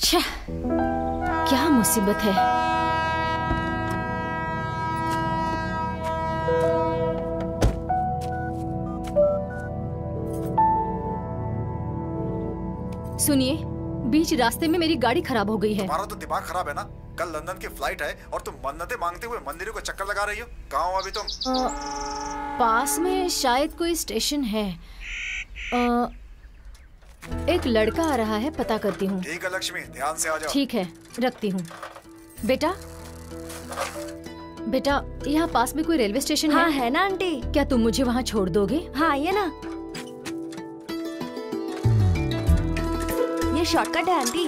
छह, क्या मुसीबत है। सुनिए, बीच रास्ते में मेरी गाड़ी खराब हो गई है। तुम्हारा तो दिमाग खराब है ना। कल लंदन की फ्लाइट है और तुम मन्नतें मांगते हुए मंदिरों को चक्कर लगा रही हो। कहाँ हो अभी तुम? पास में शायद कोई स्टेशन है। एक लड़का आ रहा है, पता करती हूँ। ठीक है लक्ष्मी, ध्यान से आ जाओ। ठीक है, रखती हूँ। बेटा, बेटा, यहाँ पास में कोई रेलवे स्टेशन हाँ, है? है ना आंटी। क्या तुम मुझे वहाँ छोड़ दोगे? हाँ, ये ना, ये शॉर्टकट है आंटी।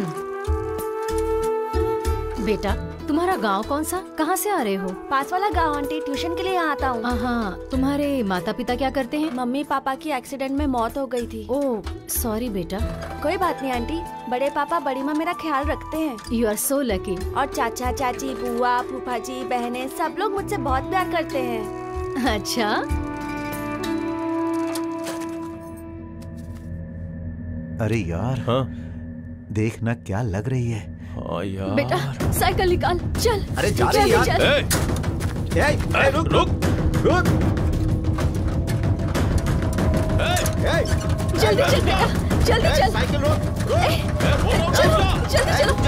बेटा, तुम्हारा गांव कौन सा? कहाँ से आ रहे हो? पास वाला गांव आंटी, ट्यूशन के लिए यहाँ आता हूँ। हाँ, तुम्हारे माता पिता क्या करते हैं? मम्मी पापा की एक्सीडेंट में मौत हो गई थी। ओह, सॉरी बेटा। कोई बात नहीं आंटी, बड़े पापा बड़ी माँ मेरा ख्याल रखते हैं। You are so lucky. और चाचा चाची बुआ फूफा जी बहनें सब लोग मुझसे बहुत प्यार करते हैं। अच्छा, अरे यार, हाँ? देखना क्या लग रही है। हाँ यार। बेटा, साइकिल निकाल, चल। अरे जा रही यार। चल। रुक रुक रुक। जल्दी चल बेटा, जल्दी चल। साइकिल रोक। चलो, जल्दी चलो।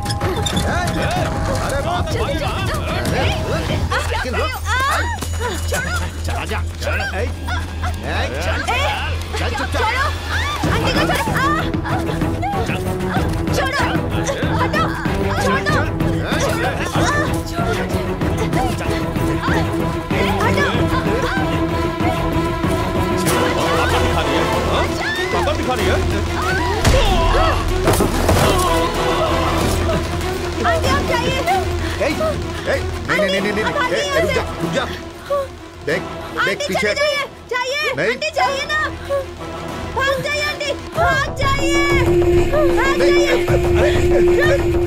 अरे बाप रे, जल्दी चल। साइकिल रोक। चला जा। चल चुपचाप। आंटी को छोड़ो, हटो, छोड़ो, पापा दिखा रही है। आंटी आप जाइए। नहीं, रुक जा। देख पीछे। जाइए, नहीं। आंटी जाइए ना, भाग जाइए आंटी, भाग जाइए, भाग जाइए।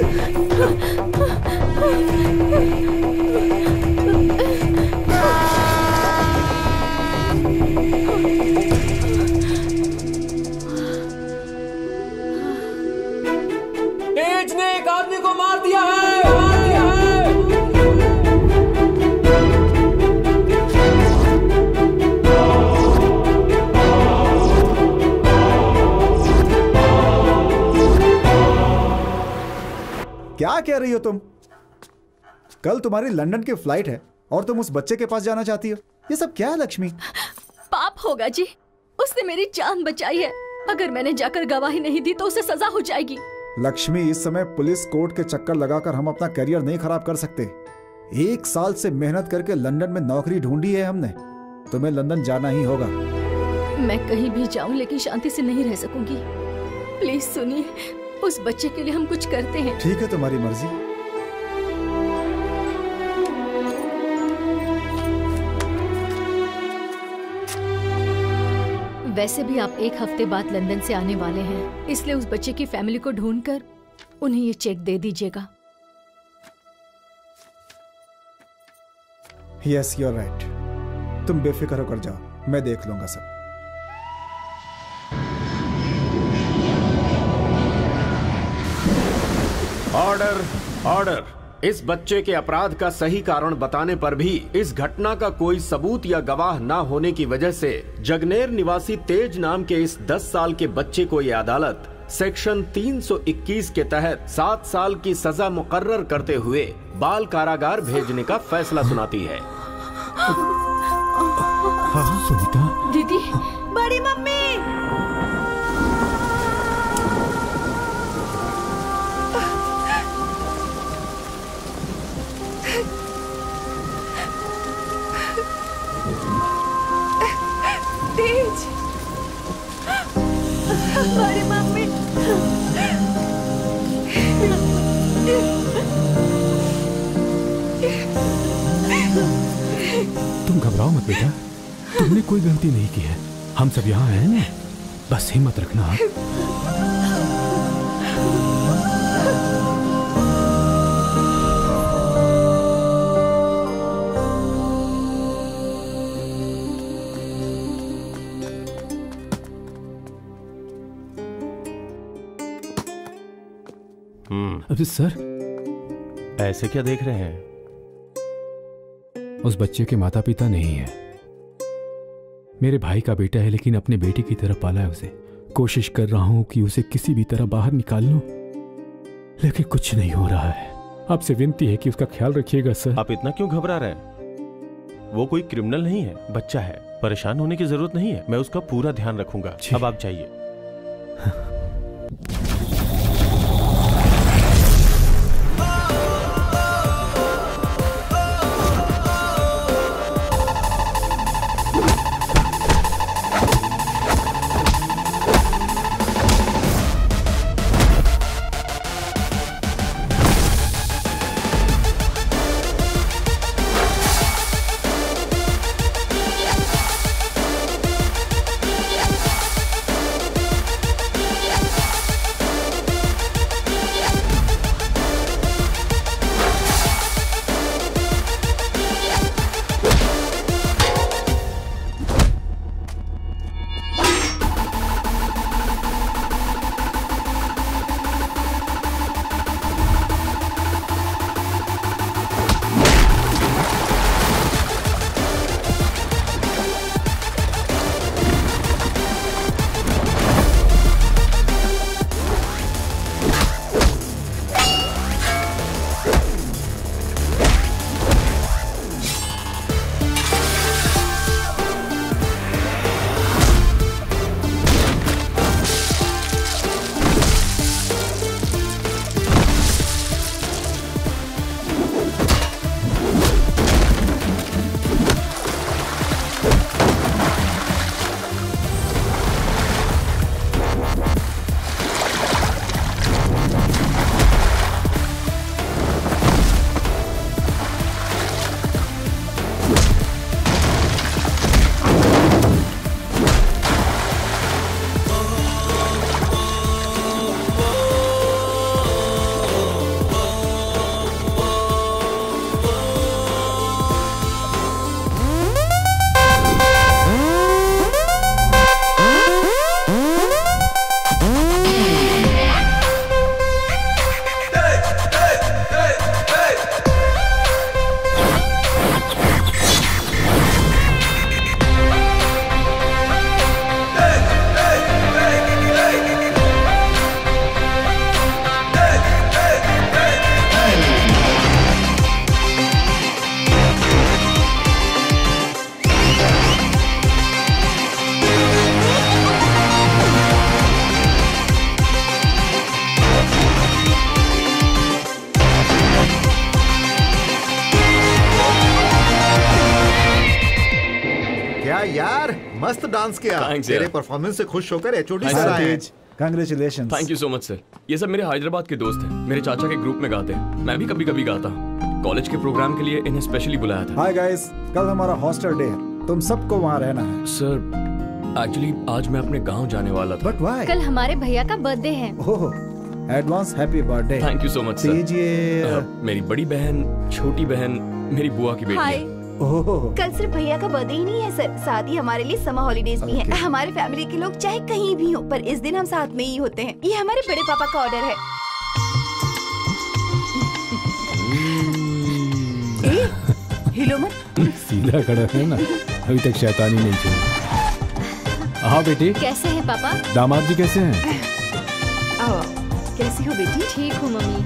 तेज ने एक आदमी को मार दिया है। क्या कह रही हो तुम? कल तुम्हारी लंदन की फ्लाइट है और तुम उस बच्चे के पास जाना चाहती हो। ये सब क्या है लक्ष्मी? पाप होगा जी, उसने मेरी जान बचाई है। अगर मैंने जाकर गवाही नहीं दी तो उसे सजा हो जाएगी। लक्ष्मी, इस समय पुलिस कोर्ट के चक्कर लगाकर हम अपना करियर नहीं खराब कर सकते। 1 साल से मेहनत करके लंदन में नौकरी ढूंढी है हमने। तुम्हें लंदन जाना ही होगा। मैं कहीं भी जाऊं लेकिन शांति से नहीं रह सकूंगी। प्लीज सुनिए, उस बच्चे के लिए हम कुछ करते हैं। ठीक है, तुम्हारी मर्जी। वैसे भी आप 1 हफ्ते बाद लंदन से आने वाले हैं, इसलिए उस बच्चे की फैमिली को ढूंढकर उन्हें ये चेक दे दीजिएगा। Yes, you are right. तुम बेफिक्र होकर जाओ, मैं देख लूंगा सब। Order, order. इस बच्चे के अपराध का सही कारण बताने पर भी इस घटना का कोई सबूत या गवाह न होने की वजह से जगनेर निवासी तेज नाम के इस 10 साल के बच्चे को ये अदालत सेक्शन 321 के तहत 7 साल की सजा मुकर्रर करते हुए बाल कारागार भेजने का फैसला सुनाती है। सुनीता दीदी, बड़ी मम्मी, तेज, बड़ी मम्मी। तुम घबराओ मत बेटा, तुमने कोई गलती नहीं की है। हम सब यहाँ हैं ना, बस हिम्मत रखना। अबे सर, ऐसे क्या देख रहे हैं? उस बच्चे के माता पिता नहीं है। मेरे भाई का बेटा है, लेकिन अपने बेटे की तरह पाला है उसे। कोशिश कर रहा हूं कि उसे किसी भी तरह बाहर निकाल लूं, लेकिन कुछ नहीं हो रहा है। आपसे विनती है कि उसका ख्याल रखिएगा सर। आप इतना क्यों घबरा रहे हैं? वो कोई क्रिमिनल नहीं है, बच्चा है। परेशान होने की जरूरत नहीं है, मैं उसका पूरा ध्यान रखूंगा। अब आप जाइए। यार मस्त डांस किया। तेरे परफॉर्मेंस से खुश होकर एचओडी सर आए। Congratulations. Thank you so much sir. ये सब मेरे हैदराबाद के दोस्त हैं। मेरे चाचा के ग्रुप में गाते हैं। मैं भी कभी कभी गाता हूँ। कॉलेज के प्रोग्राम के लिए इन्हें स्पेशली बुलाया था। हाय गाइस, कल हमारा हॉस्टल डे है, तुम सबको वहाँ रहना है। सर एक्चुअली आज मैं अपने गाँव जाने वाला था। But why? कल हमारे भैया का बर्थडे है। Oh, advance happy birthday. Thank you so much sir. दीजिए। मेरी बड़ी बहन, छोटी बहन, मेरी बुआ की बेटी है। कल सिर्फ भैया का बर्थडे ही नहीं है सर, साथ ही हमारे लिए समर हॉलीडेज भी हैं। हमारे फैमिली के लोग चाहे कहीं भी हो, पर इस दिन हम साथ में ही होते हैं। ये हमारे बड़े पापा का ऑर्डर है। हिलो मत। सीधा खड़ा है ना, अभी तक शैतानी नहीं छोड़ी। हाँ बेटी। कैसे हैं पापा? दामाद जी कैसे हैं? आओ, कैसी हो बेटी? ठीक हूँ मम्मी।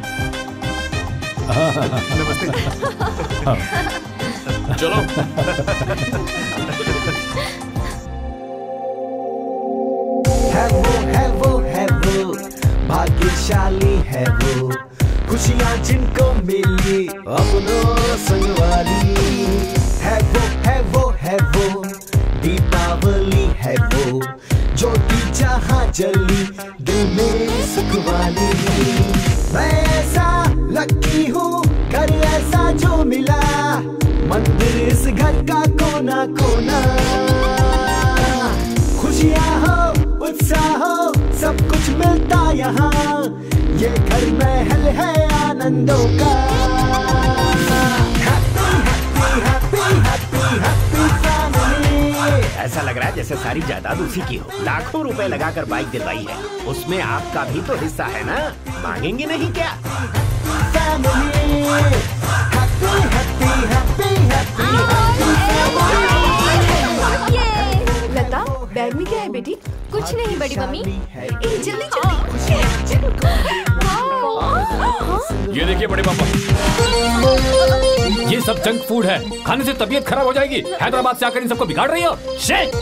नमस्ते। चलो। है वो भाग्यशाली है वो, खुशियाँ जिनको मिली अपनों संग वाली। है वो दीपावली है वो, ज्योति जहाँ जली दिल में सुख वाली। मैं ऐसा लकी हूँ, घर ऐसा जो मिला, मंदिर इस घर का कोना कोना। खुशियाँ हो, उत्साह हो, सब कुछ मिलता यहाँ, ये घर महल है आनंदों का। ऐसा लग रहा है जैसे सारी जायदाद उसी की हो। लाखों रुपए लगाकर बाइक दिलवाई है, उसमें आपका भी तो हिस्सा है ना, मांगेंगे नहीं क्या? लता, बैग में क्या है बेटी? कुछ नहीं बड़ी मम्मी। जल्दी जल्दी। ये देखिए बड़े पापा, ये सब जंक फूड है, खाने से तबीयत खराब हो जाएगी। हैदराबाद से आकर इन सबको बिगाड़ रही हो। शेट!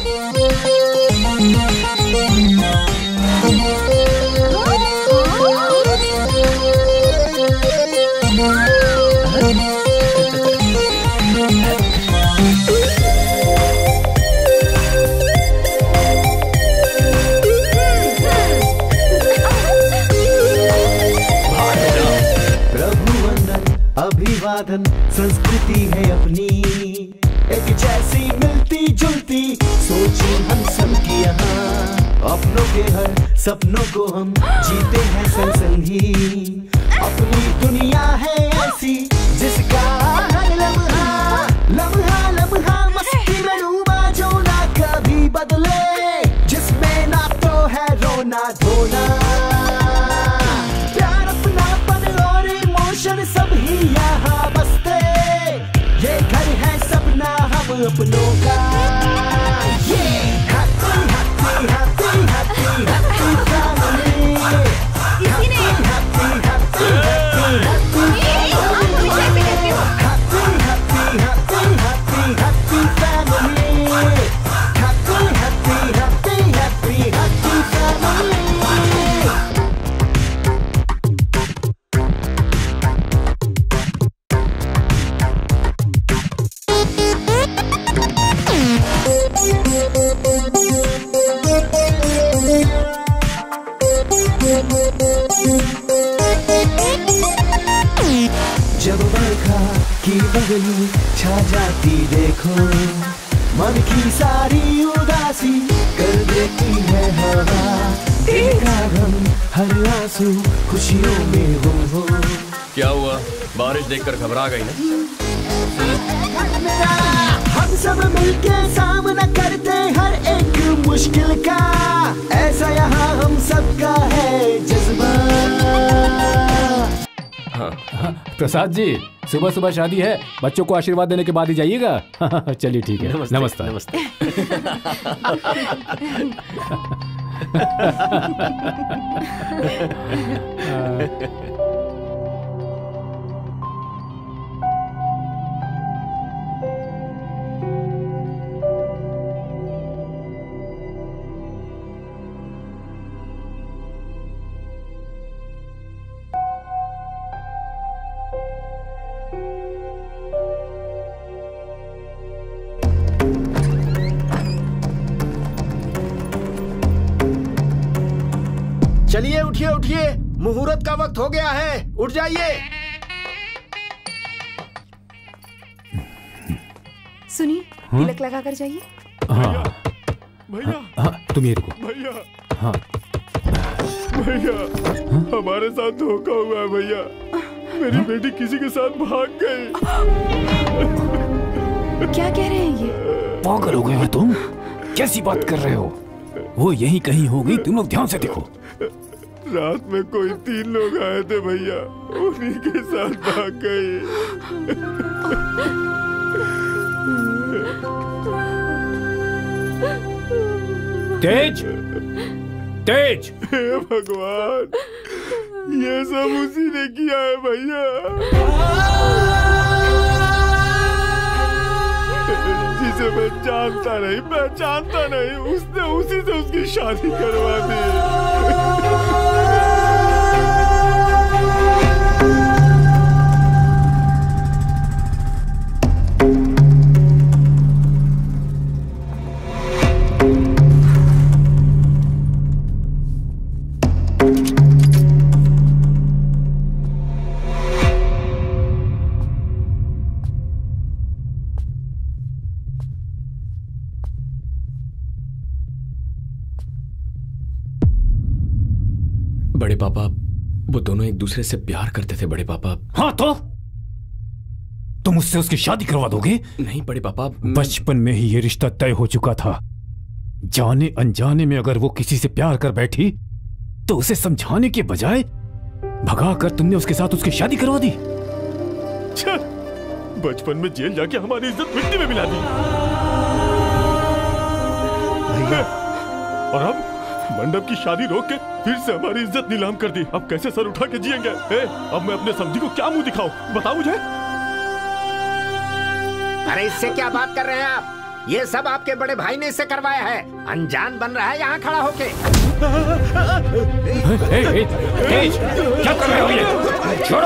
अभिवादन संस्कृति है अपनी, एक जैसी मिलती जुलती सोची हम सब की यहाँ। अपनों के हर सपनों को हम जीते हैं संग संग ही। अपनी दुनिया है ऐसी जिसका हर लम्हा लम्हा लम्हा मस्ती में डूबा, जो ना कभी बदले, जिसमें ना तो है रोना धोना। प्यार अपनापन और इमोशन सब ही यहाँ बसते, ये घर है सपना हम अपनों का। ये happy happy happy happy happy family, happy happy happy happy happy happy happy happy family, happy happy happy happy happy family. जब बरखा की बगली छा जाती देखो, मन की सारी उदासी कर देती है हवा। तेरा गम हर आंसू खुशियों में हो। क्या हुआ, बारिश देखकर घबरा गई ना? हम सब मिलके सामना करते हर एक मुश्किल का, ऐसा यहाँ हम सबका है जज्बा। प्रसाद जी, सुबह सुबह शादी है, बच्चों को आशीर्वाद देने के बाद ही जाइएगा। चलिए ठीक है, नमस्ते नमस्ते। चलिए उठिए उठिए, मुहूर्त का वक्त हो गया है, उठ जाइए। सुनिए, तिलक लगा कर जाइए। हाँ भैया, हाँ, तुम ये रुको। भैया, हाँ भैया, हमारे साथ धोखा हुआ है भैया। मेरी बेटी किसी के साथ भाग गई। क्या कह रहे हैं ये? पागल हो गए हो तुम? कैसी बात कर रहे हो? वो यहीं कहीं होगी, तुम लोग ध्यान से देखो। रात में कोई 3 लोग आए थे भैया, उन्हीं के साथ भाग गई। तेज, तेज! हे भगवान, ये सब उसी ने किया है भैया। जिसे मैं जानता नहीं, पहचानता नहीं, उसने उसी से उसकी शादी करवा दी। बड़े पापा, वो दोनों एक दूसरे से प्यार करते थे बड़े पापा। हाँ तो तुम उससे उसकी शादी करवा दोगे? नहीं बड़े पापा, बचपन में ही ये रिश्ता तय हो चुका था। जाने अनजाने में अगर वो किसी से प्यार कर बैठी तो उसे समझाने के बजाय भगाकर तुमने उसके साथ उसकी शादी करवा दी। बचपन में जेल जाके हमारी इज्जत मिट्टी में मिला दी। और अब मंडप की शादी रोक के फिर से हमारी इज्जत नीलाम कर दी। अब कैसे सर उठा के जिएंगे? अब मैं अपने समधी को क्या मुंह दिखाऊं? बताओ मुझे। अरे इससे क्या बात कर रहे हैं आप? ये सब आपके बड़े भाई ने इससे करवाया है। अनजान बन रहा है यहाँ खड़ा होके। क्या कर रहे हो ये? छोड़ो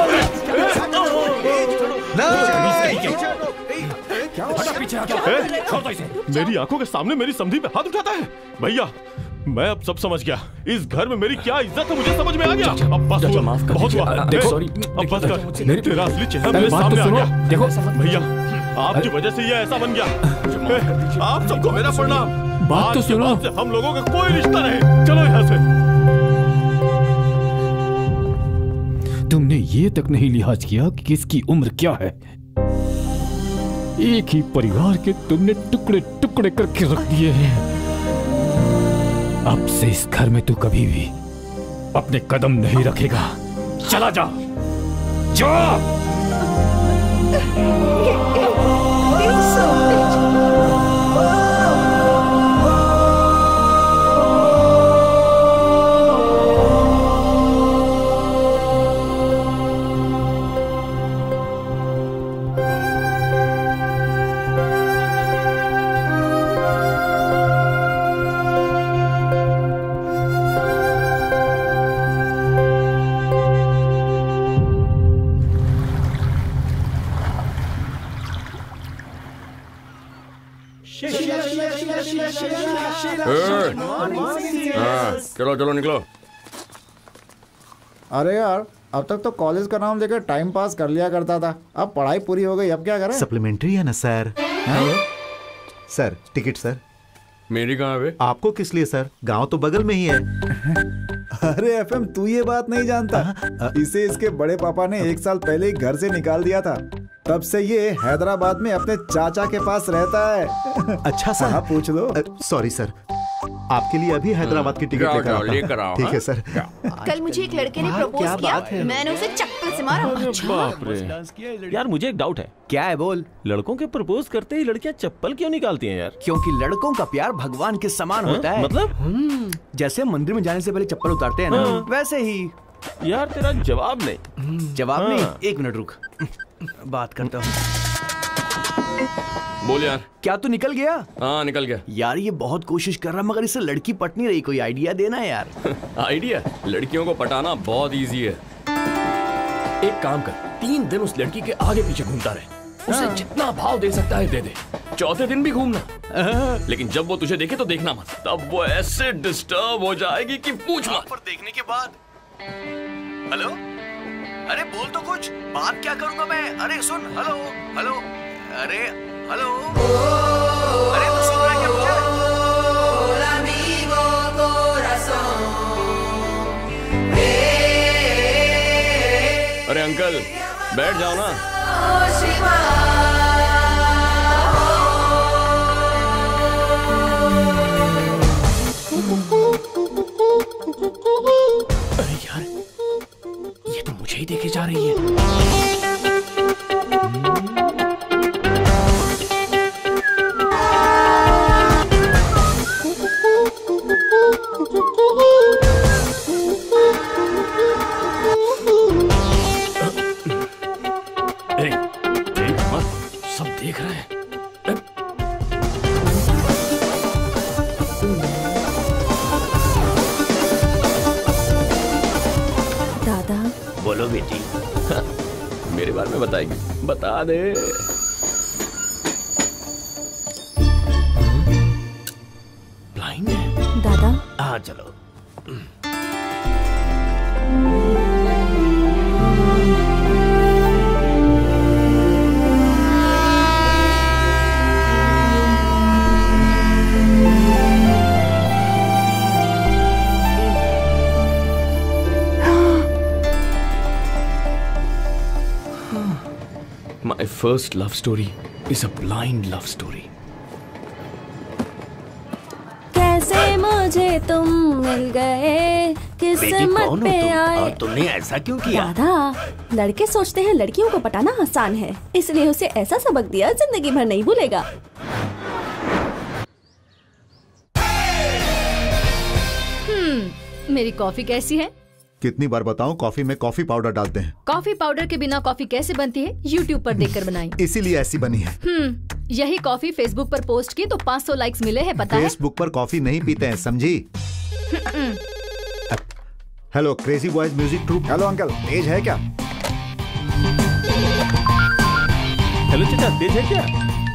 मेरी आंखों के सामने मेरी समधी पे हाथ उठाता है। भैया मैं अब सब समझ गया। इस घर में मेरी क्या इज्जत है मुझे समझ में आ गया। अब बस हुआ, बहुत हुआ। अब बस कर। तेरा असली चेहरा मेरे सामने आ गया। देखो भैया आपकी वजह से ये ऐसा बन गया। आप सबको मेरा प्रणाम। बात तो सुनो। हम लोगों का कोई रिश्ता नहीं। चलो यहाँ से। तुमने ये तक नहीं लिहाज किया कि किसकी उम्र क्या है। एक ही परिवार के तुमने टुकड़े टुकड़े करके रख दिए हैं। अब से इस घर में तू कभी भी अपने कदम नहीं रखेगा। चला जा, जा। चलो चलो निकलो। अरे यार अब तक तो कॉलेज का नाम लेकर टाइम पास कर लिया करता था। अब पढ़ाई पूरी हो गई, अब क्या करें? सप्लीमेंट्री है ना सर। Sir ticket sir. मेरी कहाँ है? आपको किस लिए सर? गांव तो बगल में ही है। अरे एफएम तू ये बात नहीं जानता। इसे इसके बड़े पापा ने 1 साल पहले ही घर से निकाल दिया था। तब से ये हैदराबाद में अपने चाचा के पास रहता है। अच्छा सर। हाँ पूछ लो। सॉरी सर, आपके लिए अभी हैदराबाद की टिकट लेकर आओ। ठीक है सर। कल मुझे एक लड़के ने प्रपोज किया, मैंने उसे चप्पल से मारा। बाप रे। यार मुझे एक डाउट है। क्या है बोल? लड़कों के प्रपोज करते ही लड़कियां चप्पल क्यों निकालती हैं यार? क्योंकि लड़कों का प्यार भगवान के समान होता है। मतलब जैसे मंदिर में जाने से पहले चप्पल उतारते हैं ना, वैसे ही। यार तेरा जवाब नहीं। जवाब नहीं? 1 मिनट रुक, बात करता हूँ। बोल यार। क्या तू निकल गया? हाँ निकल गया। यार ये बहुत कोशिश कर रहा मगर इससे लड़की पट नहीं रही। कोई आइडिया देना यार। आइडिया? लड़कियों को पटाना बहुत इजी है। एक काम कर, 3 दिन उस लड़की के आगे पीछे घूमता रहे। उसे जितना भाव दे सकता है दे दे। 4थे दिन भी घूमना। लेकिन जब वो तुझे देखे तो देखना मत। तब वो ऐसे डिस्टर्ब हो जाएगी कि पूछ मत। पर देखने के बाद हेलो, अरे बोल तो कुछ। बात क्या करूंगा मैं? अरे सुन, हेलो हेलो, अरे हेलो, अरे तो सुन रहा है क्या मुझे? अरे अंकल बैठ जाओ ना। अरे यार ये तो मुझे ही देखे जा रही है। सब देख रहे हैं। दादा बोलो बेटी। मेरे बारे में बताएगी? बता दे। ब्लाइंड है दादा। हाँ चलो। My first love story is a blind love story. मुझे तुम मिल गए किस्मत पे आए। तुमने ऐसा क्यों किया? राधा, लड़के सोचते हैं लड़कियों को पटाना आसान है, इसलिए उसे ऐसा सबक दिया जिंदगी भर नहीं भूलेगा। मेरी कॉफी कैसी है? कितनी बार बताऊं, कॉफी में कॉफी पाउडर डालते हैं। कॉफी पाउडर के बिना कॉफी कैसे बनती है YouTube पर देखकर बनाई। इसीलिए ऐसी बनी है। यही कॉफी फेसबुक पर पोस्ट की तो 500 लाइक्स मिले हैं, पता है? फेसबुक पर कॉफी नहीं पीते हैं, समझी? Hello crazy boys music troupe. Hello uncle, Tej है क्या? हेलो चाचा, तेज है क्या?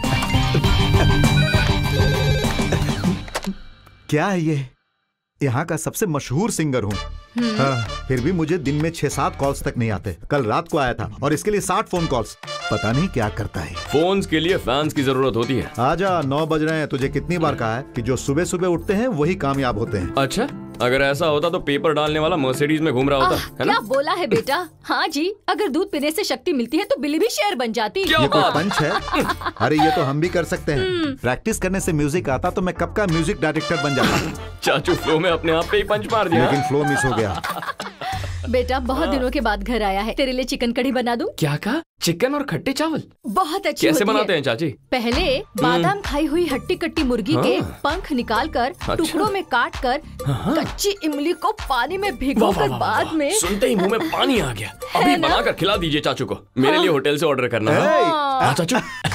क्या है ये? यहाँ का सबसे मशहूर सिंगर हूँ। फिर भी मुझे दिन में 6-7 कॉल्स तक नहीं आते। कल रात को आया था और इसके लिए 60 फोन कॉल्स। पता नहीं क्या करता है। फोन्स के लिए फैंस की जरूरत होती है। आजा, 9 बज रहे हैं। तुझे कितनी बार कहा है कि जो सुबह सुबह उठते हैं वही कामयाब होते हैं। अच्छा, अगर ऐसा होता तो पेपर डालने वाला मर्सिडीज में घूम रहा होता, है ना? क्या बोला है बेटा? हाँ जी, अगर दूध पीने से शक्ति मिलती है तो बिल्ली भी शेर बन जाती। ये कोई पंच है? अरे ये तो हम भी कर सकते हैं। प्रैक्टिस करने से म्यूजिक आता तो मैं कब का म्यूजिक डायरेक्टर बन जाता। चाचू फ्लो में अपने आप पे ही पंच मार दिया। लेकिन फ्लो मिस हो गया। बेटा बहुत दिनों के बाद घर आया है, तेरे लिए चिकन कढ़ी बना दूं? क्या कहा? चिकन और खट्टे चावल बहुत अच्छी कैसे होती बनाते है। हैं चाची? पहले बादाम खाई हुई हट्टी कट्टी मुर्गी के पंख निकाल कर टुकड़ों में काट कर कच्ची इमली को पानी में भिगो कर बाद में। सुनते ही मुंह में पानी आ गया। अभी बनाकर खिला दीजिए चाचू को। मेरे लिए होटल से ऑर्डर करना है। चाचू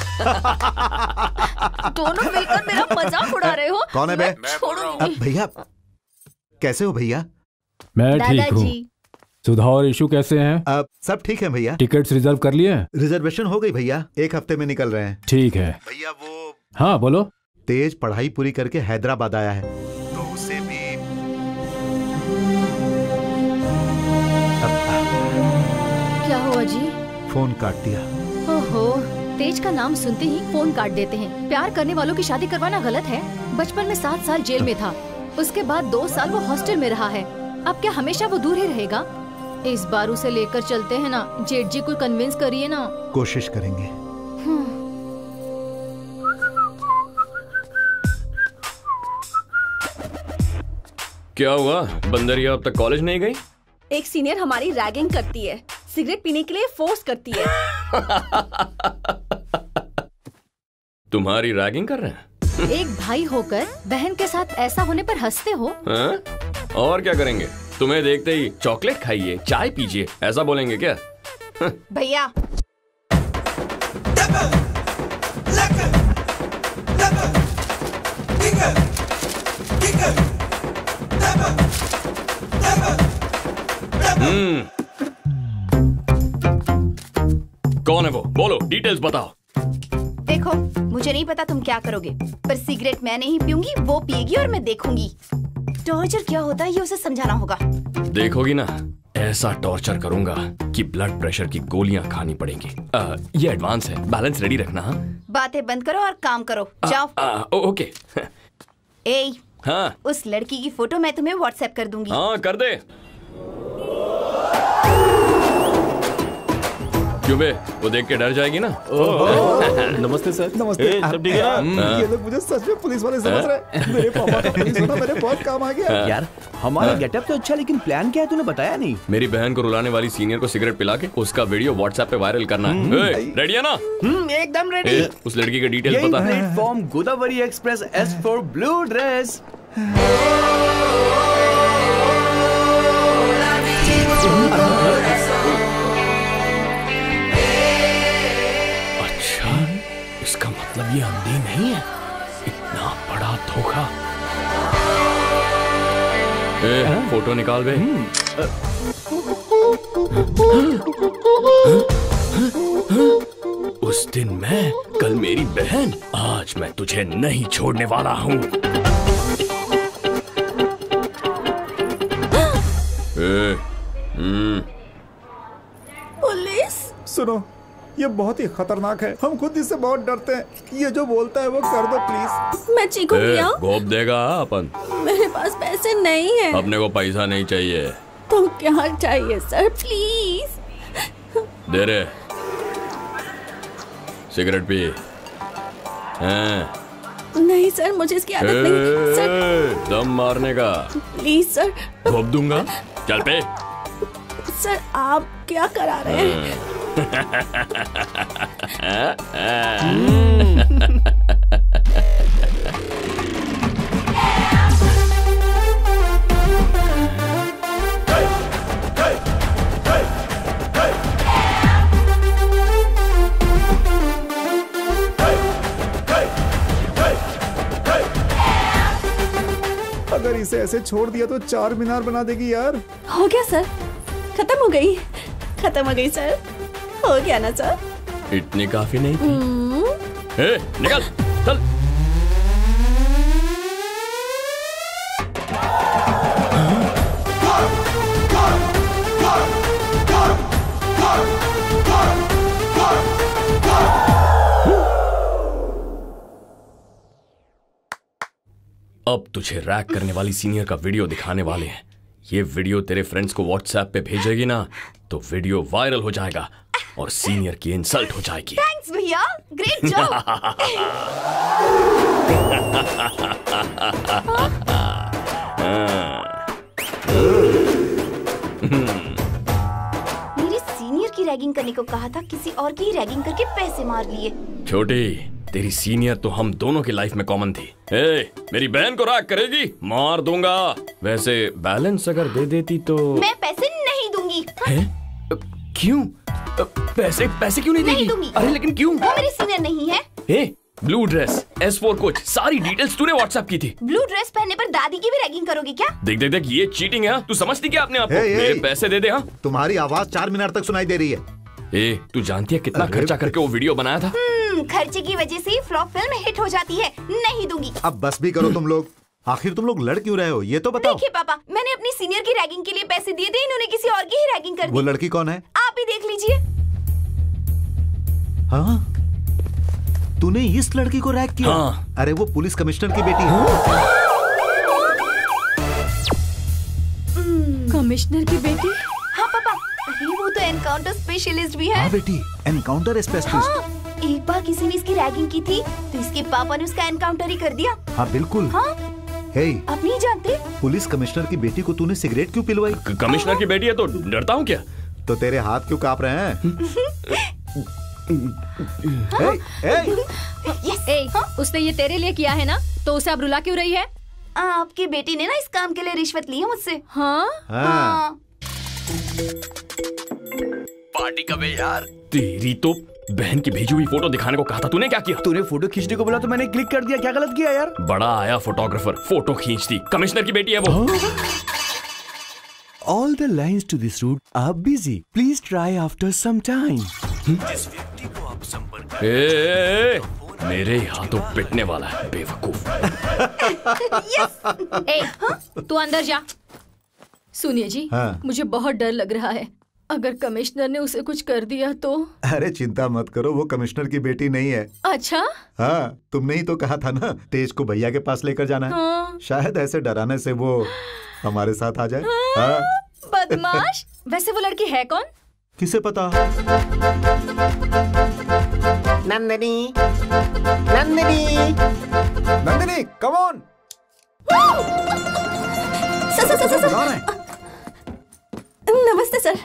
दोनों मिलकर मेरा मजाक उड़ा रहे हो। कौन है बे? छोड़ूंगी। भैया कैसे हो भैया? मैं ठीक हूँ। सुधा और इशू कैसे हैं? सब ठीक है भैया। टिकट्स रिजर्व कर लिए? रिजर्वेशन हो गई भैया, 1 हफ्ते में निकल रहे हैं। ठीक है भैया। वो हाँ बोलो। तेज पढ़ाई पूरी करके हैदराबाद आया है तो उसे भी क्या हुआ जी? फोन काट दिया। ओहो, तेज का नाम सुनते ही फोन काट देते हैं। प्यार करने वालों की शादी करवाना गलत है। बचपन में 7 साल जेल में था, उसके बाद 2 साल वो हॉस्टल में रहा है। अब क्या हमेशा वो दूर ही रहेगा? इस बार उसे लेकर चलते हैं ना। जेठ जी को कन्विंस करिए ना। कोशिश करेंगे। क्या हुआ? बंदरिया अब तक कॉलेज नहीं गई? एक सीनियर हमारी रैगिंग करती है, सिगरेट पीने के लिए फोर्स करती है। तुम्हारी रैगिंग कर रहे हैं? एक भाई होकर बहन के साथ ऐसा होने पर हंसते हो? और क्या करेंगे? तुम्हें देखते ही चॉकलेट खाइए, चाय पीजिए, ऐसा बोलेंगे क्या? भैया कौन है वो? बोलो, डिटेल्स बताओ। देखो, मुझे नहीं पता तुम क्या करोगे, पर सिगरेट मैं नहीं पीऊंगी, वो पिएगी और मैं देखूंगी। टॉर्चर क्या होता है ये उसे समझाना होगा। देखोगी ना, ऐसा टॉर्चर करूंगा कि ब्लड प्रेशर की गोलियां खानी पड़ेंगी। ये एडवांस है, बैलेंस रेडी रखना। बातें बंद करो और काम करो, जाओ। ओके। ए, हाँ, उस लड़की की फोटो मैं तुम्हें व्हाट्सएप कर दूंगी। हाँ कर दे। क्यों बे, वो देख के डर जाएगी ना? नमस्ते सर। नमस्ते। सब ठीक है ना? ये लोग मुझे सच में पुलिस वाले समझ रहे हैं। मेरे पापा का पुलिस होना मेरे बहुत काम आ गया। यार हमारा गेटअप तो अच्छा, लेकिन प्लान क्या है तूने बताया नहीं। मेरी बहन को रुलाने वाली सीनियर को सिगरेट पिला के उसका वीडियो व्हाट्सएप पे वायरल करना है। रेडी है ना? एकदम रेडी। उस लड़की के डिटेल्स बता। Platform Godavari express S for blue dress. अच्छा, इसका मतलब ये अंधी नहीं है। इतना बड़ा धोखा। फोटो निकाल बे। उस दिन मैं, कल मेरी बहन, आज मैं तुझे नहीं छोड़ने वाला हूँ। पुलिस? सुनो, ये बहुत ही खतरनाक है। हम खुद इससे बहुत डरते हैं। ये जो बोलता है वो कर दो प्लीज। मैं चीखूंगी। गोप देगा अपन। मेरे पास पैसे नहीं है। अपने को पैसा नहीं चाहिए तो क्या चाहिए सर, प्लीज? दे रे। Cigarette P. नहीं सर, मुझे इसकी आदत नहीं सर। दम मारने का। Please sir. घोप दूंगा। चल पे। सर आप क्या करा रहे हैं? अगर इसे ऐसे छोड़ दिया तो 4 मीनार बना देगी यार। हो गया सर, खत्म हो गई सर। हो गया ना सर? इतनी काफी नहीं थी। ए, निकल चल। अब तुझे रैक करने वाली सीनियर का वीडियो दिखाने वाले हैं। ये वीडियो तेरे फ्रेंड्स को व्हाट्सएप पे भेजेगी ना तो वीडियो वायरल हो जाएगा और सीनियर की इंसल्ट हो जाएगी। थैंक्स भैया, ग्रेट जॉब। मेरे सीनियर की रैगिंग करने को कहा था, किसी और की रैगिंग करके पैसे मार लिए। छोटी, तेरी सीनियर तो हम दोनों की लाइफ में कॉमन थी। ए, मेरी बहन को रैग करेगी, मार दूंगा। वैसे बैलेंस अगर दे देती तो। मैं पैसे नहीं दूंगी। क्यों? पैसे क्यों नहीं दूंगी? अरे लेकिन क्यों? वो मेरे सीनियर नहीं है। ब्लू ड्रेस, S4 कोच, सारी डिटेल्स तूने व्हाट्सएप की थी। ब्लू ड्रेस पहनने पर दादी की भी रैगिंग करोगे क्या? देख ये चीटिंग है। तू समझती क्या अपने आप को? मेरे पैसे दे दे। हाँ, तुम्हारी आवाज 4 मिनट तक सुनाई दे रही है। तू जानती है कितना खर्चा करके वो वीडियो बनाया था? खर्चे की वजह से फ्लॉप फिल्म हिट हो जाती है। नहीं दूंगी। अब बस भी करो तुम लोग। आखिर तुम लोग लड़ क्यों रहे हो ये तो बताओ। देखिए पापा, मैंने अपनी सीनियर की रैगिंग के लिए पैसे दिए थे, इन्होंने किसी और की ही रैगिंग कर दी। वो लड़की कौन है? आप ही देख लीजिए। हाँ, तूने इस लड़की को रैग किया? हाँ। अरे वो पुलिस कमिश्नर की बेटी है। कमिश्नर की बेटी? हाँ पापा, अरे वो तो एनकाउंटर स्पेशलिस्ट भी है। हाँ बेटी, एनकाउंटर स्पेशलिस्ट। हाँ, एक बार किसी ने इसकी रैगिंग की थी तो इसके पापा ने उसका एनकाउंटर ही कर दिया। हाँ बिल्कुल। हाँ? आप नहीं जानते? पुलिस कमिश्नर की बेटी को तूने सिगरेट क्यों पिलवाई? कमिश्नर की बेटी है तो डरता हूँ क्या? तो तेरे हाथ क्यों कांप रहे हैं? उसने ये तेरे लिए किया है ना, तो उसे अब रुला क्यों रही है? आपकी बेटी ने ना इस काम के लिए रिश्वत ली है मुझसे। हाँ? हाँ। पार्टी कब है यार? तेरी तो बहन की भेजी हुई फोटो दिखाने को कहा था, तूने क्या किया? तूने फोटो खींचने को बोला तो मैंने क्लिक कर दिया। क्या गलत किया यार? बड़ा आया फोटोग्राफर, फोटो खींच दी। कमिश्नर की बेटी है वो। All the lines to this route are busy. Please try after some time. जिस व्यक्ति को आप संपर्क मेरे हाथों पिटने वाला है बेवकूफ। तू अंदर जा। सुनिए जी, हाँ। मुझे बहुत डर लग रहा है। अगर कमिश्नर ने उसे कुछ कर दिया तो? अरे चिंता मत करो, वो कमिश्नर की बेटी नहीं है। अच्छा? हाँ, तुमने ही तो कहा था ना तेज को भैया के पास लेकर जाना है। हाँ। शायद ऐसे डराने से वो हमारे साथ आ जाए। हाँ। बदमाश। वैसे वो लड़की है कौन? किसे पता? Nandini, Nandini, Nandini, come on. नमस्ते सर।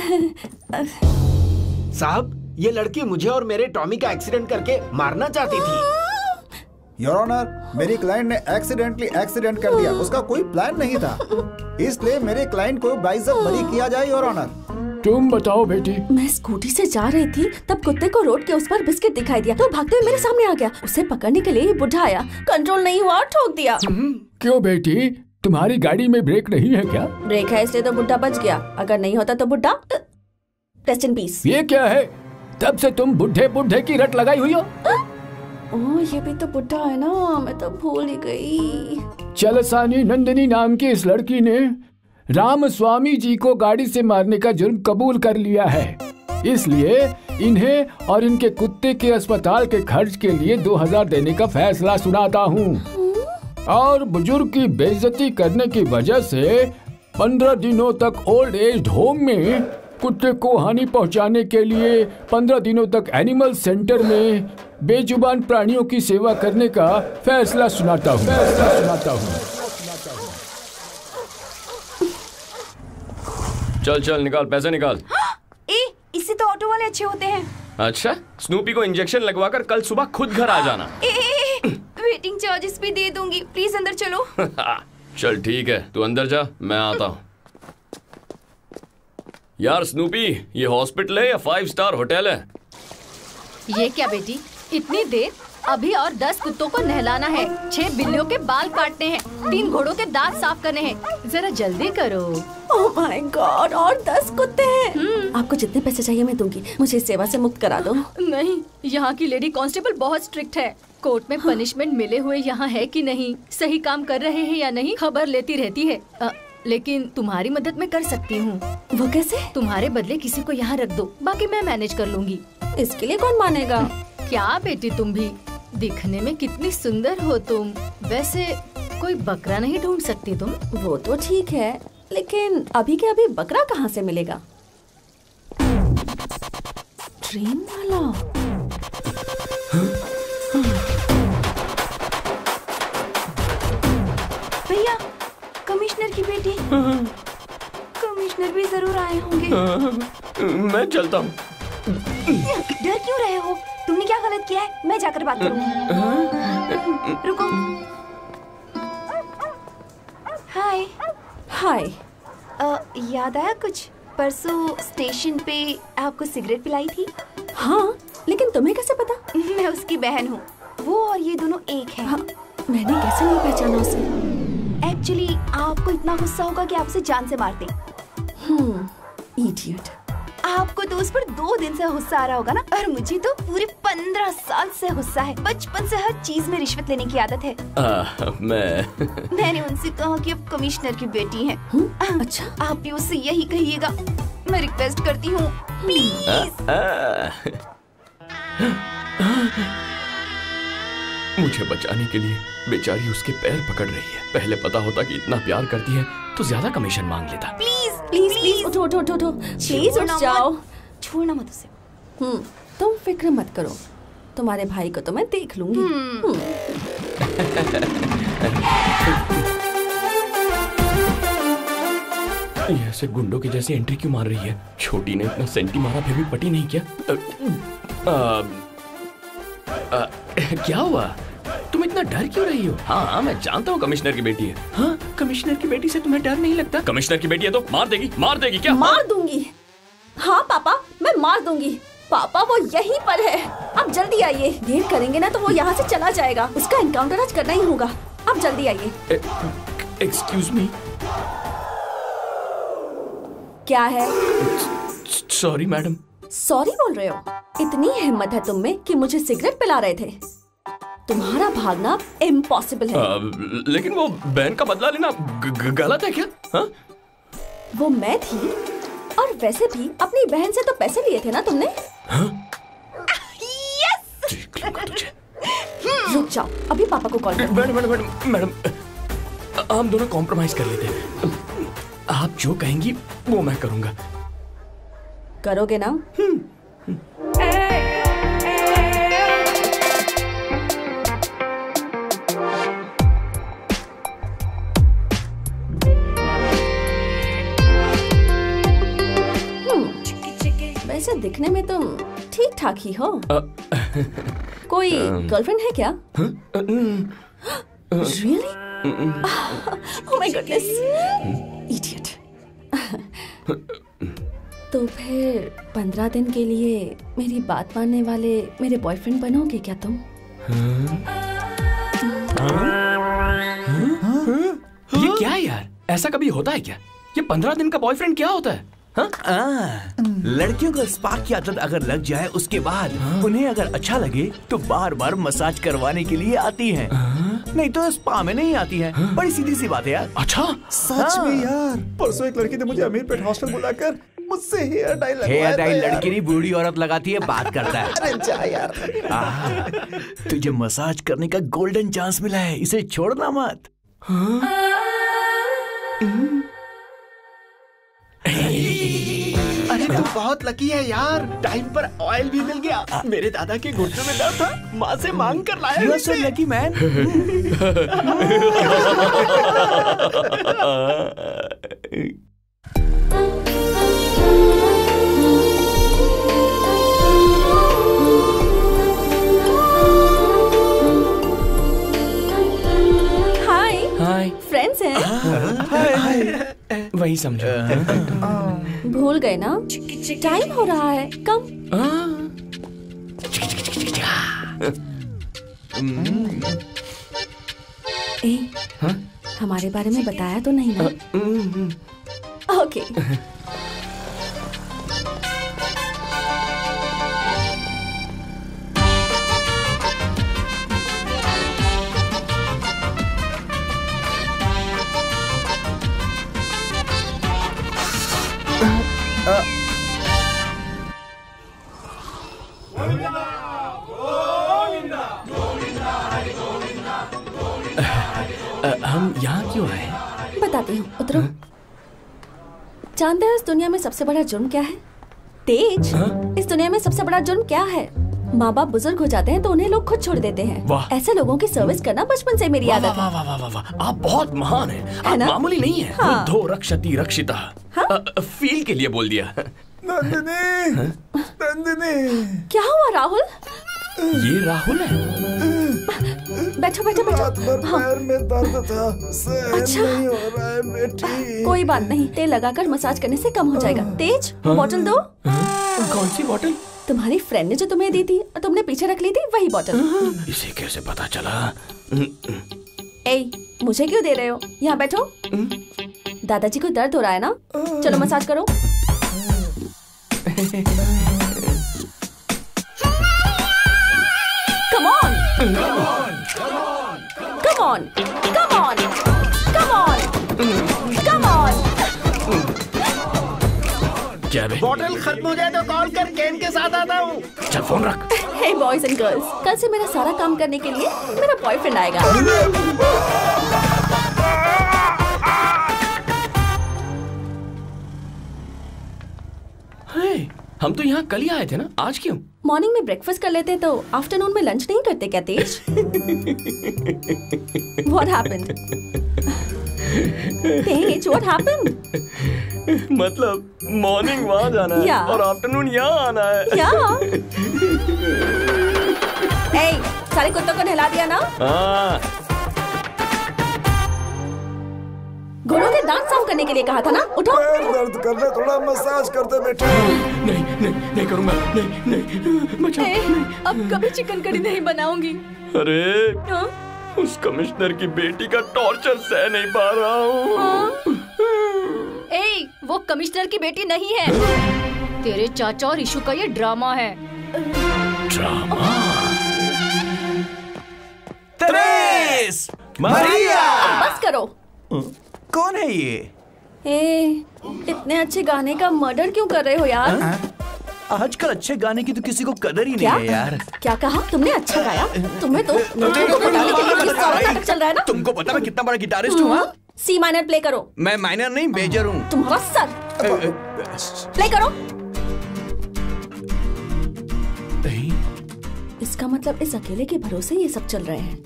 साहब, ये लड़की मुझे और मेरे टॉमी का एक्सीडेंट करके मारना चाहती थी। योर ऑनर, मेरी क्लाइंट ने एक्सीडेंटली एक्सीडेंट कर दिया। उसका कोई प्लान नहीं था, इसलिए मेरे क्लाइंट को बाइज्जत बरी किया जाए योर ऑनर। तुम बताओ बेटी। मैं स्कूटी से जा रही थी, तब कुत्ते को रोड के उस पर बिस्किट दिखाई दिया तो भागते हुए मेरे सामने आ गया। उसे पकड़ने के लिए बुढ़ा आया, कंट्रोल नहीं हुआ और ठोक दिया। क्यों बेटी, तुम्हारी गाड़ी में ब्रेक नहीं है क्या? ब्रेक है इसलिए तो बुढ़ा बच गया, अगर नहीं होता तो बुढ़ा रेस्ट इन पीस। ये क्या है? तब से तुम बुढ़े बुढ़े की रट लगाई हुई हो। ओह, ये भी तो बुढ़ा है ना, मैं तो भूल ही गई। चलसानी नंदिनी नाम की इस लड़की ने राम स्वामी जी को गाड़ी से मारने का जुर्म कबूल कर लिया है। इसलिए इन्हें और इनके कुत्ते के अस्पताल के खर्च के लिए 2000 देने का फैसला सुनाता हूँ। और बुजुर्ग की बेइज्जती करने की वजह से 15 दिनों तक ओल्ड एज होम में कुत्ते को हानि पहुंचाने के लिए 15 दिनों तक एनिमल सेंटर में बेजुबान प्राणियों की सेवा करने का फैसला सुनाता हूँ। चल चल निकाल, पैसे निकाल। इससे तो ऑटो वाले अच्छे होते हैं। अच्छा, स्नूपी को इंजेक्शन लगवाकर कल सुबह खुद घर आ जाना। वेटिंग चार्जेस भी दे दूंगी, प्लीज अंदर चलो। चल ठीक है, तू अंदर जा, मैं आता हूँ। यार स्नूपी, ये हॉस्पिटल है या 5 स्टार होटल है? ये क्या बेटी, इतनी देर? अभी और 10 कुत्तों को नहलाना है, 6 बिल्लियों के बाल काटने हैं, 3 घोड़ों के दांत साफ करने हैं। जरा जल्दी करो। ओह माय गॉड, और 10 कुत्ते हैं। आपको जितने पैसे चाहिए मैं दूंगी, मुझे इस सेवा से मुक्त करा दो। नहीं, यहाँ की लेडी कांस्टेबल बहुत स्ट्रिक्ट है। कोर्ट में पनिशमेंट मिले हुए यहाँ है कि नहीं, सही काम कर रहे हैं या नहीं, खबर लेती रहती है। लेकिन तुम्हारी मदद मैं कर सकती हूँ। वो कैसे? तुम्हारे बदले किसी को यहाँ रख दो, बाकी मैं मैनेज कर लूंगी। इसके लिए कौन मानेगा? क्या बेटी, तुम भी दिखने में कितनी सुंदर हो तुम। वैसे कोई बकरा नहीं ढूंढ सकती तुम? वो तो ठीक है, लेकिन अभी के अभी बकरा कहाँ से मिलेगा? ट्रेन वाला? भैया, कमिश्नर की बेटी। कमिश्नर भी जरूर आए होंगे। मैं चलता हूँ। डर क्यों रहे हो? तुमने क्या गलत किया है? मैं जाकर बात करूंगी। रुको। हाय। हाय। याद आया कुछ? परसों स्टेशन पे आपको सिगरेट पिलाई थी। हाँ, लेकिन तुम्हें कैसे पता? मैं उसकी बहन हूँ। वो और ये दोनों एक हैं। हाँ, मैंने कैसे नहीं पहचाना उसे? एक्चुअली आपको इतना गुस्सा होगा कि आपसे जान से मारते। इडियट। आपको तो उस पर 2 दिन से गुस्सा आ रहा होगा ना, और मुझे तो पूरे 15 साल से गुस्सा है। बचपन से हर चीज में रिश्वत लेने की आदत है। मैंने उनसे कहा कि आप कमिश्नर की बेटी हैं। अच्छा, आप भी उससे यही कहिएगा। मैं रिक्वेस्ट करती हूँ, प्लीज। मुझे बचाने के लिए बेचारी उसके पैर पकड़ रही है। पहले पता होता कि इतना प्यार करती है तो ज्यादा कमीशन मांग लेता। प्लीज प्लीज प्लीज उठो उठो उठो, प्लीज उठ जाओ। छोड़ना मत उसे। तुम फिक्र मत करो, तुम्हारे भाई को तो मैं देख लूंगी। ये ऐसे गुंडों की जैसी एंट्री क्यों मार रही है? छोटी ने इतना सेंटी मारा फिर भी पटी नहीं किया। क्या हुआ? तुम इतना डर क्यों रही हो? हाँ, मैं जानता हूँ कमिश्नर की बेटी है। हाँ, कमिश्नर की बेटी से तुम्हें डर नहीं लगता? कमिश्नर की बेटी है तो मार देगी क्या? मार दूंगी। हाँ पापा, मैं मार दूंगी। पापा वो यहीं पर है, आप जल्दी आइए। देर करेंगे ना तो वो यहाँ से चला जाएगा। उसका एनकाउंटर आज करना ही होगा। आप जल्दी आइए। Excuse me. क्या है? Sorry madam. सॉरी बोल रहे हो? इतनी हिम्मत है तुम में कि मुझे सिगरेट पिला रहे थे? तुम्हारा भागना इम्पॉसिबल है। लेकिन वो बहन का बदला लेना गलत है क्या? हा? वो मैं थी, और वैसे भी अपनी बहन से तो पैसे लिए थे ना तुमने? यस! रुक जाओ, अभी पापा को कॉल करो। मैडम, हम दोनों कॉम्प्रोमाइज कर लेते हैं। आप जो कहेंगी वो मैं करूंगा। करोगे ना? वैसे दिखने में तुम ठीक ठाक ही हो। कोई गर्लफ्रेंड है क्या? Really? Oh my goodness! Idiot. तो फिर 15 दिन के लिए मेरी बात मानने वाले मेरे बॉयफ्रेंड बनोगे क्या तुम? ये क्या है यार? ऐसा कभी होता है क्या? ये 15 दिन का बॉयफ्रेंड क्या होता है? लड़कियों को स्पा की आदत अगर लग जाए उसके बाद उन्हें अगर अच्छा लगे तो बार बार मसाज करवाने के लिए आती हैं। नहीं तो स्पा में नहीं आती हैं। बड़ी सीधी सी बात है यार। अच्छा, सच में यार। परसों एक लड़की ने मुझे अमीरपेट हॉस्टल बुलाकर मुझसे हेयर डाई लगवाया। हेयर डाई लड़की नहीं, बूढ़ी औरत लगाती है, बात करता है। अरे जा यार। तुझे मसाज करने का गोल्डन चांस मिला है, इसे छोड़ना मत। बहुत लकी है यार, टाइम पर ऑयल भी मिल गया। मेरे दादा के घुटनों में दर्द था, माँ से मांग कर लाया। You are so lucky, man. Hi friends हैं। वही समझो। भूल गए ना, टाइम हो रहा है, कम। हमारे बारे में बताया तो नहीं ना? ओके। हम यहाँ क्यों आए? बताती हूँ, उतरो। जानते हो इस दुनिया में सबसे बड़ा जुर्म क्या है? तेज। इस दुनिया में सबसे बड़ा जुर्म क्या है? माँ बाप बुजुर्ग हो जाते हैं तो उन्हें लोग खुद छोड़ देते हैं। ऐसे लोगों की सर्विस करना बचपन से मेरी आदत है। वाह वाह वाह वाह, आप बहुत महान हैं। आप मामूली नहीं है। वृद्धो रक्षति रक्षिता। फील के लिए बोल दिया। नंदिनी, नंदिनी। क्या हुआ राहुल? ये राहुल है। बैठो बैठो बैठो। पैर में दर्द था, अच्छा नहीं हो रहा है बेटी। कोई बात नहीं, तेल लगाकर मसाज करने से कम हो जाएगा। तेज, बोतल दो। कौन सी बोतल? तुम्हारी फ्रेंड ने जो तुम्हें दी थी और तुमने पीछे रख ली थी, वही बोतल। इसे कैसे पता चला? ए, मुझे क्यों दे रहे हो? यहाँ बैठो। दादाजी को दर्द हो रहा है ना? चलो मसाज करो। Come on! Come on! Come on! Come on! Come on! Come on! क्या बे? बॉटल खत्म हो जाए तो कॉल कर, कैन के साथ आता हूँ। चल फोन रख। Hey boys and girls, कल से मेरा सारा काम करने के लिए मेरा बॉयफ्रेंड आएगा। Hey, हम तो यहाँ कल ही आए थे ना, आज क्यों? मॉर्निंग में ब्रेकफास्ट कर लेते तो आफ्टरनून में लंच नहीं करते क्या Tej? What happened? Tej, what happened? मतलब मॉर्निंग वहाँ जाना है और आफ्टरनून यहाँ आना है। Hey, सारे कुत्तों को नहला दिया ना? हाँ। घोड़ों के दांत साफ करने के लिए कहा था ना? उठो। पैर दर्द कर रहे, थोड़ा मसाज करते बेटे। नहीं नहीं नहीं करूँगा, नहीं नहीं बचाओ। अब कभी चिकन करी नहीं बनाऊंगी। अरे उस कमिश्नर की बेटी का टॉर्चर सह नहीं पा रहा हूँ। ए, वो कमिश्नर की बेटी नहीं है, तेरे चाचा और इशू का ये ड्रामा है। ड्रामा? तेरेस! मारिया! बस करो। कौन है ये? इतने अच्छे गाने का मर्डर क्यों कर रहे हो यार? आजकल अच्छे गाने की तो किसी को कदर ही नहीं है यार। क्या कहा तुमने? अच्छा गाया? तुम्हें तो चल रहा है ना? तुमको पता मैं कितना बड़ा गिटारिस्ट हूँ? सी माइनर प्ले करो। मैं माइनर नहीं, मेजर हूँ। तुम्हारा सर प्ले करो। इसका मतलब इस अकेले के भरोसे ये सब चल रहे हैं।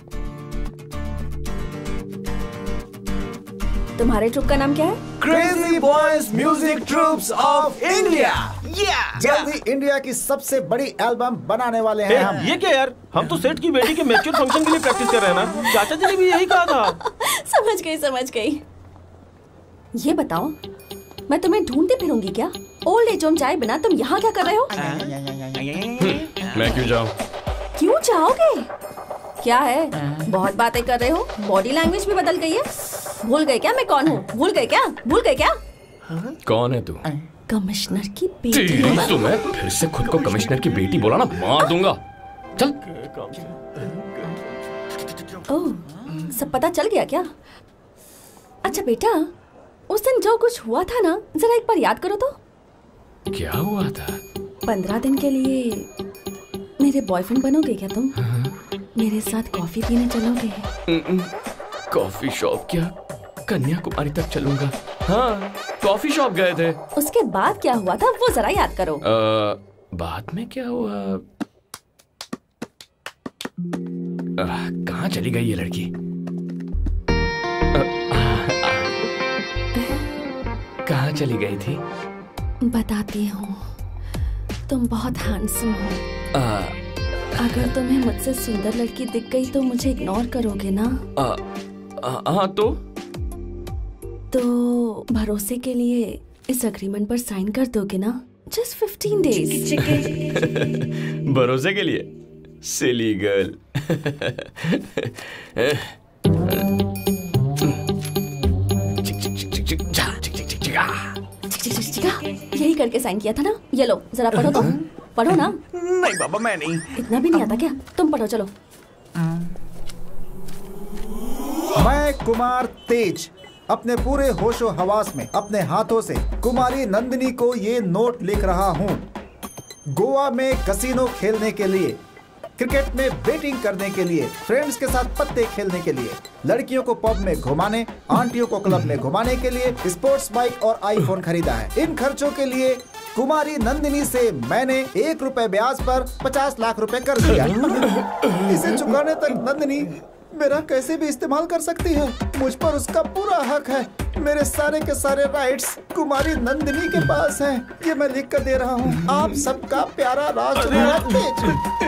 तुम्हारे ट्रुप का नाम क्या है? Crazy boys music troupes of India. जल्दी इंडिया की सबसे बड़ी एल्बम बनाने वाले हैं हम। ये क्या यार, हम तो सेठ की बेटी के मैच्योर फंक्शन के लिए प्रैक्टिस कर रहे हैं ना। चाचा जी ने भी यही कहा था। समझ गई। ये बताओ, मैं तुम्हें ढूंढती फिरूंगी क्या? ओल्ड एज होम जाए बिना तुम यहाँ क्या कर रहे हो? मैं क्यों जाऊँ? क्यों जाओगे? क्या है, बहुत बातें कर रहे हो, बॉडी लैंग्वेज भी बदल गई है। भूल गए क्या मैं कौन हूँ? भूल गए क्या? कौन है तू? कमिश्नर की बेटी। तो मैं फिर से खुद को कमिश्नर की बेटी बोला ना, मार दूंगा। चल। ओह, सब पता चल गया क्या? अच्छा बेटा, उस दिन जो कुछ हुआ था ना, जरा एक बार याद करो तो। क्या हुआ था? 15 दिन के लिए मेरे बॉयफ्रेंड बनोगे क्या तुम? मेरे साथ कॉफी पीने चलोगे? कॉफी शॉप क्या, कन्याकुमारी तक चलूंगा। हाँ। कॉफी शॉप गए थे। उसके बाद क्या हुआ था वो जरा याद करो। बाद में क्या हुआ? कहाँ चली गई ये लड़की? कहाँ चली गई थी? बताती हूँ। तुम बहुत हैंडसम हो। अगर तुम्हें मुझसे सुंदर लड़की दिख गई तो मुझे इग्नोर करोगे ना? हाँ तो भरोसे के लिए इस अग्रीमेंट पर साइन कर दोगे ना? Just 15 days। भरोसे के लिए? Silly girl. यही करके साइन किया था ना? ये लो जरा पढ़ो तो। पढ़ो ना। नहीं बाबा मैं नहीं। इतना भी नहीं आता क्या? तुम पढ़ो चलो। मैं कुमार तेज अपने पूरे होशो हवास में अपने हाथों से कुमारी नंदिनी को ये नोट लिख रहा हूँ। गोवा में कसिनो खेलने के लिए, क्रिकेट में बैटिंग करने के लिए, फ्रेंड्स के साथ पत्ते खेलने के लिए, लड़कियों को पब में घुमाने, आंटियों को क्लब में घुमाने के लिए स्पोर्ट्स बाइक और आईफोन खरीदा है। इन खर्चों के लिए कुमारी नंदिनी से मैंने 1 रुपए ब्याज पर 50 लाख रुपए कर दिया। इसे चुकाने तक नंदिनी मेरा कैसे भी इस्तेमाल कर सकती है। मुझ पर उसका पूरा हक है। मेरे सारे के सारे राइट्स कुमारी नंदिनी के पास हैं। ये मैं लिख कर दे रहा हूँ। आप सबका प्यारा राजकुमार तेज।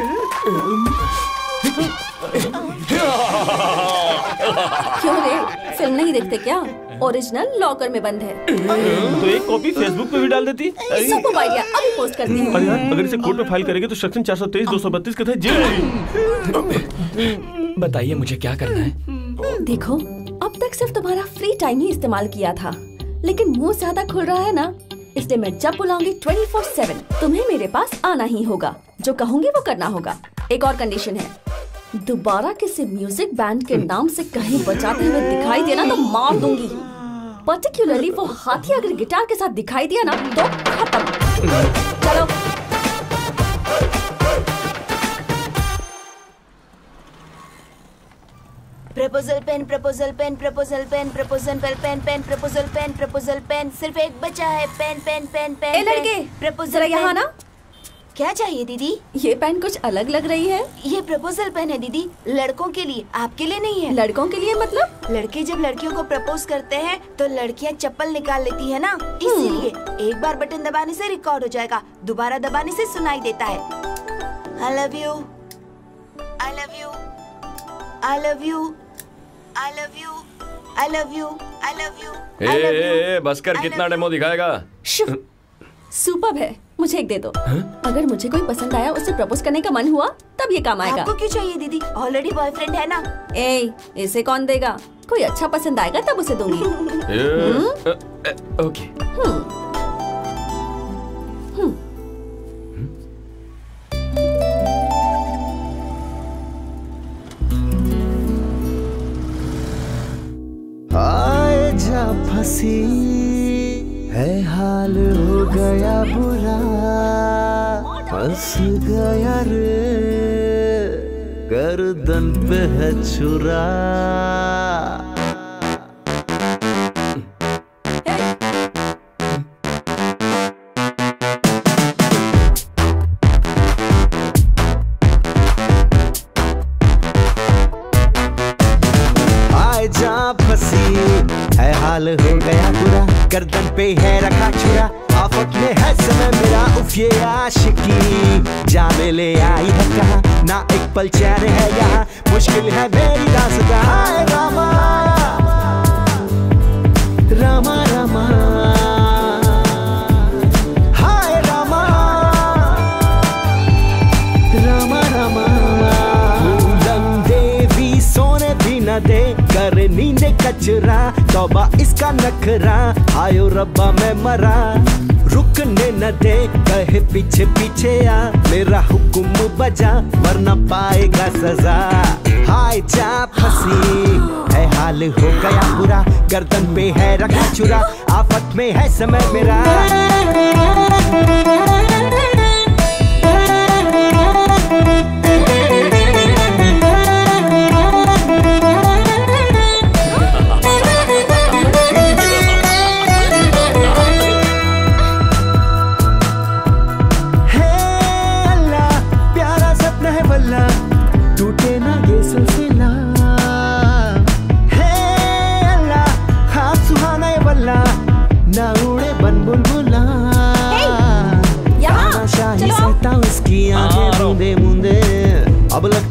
क्यों रे? फिल्म नहीं देखते क्या? ओरिजिनल लॉकर में बंद है। तो एक कॉपी फेसबुक पे भी डाल देती। सुपर आइडिया, अभी पोस्ट करती हूँ। अरे यार, अगर इसे कोर्ट में फाइल करेंगे तो सेक्शन 423-232 के तहत जेल। बताइए मुझे क्या करना है? देखो अब तक सिर्फ तुम्हारा फ्री टाइम ही इस्तेमाल किया था, लेकिन मुंह ज्यादा खुल रहा है ना, इसलिए मैं जब बुलाऊंगी 24/7 तुम्हें मेरे पास आना ही होगा। जो कहूंगी वो करना होगा। एक और कंडीशन है, दोबारा किसी म्यूजिक बैंड के नाम से कहीं बजाते हुए दिखाई देना तो मार दूंगी। पर्टिकुलरली वो हाथी अगर गिटार के साथ दिखाई दिया ना तो खत्म। चलो proposal pen, proposal pen, proposal pen, proposal pen, pen, proposal pen, proposal pen, सिर्फ एक बचा है। Pen pen pen pen. ए लड़के, प्रपोजल यहाँ ना। क्या चाहिए दीदी? ये पेन कुछ अलग लग रही है। ये प्रपोजल पेन है दीदी, लड़कों के लिए, आपके लिए नहीं है। लड़कों के लिए मतलब? लड़के जब लड़कियों को प्रपोज करते हैं तो लड़कियां चप्पल निकाल लेती है ना, इसीलिए एक बार बटन दबाने से रिकॉर्ड हो जाएगा, दोबारा दबाने से सुनाई देता है। I love you, I love you, I love you, I love you, I love you, I love you, I love you। बस कर, कितना डेमो दिखाएगा? सुपर्ब है, मुझे एक दे दो। अगर मुझे कोई पसंद आया, उससे प्रपोज करने का मन हुआ तब ये काम आएगा। आपको क्यों चाहिए दीदी? ऑलरेडी बॉयफ्रेंड है ना। ए, इसे कौन देगा? कोई अच्छा पसंद आएगा तब उसे दूंगी। ओके। आए जा फंसी है, हाल हो गया बुरा, फंस गया रे, गर्दन पे है छुरा। आए जा फंसी है, हाल हो गया बुरा, गर्दन पे है रखा छुरा, आफत में है समय मेरा, उफ ये आशिकी जाने ले आई है कहाँ, ना एक पल चैन है यहाँ, मुश्किल है मेरी दास्तां। हाय रामा रामा रामा, हाय रामा रामा रामा, फूलन देवी सोने भी न दे, करे नींदे कचरा, तौबा इसका नखरा, आयो रब्बा मैं मरा, रुकने न दे, कहे पीछे पीछे आ, मेरा हुक्म बजा, वरना पाएगा सजा। हाय जा फंसी है, हाल हो गया बुरा, गर्दन पे है रखा छुरा, आफत में है समय मेरा।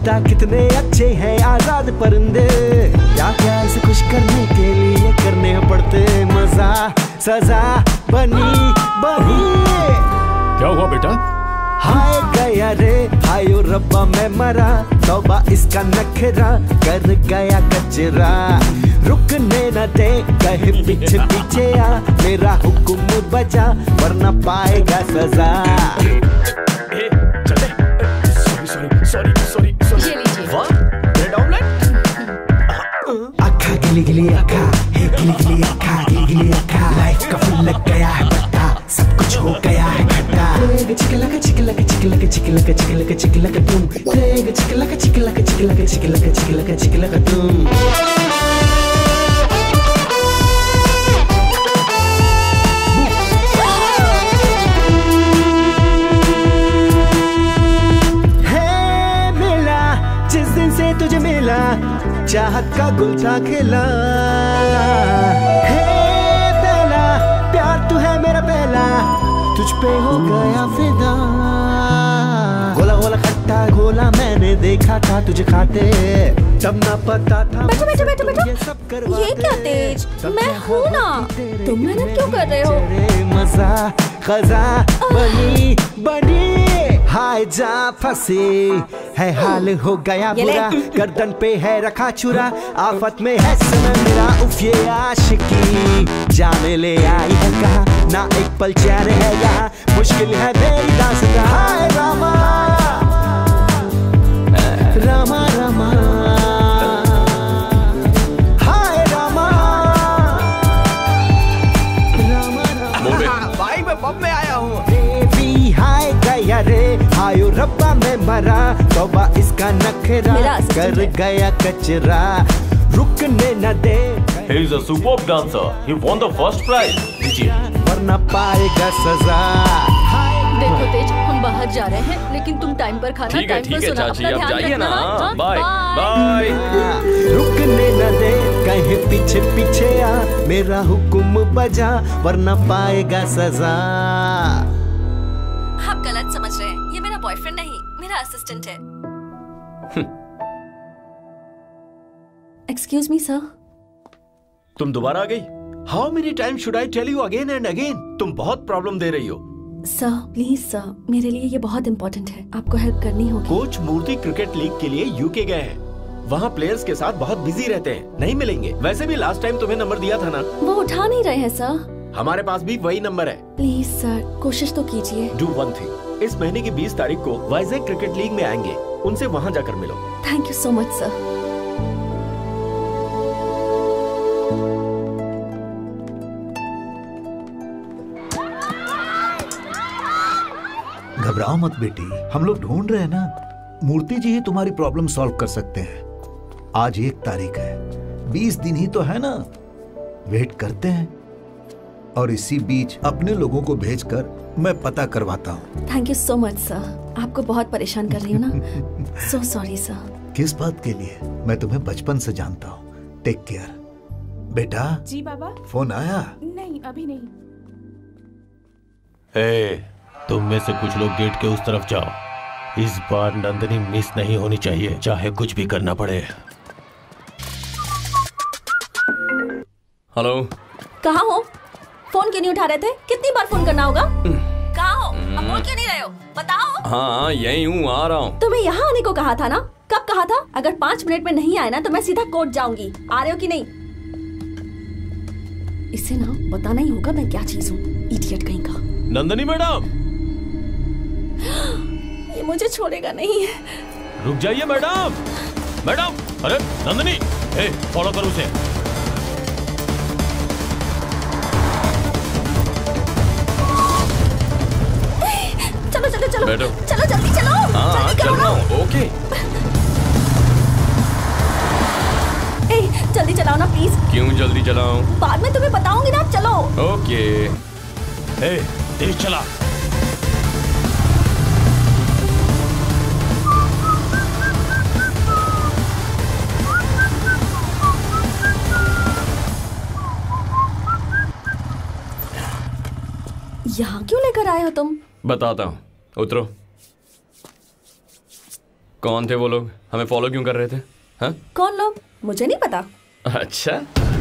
पता कितने अच्छे हैं आजाद परिंदे, क्या क्या इसे खुश करने के लिए करने पड़ते मजा सजा बनी बनी। क्या हुआ बेटा? हाय गया रे हायो रब्बा मैं मरा, तौबा इसका नखरा कर गया कचरा, रुकने न दे कहे पीछे पीछे आ, मेरा हुक्म बजा वरना पाएगा सजा। Sorry sorry sorry. Bread omelette. अखा गिली गिली अखा, हे गिली गिली अखा, गिली गिली अखा, लाइफ का फुल लग गया है पट्टा, सब कुछ हो गया है खट्टा। चिकलका चिकलका चिकलका चिकलका चिकलका चिकलका तुम, चिकलका चिकलका चिकलका चिकलका चिकलका चिकलका तुम। तुझे मिला चाहत का गुल था खिला, हे पहला प्यार तू है मेरा पहला, तुझ पे हो गया फिदा। गोला गोला खट्टा गोला मैंने देखा था तुझे खाते, तब ना पता था। बैठो बैठो बैठो बैठो। ये क्या तेज, मैं हूँ ना, तुम मेहनत क्यों कर रहे हो? मजा खजा बनी बनी, हाय जा फंसी है हाल हो गया बुरा, गर्दन पे है रखा छुरा, आफत में है समय मेरा उफ ये आशिकी, जाने ले आई है कहा ना एक पल चैन है यहाँ, मुश्किल है मेरी दास्तां। हाय रामा रामा रामा, हाय रामा रामा। भाई मैं बम में आया हूँ। बेबी हाय गया रे हायो रब्बा मैं मरा, तौबा इसका नखरा कर गया कचरा, रुकने न दे। He is a superb dancer. He won the first prize. दीजिए। वरना पाएगा सजा। देखो तेज, हम बाहर जा रहे हैं लेकिन तुम टाइम पर खाना ठीक है चाची, अब जाइए ना। Bye bye. रुकने न दे कहीं पीछे पीछे आ, मेरा हुक्म बजा वरना पाएगा सजा। आप गलत समझ रहे हैं, ये मेरा बॉयफ्रेंड नहीं, मेरा असिस्टेंट है। Excuse me sir. तुम दोबारा आ गई? How many time should I tell you again and again? तुम बहुत प्रॉब्लम दे रही हो। सर प्लीज सर, मेरे लिए ये बहुत इम्पोर्टेंट है, आपको हेल्प करनी होगी। कोच मूर्ति क्रिकेट लीग के लिए यूके गए हैं, वहाँ प्लेयर्स के साथ बहुत बिजी रहते हैं, नहीं मिलेंगे। वैसे भी लास्ट टाइम तुम्हें नंबर दिया था ना? वो उठा नहीं रहे हैं सर। हमारे पास भी वही नंबर है। प्लीज सर कोशिश तो कीजिए। डू वन थिंग, इस महीने की 20 तारीख को वाइजैक क्रिकेट लीग में आएंगे, उनसे वहाँ जाकर मिलो। Thank you so much sir. घबराओ मत बेटी, हम लोग ढूंढ रहे हैं ना, मूर्ति जी ही तुम्हारी प्रॉब्लम सॉल्व कर सकते हैं। आज 1 तारीख है, 20 दिन ही तो है ना, वेट करते हैं। और इसी बीच अपने लोगों को भेजकर मैं पता करवाता हूँ। Thank you so much sir, आपको बहुत परेशान कर रही हूँ ना। So sorry sir. किस बात के लिए? मैं तुम्हें बचपन से जानता हूँ। टेक केयर बेटा। जी बाबा। फोन आया? नहीं अभी नहीं। तुम में से कुछ लोग गेट के उस तरफ जाओ, इस बार नंदनी मिस नहीं होनी चाहिए, चाहे कुछ भी करना पड़े। हेलो, कहाँ हो? फोन क्यों नहीं उठा रहे थे? कितनी बार फोन करना होगा? कहाँ हो? अब बोल क्यों नहीं रहे हो? बताओ। हाँ यही हूँ, आ रहा हूँ। तुम्हें यहाँ आने को कहा था ना? कब कहा था? अगर 5 मिनट में नहीं आए ना तो मैं सीधा कोर्ट जाऊंगी। आ रहे हो कि नहीं? इसे ना बताना ही होगा मैं क्या चीज हूँ, इडियट कहीं का। नंदनी मैडम, ये मुझे छोड़ेगा नहीं। रुक जाइए मैडम। मैडम, अरे नंदनी, फॉलो करो उसे। चलो चलो चलो बैठो। चलो जल्दी चलो। हाँ चल रहा हूँ। ओके। जल्दी चलाओ ना प्लीज। क्यों जल्दी चलाऊं? बाद में तुम्हें बताऊंगी ना, चलो। ओके। तेज चला। यहाँ क्यों लेकर आए हो तुम? बताता हूँ, उतरो। कौन थे वो लोग? हमें फॉलो क्यों कर रहे थे? हाँ? कौन लोग? मुझे नहीं पता। अच्छा,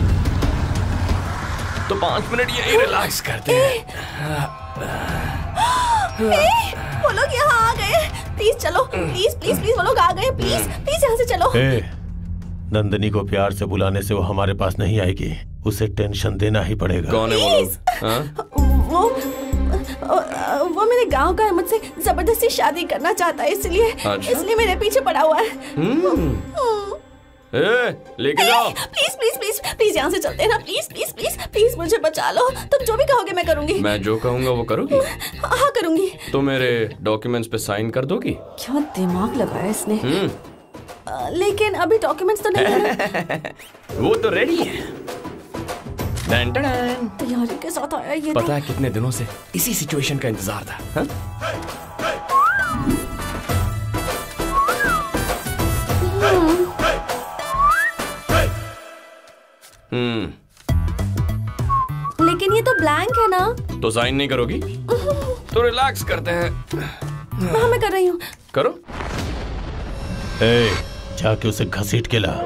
तो 5 मिनट यही रिलैक्स करते हैं। वो लोग यहाँ आ गए। प्लीज चलो, प्लीज प्लीज प्लीज, वो लोग आ गए। प्लीज प्लीज यहाँ से चलो। नंदिनी को प्यार से बुलाने से वो हमारे पास नहीं आएगी, उसे टेंशन देना ही पड़ेगा। कौन है वो लोग? वो मेरे गांव का है, मुझसे जबरदस्ती शादी करना चाहता है, इसलिए मेरे पीछे पड़ा हुआ है। लेके जाओ। प्लीज प्लीज प्लीज प्लीज यहाँ से चलते हैं ना। प्लीज प्लीज प्लीज प्लीज मुझे बचा लो। तुम जो भी कहोगे मैं करूंगी। मैं जो कहूँगा वो करोगी? हाँ करूंगी। तो मेरे डॉक्यूमेंट्स पे साइन कर दोगी? क्या दिमाग लगाया इसने। लेकिन अभी डॉक्यूमेंट्स तो नहीं है ना। वो तो रेडी है। तैयारी के साथ आया ये। पता है कितने दिनों से इसी सिचुएशन का इंतजार था। हा? लेकिन ये तो ब्लैंक है ना। तो साइन नहीं करोगी? तो रिलैक्स करते हैं। हाँ मैं कर रही हूँ। करो। जाके उसे घसीट के ला।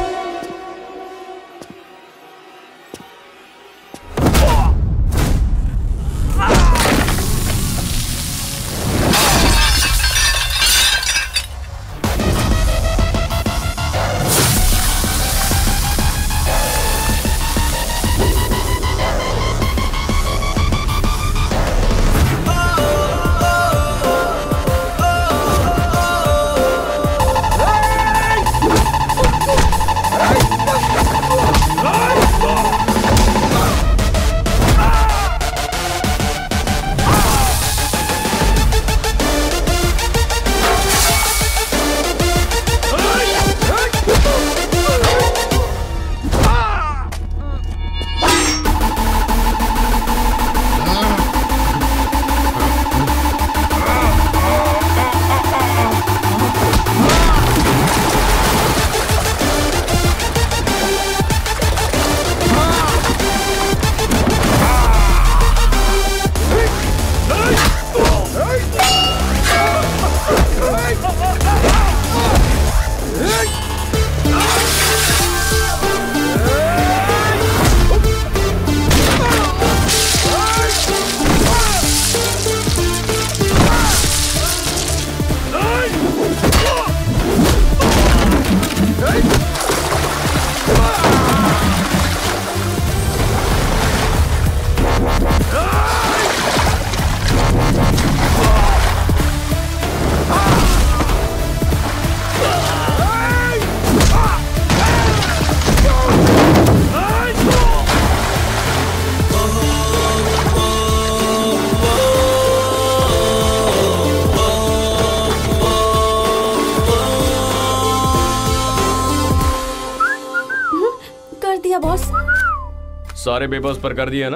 सारे पेपर्स पर कर दिया ना?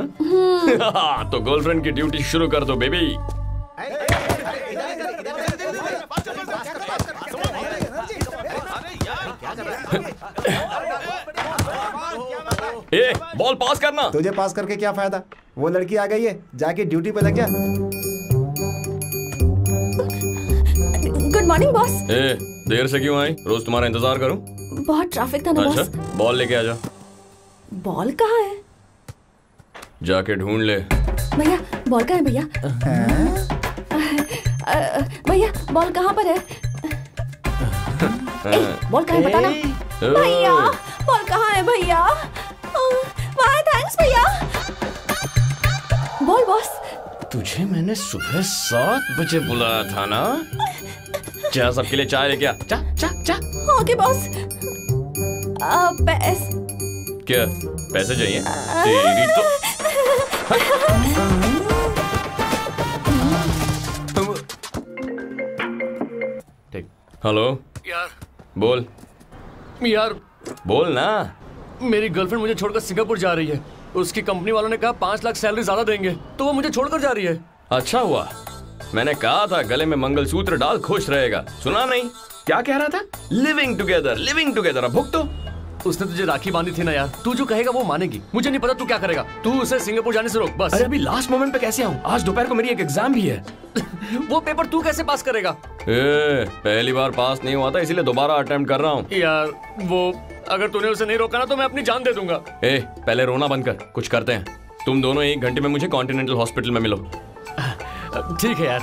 तो गर्लफ्रेंड की ड्यूटी शुरू कर दो बेबी। बॉल पास करना। तुझे पास करके क्या फायदा? वो लड़की आ गई है, जाके ड्यूटी पे लग जा। Good morning boss. देर से क्यों आई? रोज तुम्हारा इंतजार करूं? बहुत ट्रैफिक था ना बॉस। अच्छा, बॉल लेके आ जा। बॉल कहाँ है? जाके ढूंढ ले। भैया बॉल कहाँ है भैया? भैया बॉल कहाँ पर है? बॉल कहाँ है बताना। भैया बॉल कहाँ है भैया? वाह थैंक्स भैया। Ball boss. तुझे मैंने सुबह 7 बजे बुलाया था ना? जा सबके लिए चाय लेके आ। चा चा चा। Okay boss. क्या पैसे चाहिए? तेरी तो हेलो यार। बोल यार बोल ना। मेरी गर्लफ्रेंड मुझे छोड़कर सिंगापुर जा रही है। उसकी कंपनी वालों ने कहा 5 लाख सैलरी ज्यादा देंगे, तो वो मुझे छोड़कर जा रही है। अच्छा हुआ, मैंने कहा था गले में मंगलसूत्र डाल खुश रहेगा। सुना नहीं? क्या कह रहा था? Living together. अब भुगतो। उसने तुझे राखी बांधी थी ना यार, तू जो कहेगा वो मानेगी। मुझे नहीं पता तू क्या करेगा। तू उसे सिंगापुर जाने से रोक बस। अरे अभी लास्ट मोमेंट पे कैसे आऊं? आज दोपहर को मेरी एक एग्जाम भी है। वो पेपर तू कैसे पास करेगा? पहली बार पास नहीं हुआ था इसीलिए दोबारा अटेम्प्ट कर रहा हूँ। यार वो अगर तूने उसे नहीं रोका ना तो मैं अपनी जान दे दूंगा। पहले रोना बंद कर, कुछ करते हैं। तुम दोनों 1 घंटे में मुझे कॉन्टिनेंटल हॉस्पिटल में मिलो। ठीक है यार।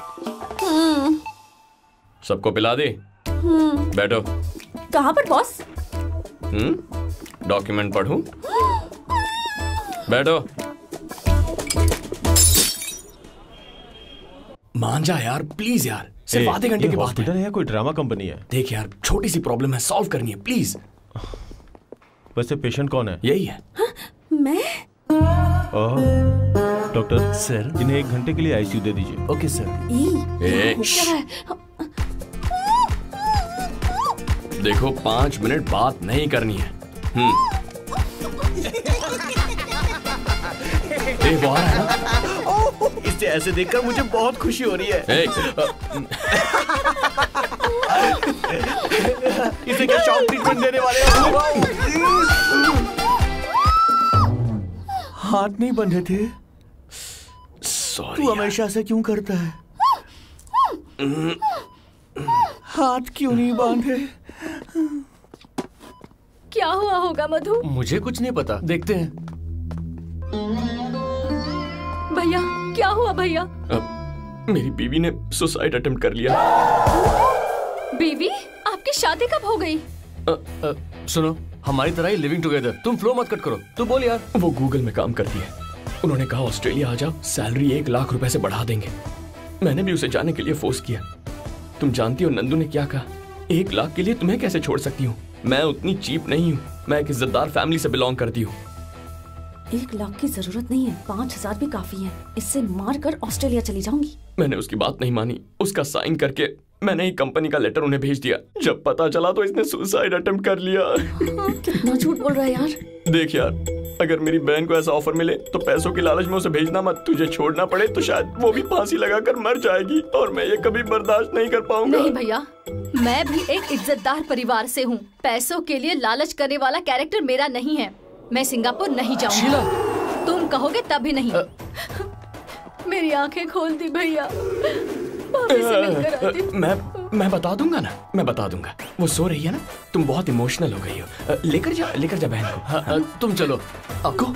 सबको पिला दी? बैठो। कहाँ पर बॉस? डॉक्यूमेंट पढ़ूं? बैठो। मान जा यार प्लीज यार, सिर्फ आधे घंटे की बात है। कोई ड्रामा कंपनी है? देख यार, छोटी सी प्रॉब्लम है, सॉल्व करनी है प्लीज। वैसे पेशेंट कौन है? यही है। मैं? डॉक्टर सर, इन्हें 1 घंटे के लिए आईसीयू दे दीजिए। Okay sir. देखो 5 मिनट बात नहीं करनी है। वो आ रहा है ना? इसे ऐसे देखकर मुझे बहुत खुशी हो रही है। इसे क्या शॉक ट्रीटमेंट देने वाले हो? हाथ नहीं बंधे थे? सॉरी। तू हमेशा से क्यों करता है? हाथ क्यों नहीं बांधे? क्या हुआ होगा मधु? मुझे कुछ नहीं पता, देखते हैं। भैया क्या हुआ भैया? मेरी बीवी ने सुसाइड अटेम्प्ट कर लिया। बीवी? आपकी शादी कब हो गई? सुनो, हमारी तरह ही लिविंग टुगेदर। तुम फ्लो मत कट करो, तू बोल यार। वो गूगल में काम करती है। उन्होंने कहा ऑस्ट्रेलिया आ जाओ, सैलरी 1 लाख रुपए से बढ़ा देंगे। मैंने भी उसे जाने के लिए फोर्स किया। तुम जानती हो नंदू ने क्या कहा? 1 लाख के लिए तुम्हें कैसे छोड़ सकती हूँ? मैं उतनी चीप नहीं हूँ, मैं एक इज्जतदार फैमिली से बिलोंग करती हूँ। 1 लाख की जरूरत नहीं है, 5,000 भी काफी है। इससे मार कर ऑस्ट्रेलिया चली जाऊंगी। मैंने उसकी बात नहीं मानी, उसका साइन करके मैंने ही कंपनी का लेटर उन्हें भेज दिया। जब पता चला तो इसने सुसाइड अटेम्प्ट कर लिया। कितना झूठ बोल रहा है यार। देख यार, अगर मेरी बहन को ऐसा ऑफर मिले तो पैसों की लालच में उसे भेजना मत। तुझे छोड़ना पड़े तो शायद वो भी फांसी लगाकर मर जाएगी और मैं ये कभी बर्दाश्त नहीं कर पाऊंगा। नहीं भैया, मैं भी एक इज्जतदार परिवार से हूँ। पैसों के लिए लालच करने वाला कैरेक्टर मेरा नहीं है। मैं सिंगापुर नहीं जाऊंगी। तुम कहोगे तभी नहीं। मेरी आंखें खोल दी भैया। मैं बता दूंगा ना, मैं बता दूंगा। वो सो रही है ना, तुम बहुत इमोशनल हो गई हो। लेकर जा बहन को। तुम चलो। आको।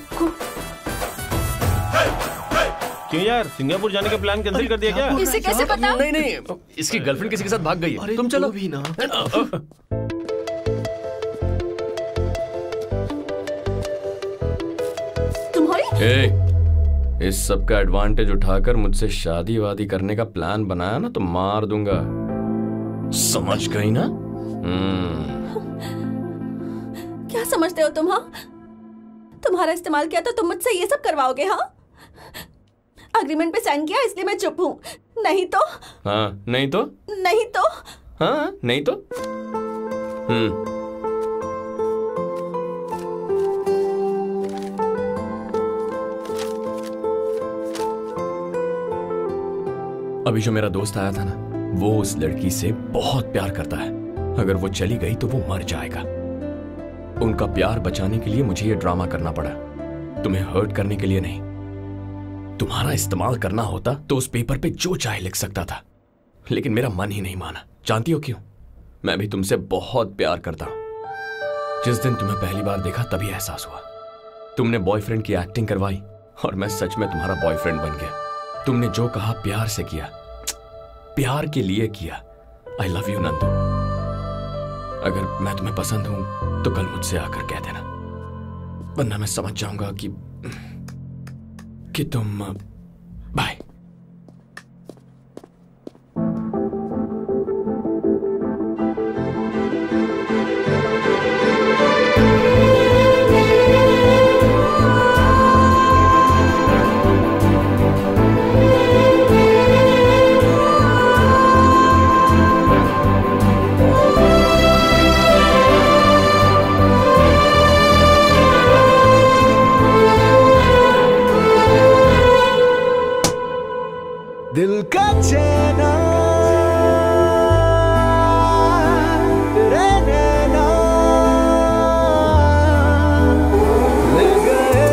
क्यों यार, सिंगापुर जाने का प्लान कैंसिल कर दिया क्या? इसे कैसे पता? नहीं, इसकी गर्लफ्रेंड किसी के साथ भाग गई है। तुम चलो भी ना। इस सब का एडवांटेज उठाकर मुझसे शादी वादी करने का प्लान बनाया ना तो मार दूंगा, समझ गई ना? क्या समझते हो तुम? हाँ, तुम्हारा इस्तेमाल किया तो तुम मुझसे ये सब करवाओगे? हाँ, अग्रीमेंट पे साइन किया इसलिए मैं चुप हूँ। नहीं तो? हाँ, नहीं तो? नहीं तो? हाँ, नहीं तो? अभी जो मेरा दोस्त आया था ना, वो उस लड़की से बहुत प्यार करता है। अगर वो चली गई तो वो मर जाएगा। उनका प्यार बचाने के लिए मुझे ये ड्रामा करना पड़ा, तुम्हें हर्ट करने के लिए नहीं। तुम्हारा इस्तेमाल करना होता तो उस पेपर पे जो चाहे लिख सकता था, लेकिन मेरा मन ही नहीं माना। जानती हो क्यों? मैं भी तुमसे बहुत प्यार करता हूं। जिस दिन तुम्हें पहली बार देखा तभी एहसास हुआ। तुमने बॉयफ्रेंड की एक्टिंग करवाई और मैं सच में तुम्हारा बॉयफ्रेंड बन गया। तुमने जो कहा प्यार से किया, प्यार के लिए किया। I love you Nandu. अगर मैं तुम्हें पसंद हूं तो कल मुझसे आकर कह देना, वरना मैं समझ जाऊंगा कि तुम। बाय। दिल का चैना रहना ले गए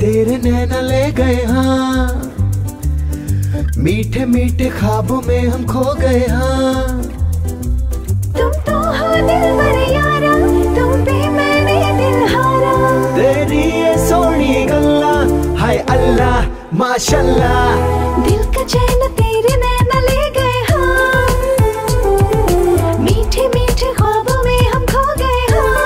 तेरे नैना ले गए हाँ, मीठे मीठे ख्वाबों में हम खो गए हाँ। तुम तो हो दिलबर यारा, तुम पे मैंने दिल हारा। तेरी ये सोनी गल्ला, हाय अल्लाह माशाल्लाह। दिल का चैन तेरे नैना ले गए हाँ, मीठे मीठे ख्वाबों में हम खो गए हाँ।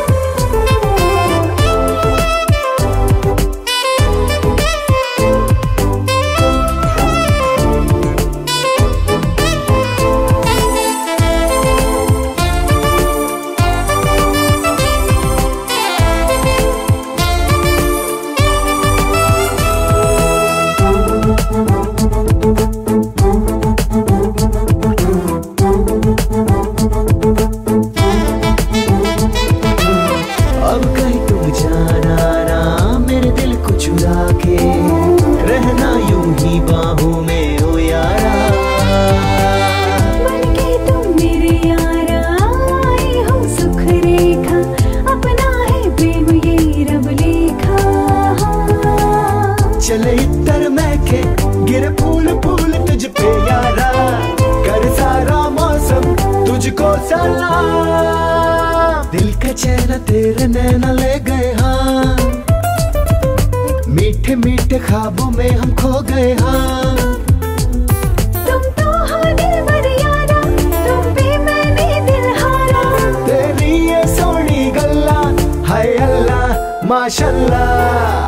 दिल का चैन तेरे नैना ले गए हाँ, मीठे मीठे ख्वाबों में हम खो गए हाँ। तुम तो हो दिलबर यारा, तुम पे मैंने दिल हारा। तेरी ये सोनी गल्ला, हाय अल्लाह माशाल्लाह।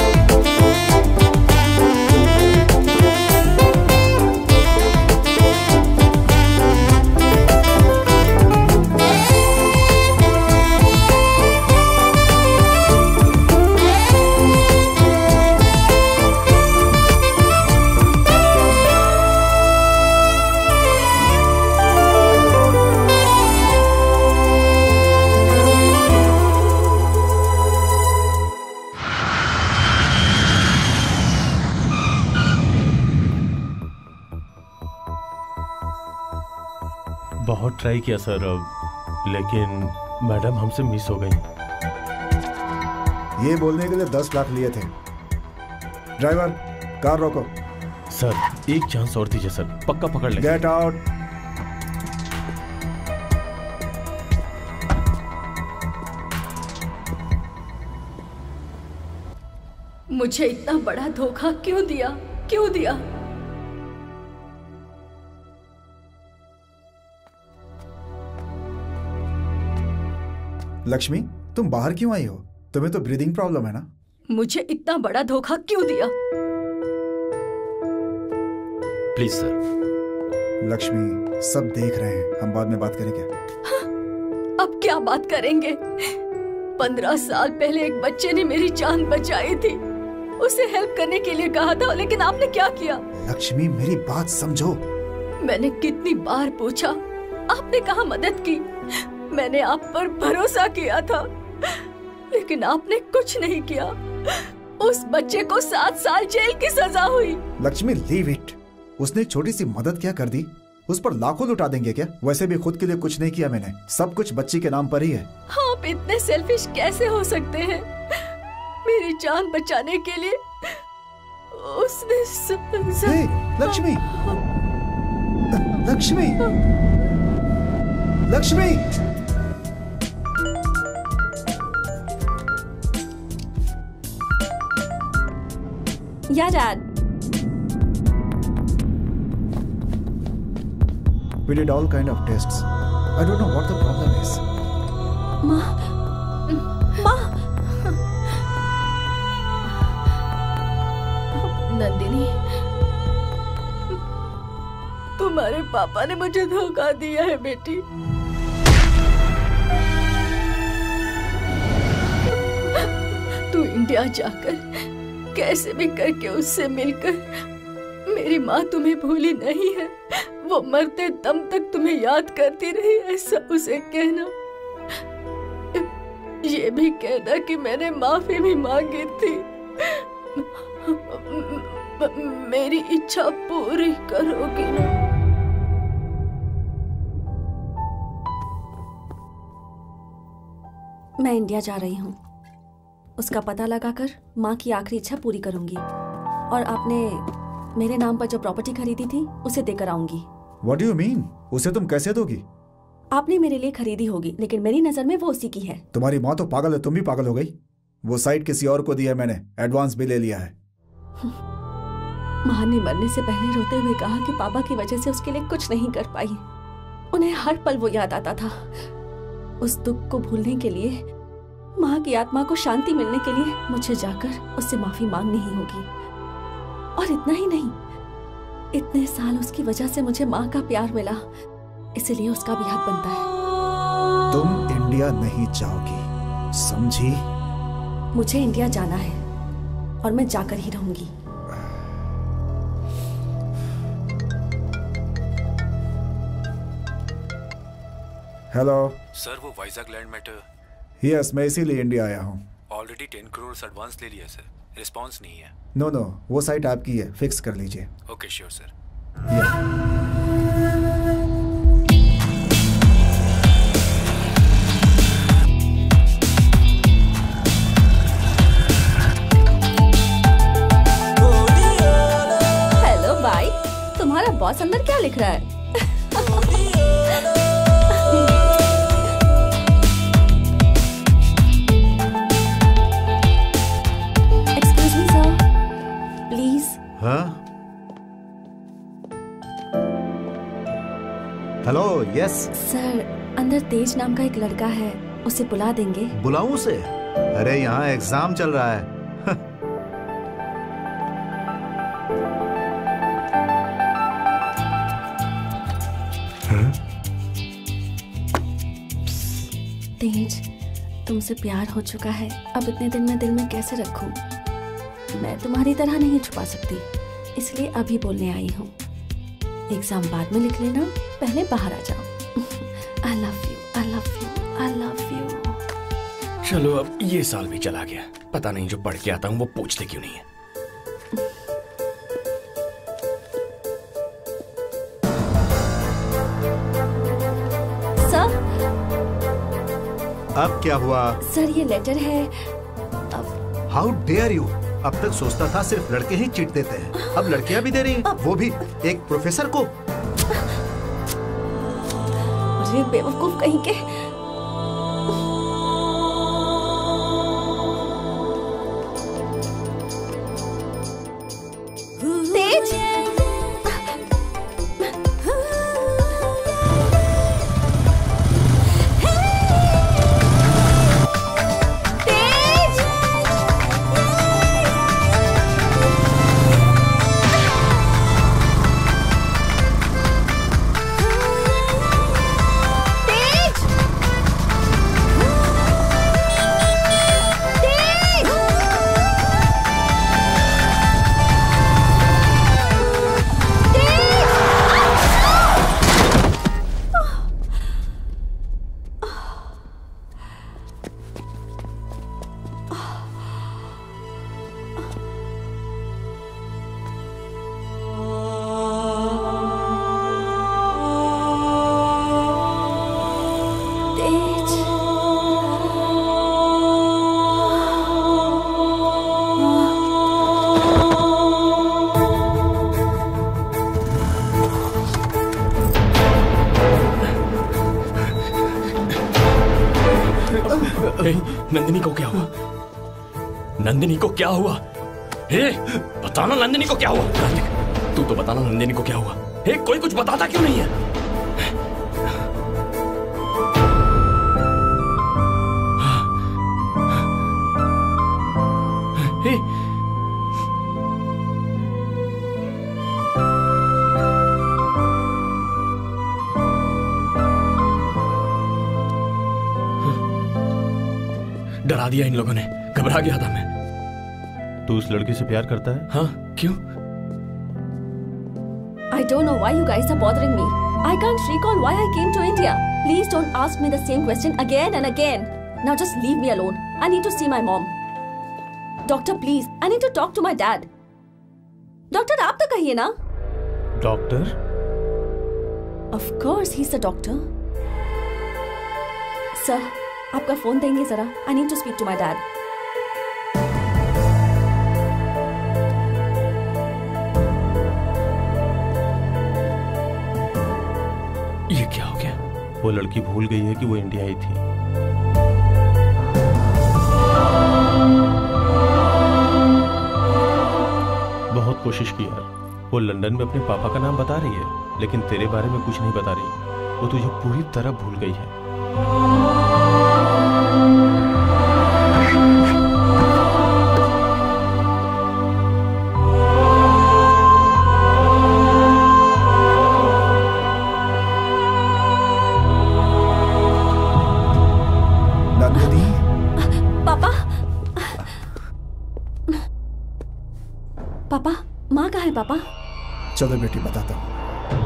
बहुत ट्राई किया सर, लेकिन मैडम हमसे मिस हो गई। ये बोलने के लिए 10 लाख लिए थे। ड्राइवर कार रोको। सर एक चांस और दीजिए सर, पक्का पकड़ ले। Get out. मुझे इतना बड़ा धोखा क्यों दिया, क्यों दिया? लक्ष्मी, तुम बाहर क्यों आई हो? तुम्हें तो ब्रीदिंग प्रॉब्लम है ना? मुझे इतना बड़ा धोखा क्यों दिया? Please sir. लक्ष्मी, सब देख रहे हैं, हम बाद में बात करेंगे। अब क्या बात करेंगे? 15 साल पहले एक बच्चे ने मेरी जान बचाई थी, उसे हेल्प करने के लिए कहा था, लेकिन आपने क्या किया? लक्ष्मी, मेरी बात समझो। मैंने कितनी बार पूछा, आपने कहा मदद की। मैंने आप पर भरोसा किया था, लेकिन आपने कुछ नहीं किया। उस बच्चे को 7 साल जेल की सजा हुई। Lakshmi, leave it. उसने छोटी सी मदद क्या कर दी? उस पर लाखों लुटा देंगे क्या? वैसे भी खुद के लिए कुछ नहीं किया मैंने, सब कुछ बच्ची के नाम पर ही है। आप इतने सेल्फिश कैसे हो सकते हैं? मेरी जान बचाने के लिए उसने Lakshmi, Lakshmi, Lakshmi. Yeah, Dad. We did all kind of tests. I don't know what the problem is. माँ, नंदिनी, तुम्हारे पापा ने मुझे धोखा दिया है बेटी। तू इंडिया जाकर कैसे भी करके उससे मिलकर, मेरी माँ तुम्हें भूली नहीं है, वो मरते दम तक तुम्हें याद करती रही, ऐसा उसे कहना। ये भी कहना कि मैंने माफी भी मांगी थी। मेरी इच्छा पूरी करोगी ना? मैं इंडिया जा रही हूँ। उसका पता लगाकर माँ की आखिरी इच्छा पूरी करूंगी और आपने मेरे नाम पर जो प्रॉपर्टी खरीदी थी उसे देकर आऊंगी। What do you mean? उसे तुम कैसे दोगी? आपने मेरे लिए खरीदी होगी, लेकिन मेरी नजर में वो उसी की है। तुम्हारी माँ तो पागल है, तुम भी पागल हो गई। वो साइट किसी और को दी है, मैंने एडवांस भी ले लिया है। माँ ने मरने से पहले रोते हुए कहा कि पापा की वजह से उसके लिए कुछ नहीं कर पाई। उन्हें हर पल वो याद आता था। उस दुख को भूलने के लिए, माँ की आत्मा को शांति मिलने के लिए मुझे जाकर उससे माफी मांगनी ही होगी। और इतना ही नहीं, इतने साल उसकी वजह से मुझे माँ का प्यार मिला, इसलिए उसका भी हक बनता है। तुम इंडिया नहीं जाओगी, समझी? मुझे इंडिया जाना है और मैं जाकर ही रहूंगी। हेलो सर, वो वाइजाग लैंड मैटर। यस, मैं इसीलिए इंडिया आया हूँ। ऑलरेडी 10 करोड़ एडवांस ले लिया सर, रिस्पांस नहीं है। नो, वो साइट आपकी है, फिक्स कर लीजिए। Okay sure sir. हेलो भाई, तुम्हारा बॉस अंदर क्या लिख रहा है? Excuse me sir, please. हाँ? Hello, yes. सर, अंदर तेज नाम का एक लड़का है, उसे बुला देंगे? बुलाऊं उसे? अरे यहाँ एग्जाम चल रहा है। तेज, तुमसे प्यार हो चुका है, अब इतने दिन मैं दिल में कैसे रखूं? मैं तुम्हारी तरह नहीं छुपा सकती, इसलिए अभी बोलने आई हूँ। एग्जाम बाद में लिख लेना, पहले बाहर आ जाओ। I love you, I love you, I love you। चलो, अब ये साल भी चला गया, पता नहीं जो पढ़ के आता हूँ वो पूछते क्यों नहीं है। सर, अब क्या हुआ? सर ये लेटर है। How dare you! अब तक सोचता था सिर्फ लड़के ही चिट देते हैं, अब लड़कियां भी दे रही हैं, वो भी एक प्रोफेसर को। अरे बेवकूफ कहीं के। तेज, नंदिनी को क्या हुआ? नंदिनी को क्या हुआ? हे, बताना नंदिनी को क्या हुआ? कार्तिक, तू तो बताना नंदिनी को क्या हुआ? हे, कोई कुछ बताता क्यों नहीं है? हे, डरा दिया इन लोगों ने, घबरा गया था मैं। तू उस लड़की से प्यार करता है? हाँ, क्यों? I don't know why you guys are bothering me. I can't recall why I came to India. Please don't ask me the same question again and again. Now just leave me alone. I need to see my mom. Doctor, please. I need to talk to my dad. Doctor, आप तो कहिए ना? Doctor? Of course, he's the doctor. Sir, आपका phone देंगे जरा? I need to speak to my dad. ये क्या हो गया? वो लड़की भूल गई है कि वो इंडिया आई थी। बहुत कोशिश की यार, वो लंदन में अपने पापा का नाम बता रही है, लेकिन तेरे बारे में कुछ नहीं बता रही। वो तुझे पूरी तरह भूल गई है। पापा, माँ कहाँ है पापा? चलो बेटी बताता हूँ।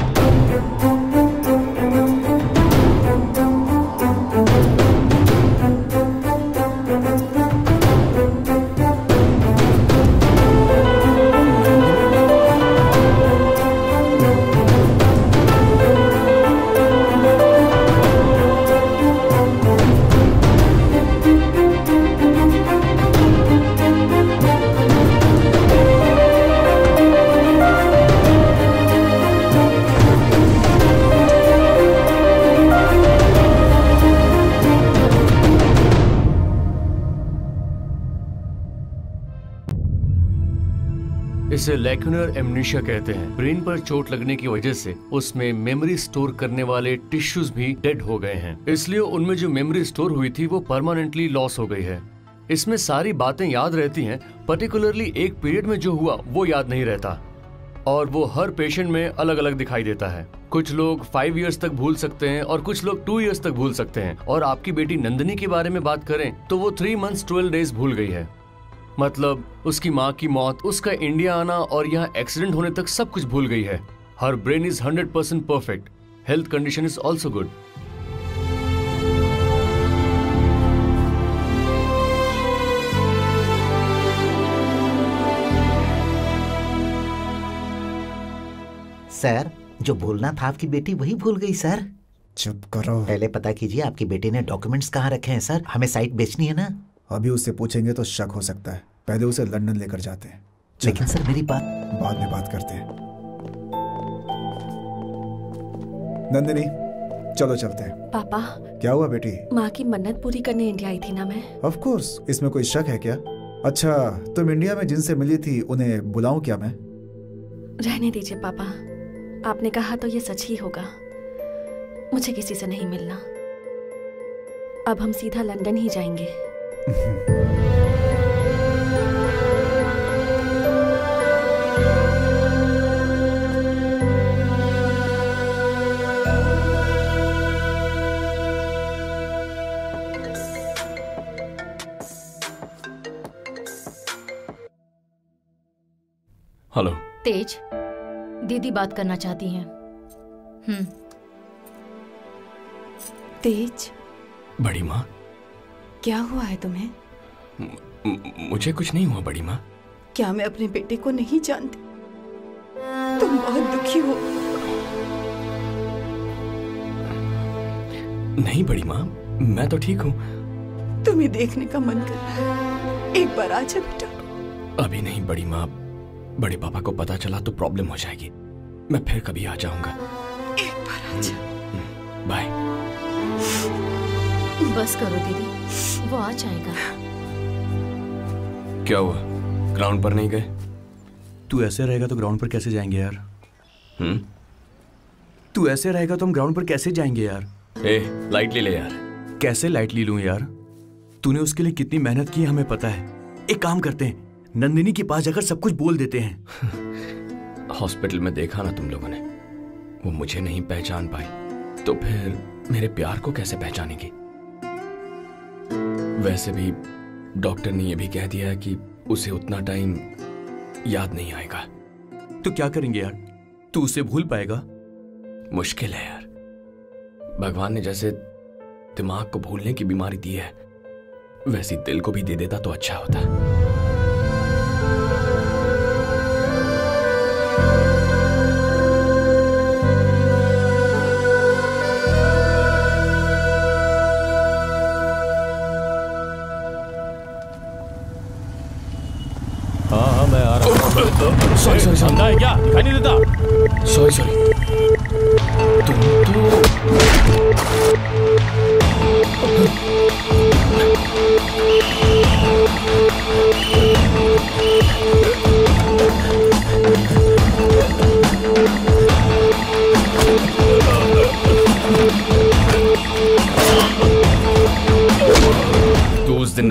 इसे लैक्यूनर एमनीशिया कहते हैं। ब्रेन पर चोट लगने की वजह से उसमें मेमोरी स्टोर करने वाले टिश्यूज भी डेड हो गए हैं, इसलिए उनमें जो मेमोरी स्टोर हुई थी वो परमानेंटली लॉस हो गई है। इसमें सारी बातें याद रहती हैं, पर्टिकुलरली एक पीरियड में जो हुआ वो याद नहीं रहता, और वो हर पेशेंट में अलग अलग दिखाई देता है। कुछ लोग 5 इयर्स तक भूल सकते हैं और कुछ लोग 2 इयर्स तक भूल सकते हैं। और आपकी बेटी नंदिनी के बारे में बात करें तो वो 3 months 12 days भूल गई है। मतलब उसकी माँ की मौत, उसका इंडिया आना और यहाँ एक्सीडेंट होने तक सब कुछ भूल गई है। Her brain is 100% perfect. Health condition is also good. Sir, जो भूलना था आपकी बेटी वही भूल गई सर। चुप करो। पहले पता कीजिए आपकी बेटी ने डॉक्यूमेंट्स कहाँ रखे हैं सर, हमें साइट बेचनी है ना। अभी उससे पूछेंगे तो शक हो सकता है, पहले उसे लंदन लेकर जाते हैं। लेकिन सर मेरी बात बाद में बात करते हैं। नंदिनी चलो चलते हैं। पापा, क्या हुआ बेटी? माँ की मन्नत पूरी करने इंडिया आई थी ना मैं। ऑफ कोर्स, इसमें कोई शक है क्या? अच्छा, तुम इंडिया में जिनसे मिली थी उन्हें बुलाऊं क्या मैं? रहने दीजिए पापा, आपने कहा तो ये सच ही होगा। मुझे किसी से नहीं मिलना। अब हम सीधा लंदन ही जाएंगे। हेलो तेज, दीदी बात करना चाहती हैं। तेज, बड़ी माँ, क्या हुआ है तुम्हें? मुझे कुछ नहीं हुआ बड़ी माँ। क्या मैं अपने बेटे को नहीं जानती? तुम बहुत दुखी हो। नहीं बड़ी माँ, मैं तो ठीक हूँ। तुम्हें देखने का मन कर रहा है, एक बार आ जा बेटा। अभी नहीं बड़ी माँ, बड़े पापा को पता चला तो प्रॉब्लम हो जाएगी। मैं फिर कभी आ जाऊंगा। एक बार आ जा। बाय। बस करो दीदी, वो आ जाएगा। क्या हुआ, ग्राउंड पर नहीं गए? तू ऐसे रहेगा तो ग्राउंड पर कैसे जाएंगे यार? तू ऐसे रहेगा तो हम ग्राउंड पर कैसे जाएंगे यार? लाइटली ले यार। कैसे लाइटली लूं यार? तूने उसके लिए कितनी मेहनत की हमें पता है। एक काम करते हैं, नंदिनी के पास जाकर सब कुछ बोल देते हैं। हॉस्पिटल में देखा ना तुम लोगों ने, वो मुझे नहीं पहचान पाई तो फिर मेरे प्यार को कैसे पहचानेगी? वैसे भी डॉक्टर ने यह भी कह दिया कि उसे उतना टाइम याद नहीं आएगा। तो क्या करेंगे यार? तू उसे भूल पाएगा? मुश्किल है यार। भगवान ने जैसे दिमाग को भूलने की बीमारी दी है, वैसी दिल को भी दे देता तो अच्छा होता। हाँ, मैं आ रहा हूँ। सॉरी अंधा है क्या? दिखाई नहीं देता? सॉरी तुम तो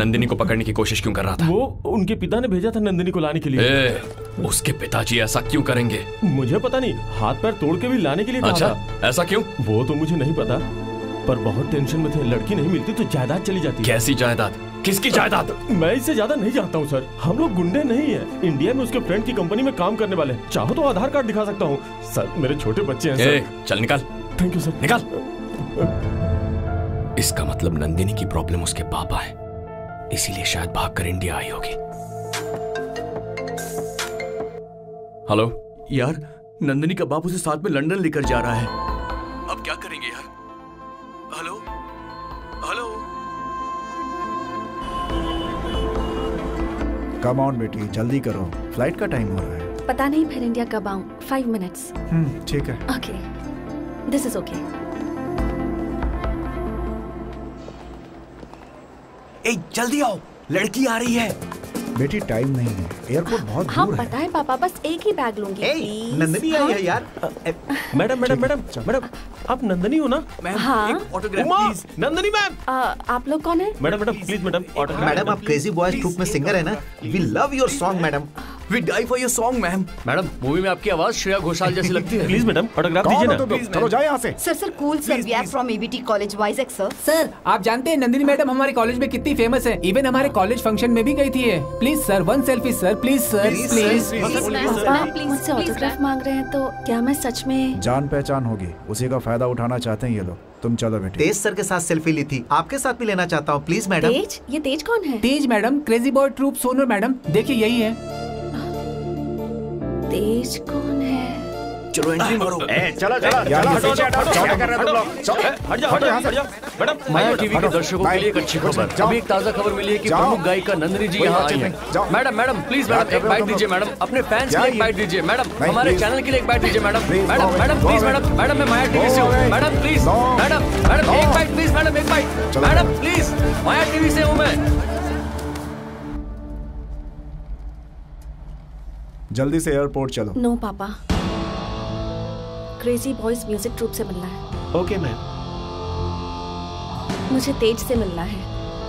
नंदिनी को पकड़ने की कोशिश क्यों कर रहा था? वो उनके पिता ने भेजा था नंदिनी को लाने के लिए। उसके पिताजी ऐसा क्यों करेंगे? मुझे पता नहीं, हाथ पैर तोड़ के भी लाने के लिए कहा अच्छा, था। ऐसा क्यों? वो तो मुझे नहीं पता, पर बहुत टेंशन में थे। लड़की नहीं मिलती तो जायदाद चली जाती। कैसी जायदाद? किसकी जायदाद? मैं इससे ज्यादा नहीं जानता हूँ सर। हम लोग गुंडे नहीं है। इंडिया में उसके फ्रेंड की कंपनी में काम करने वाले। चाहो तो आधार कार्ड दिखा सकता हूँ सर। मेरे छोटे बच्चे हैं सर। चल निकाल। Thank you sir. निकाल। इसका मतलब नंदिनी की प्रॉब्लम उसके पापा है, इसीलिए शायद भागकर इंडिया आई होगी। हेलो यार, नंदिनी का बाप उसे साथ में लंदन लेकर जा रहा है। अब क्या करेंगे यार? Hello hello. कम ऑन बेटी, जल्दी करो, फ्लाइट का टाइम हो रहा है। पता नहीं फिर इंडिया कब आऊं। 5 मिनट्स। ठीक है। Okay, this is okay. ए, जल्दी आओ, लड़की आ रही है। बेटी टाइम नहीं है, एयरपोर्ट बहुत हाँ दूर है। पता है पापा, बस एक ही बैग लूंगी। नंदिनी आई है यार। मैडम मैडम मैडम मैडम, आप नंदिनी हो ना? हाँ। एक autograph Uma, please. Nandini ma'am. आप लोग कौन है? Madam madam please madam, autograph. Madam आप क्रेजी बॉयज ट्रूप में सिंगर है ना? We love your song madam. We die for your song ma'am. Madam, movie में आपकी आवाज श्रेया घोषाल जैसी लगती है। प्लीज मैडम, ऑटोग्राफ दीजिए ना। चलो जाओ यहाँ से। Sir cool sir, we are from ABT college Vizag sir. सर आप जानते हैं नंदिनी मैडम हमारे कॉलेज में कितनी फेमस है। इवन हमारे कॉलेज फंक्शन में भी गई थी। Please sir, 1 selfie sir, please sir, please. पापा मुझसे ऑटोग्राफ मांग रहे हैं, तो क्या मैं सच में? जान पहचान होगी, उसी का फायदा उठाना चाहते हैं ये लोग। तुम चलो बेटी। तेज सर के साथ सेल्फी ली थी, आपके साथ भी लेना चाहता हूँ प्लीज मैडम। तेज? ये तेज कौन है? Tej madam, crazy boy troupe Sonu madam, देखिए यही है। तेज कौन है? चलो एंट्री मारो। चलो चलो क्या कर रहे हो तुम लोग? हट जाओ यहाँ से। मैडम, माया टीवी के दर्शकों के लिए एक अच्छी खबर। अभी एक ताजा खबर मिली है कि प्रमुख गायिका नंदिनी जी यहाँ आई हैं। मैडम प्लीज मैडम, एक बाइट दीजिए मैडम। अपने फैंस के लिए एक बाइट दीजिए मैडम। हमारे चैनल के लिए एक बाइट दीजिए मैडम। मैडम प्लीज मैडम, मैं माया टीवी से हूँ मैडम। प्लीज मैडम एक बाइट प्लीज मैडम, एक bite madam please. Maya TV से हूँ मैं। जल्दी से एयरपोर्ट चलो। नो पापा, क्रेजी बॉयज म्यूजिक ट्रूप से मिलना है। Okay ma'am. मुझे तेज से मिलना है।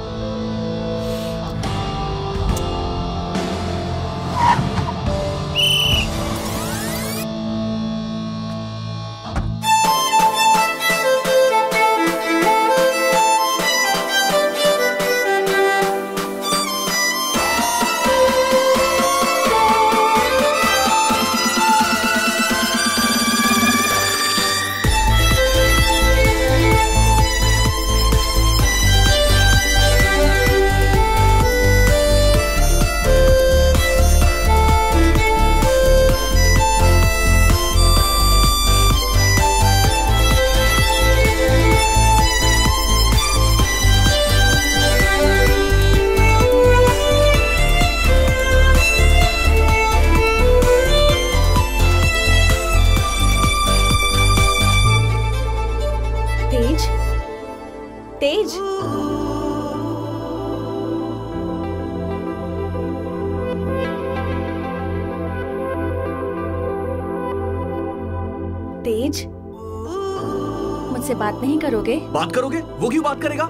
तेज, तेज, मुझसे बात नहीं करोगे? बात करोगे? वो क्यों बात करेगा?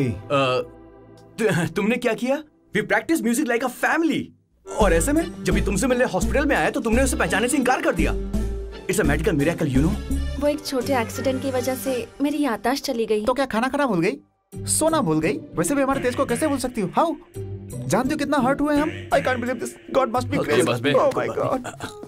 तुमने क्या किया? We practice music like a family. और ऐसे में जब भी तुमसे मिलने हॉस्पिटल में आया तो तुमने उसे पहचानने से इनकार कर दिया। It's a medical miracle, you know. वो एक छोटे एक्सीडेंट की वजह से मेरी याददाश्त चली गई। तो क्या खाना खाना भूल गई? सोना भूल गई? वैसे भी हमारे तेज को कैसे भूल सकती हूँ? हाउ? जानती हो कितना हर्ट हुए हम? I can't believe this. God must be crazy. Oh my God.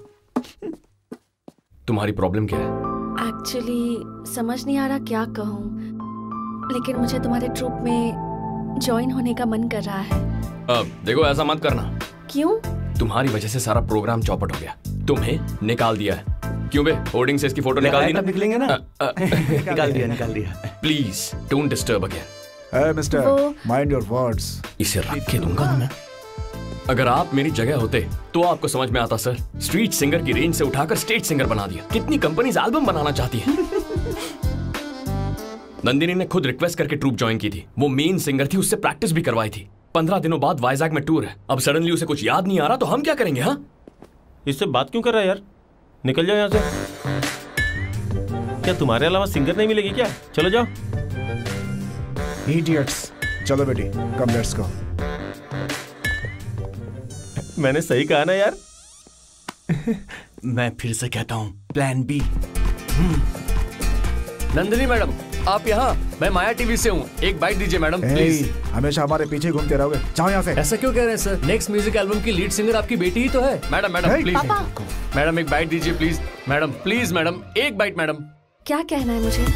तुम्हारी प्रॉब्लम क्या है? एक्चुअली समझ नहीं आ रहा क्या कहूँ, लेकिन मुझे तुम्हारे ट्रूप में ज्वाइन होने का मन कर रहा है। देखो ऐसा मत करना। क्यों? तुम्हारी वजह से सारा प्रोग्राम चौपट हो गया। तुम्हें निकाल दिया है। क्यों बे? होर्डिंग से इसकी फोटो निकाल दी ना? निकलेंगे ना? निकाल दिया। Please don't disturb again. Hey, mister, mind your words. इसे रख के दूंगा ना मैं। अगर आप मेरी जगह होते तो आपको समझ में आता सर। स्ट्रीट सिंगर की रेंज से उठाकर स्टेज सिंगर बना दिया। कितनी कंपनीज एल्बम बनाना चाहती है। नंदिनी ने खुद रिक्वेस्ट करके ट्रूप ज्वाइन की थी। वो मेन सिंगर थी, उससे प्रैक्टिस भी करवाई थी। 15 दिनों बाद वाइजैक में टूर है। अब सडनली उसे कुछ याद नहीं आ रहा तो हम क्या करेंगे? हाँ, इससे बात क्यों कर रहा है यार? निकल जाओ यहाँ से। क्या तुम्हारे अलावा सिंगर नहीं मिलेगी क्या? चलो जाओ। Idiots. चलो बेटी, कम लेट्स गो। मैंने सही कहा ना यार? मैं फिर से कहता हूँ, प्लान बी। नंदिनी मैडम, आप यहाँ? मैं माया टीवी से हूँ, एक बाइट दीजिए मैडम प्लीज। हमेशा हमारे पीछे घूमते रहोगे, जाओ यहाँ से। ऐसा क्यों कह रहे हैं सर? नेक्स्ट म्यूजिक एल्बम की लीड सिंगर आपकी बेटी ही तो है। मैडम प्लीज, मैडम एक बाइट दीजिए प्लीज। मैडम प्लीज, मैडम एक बाइट। मैडम क्या कहना है मुझे?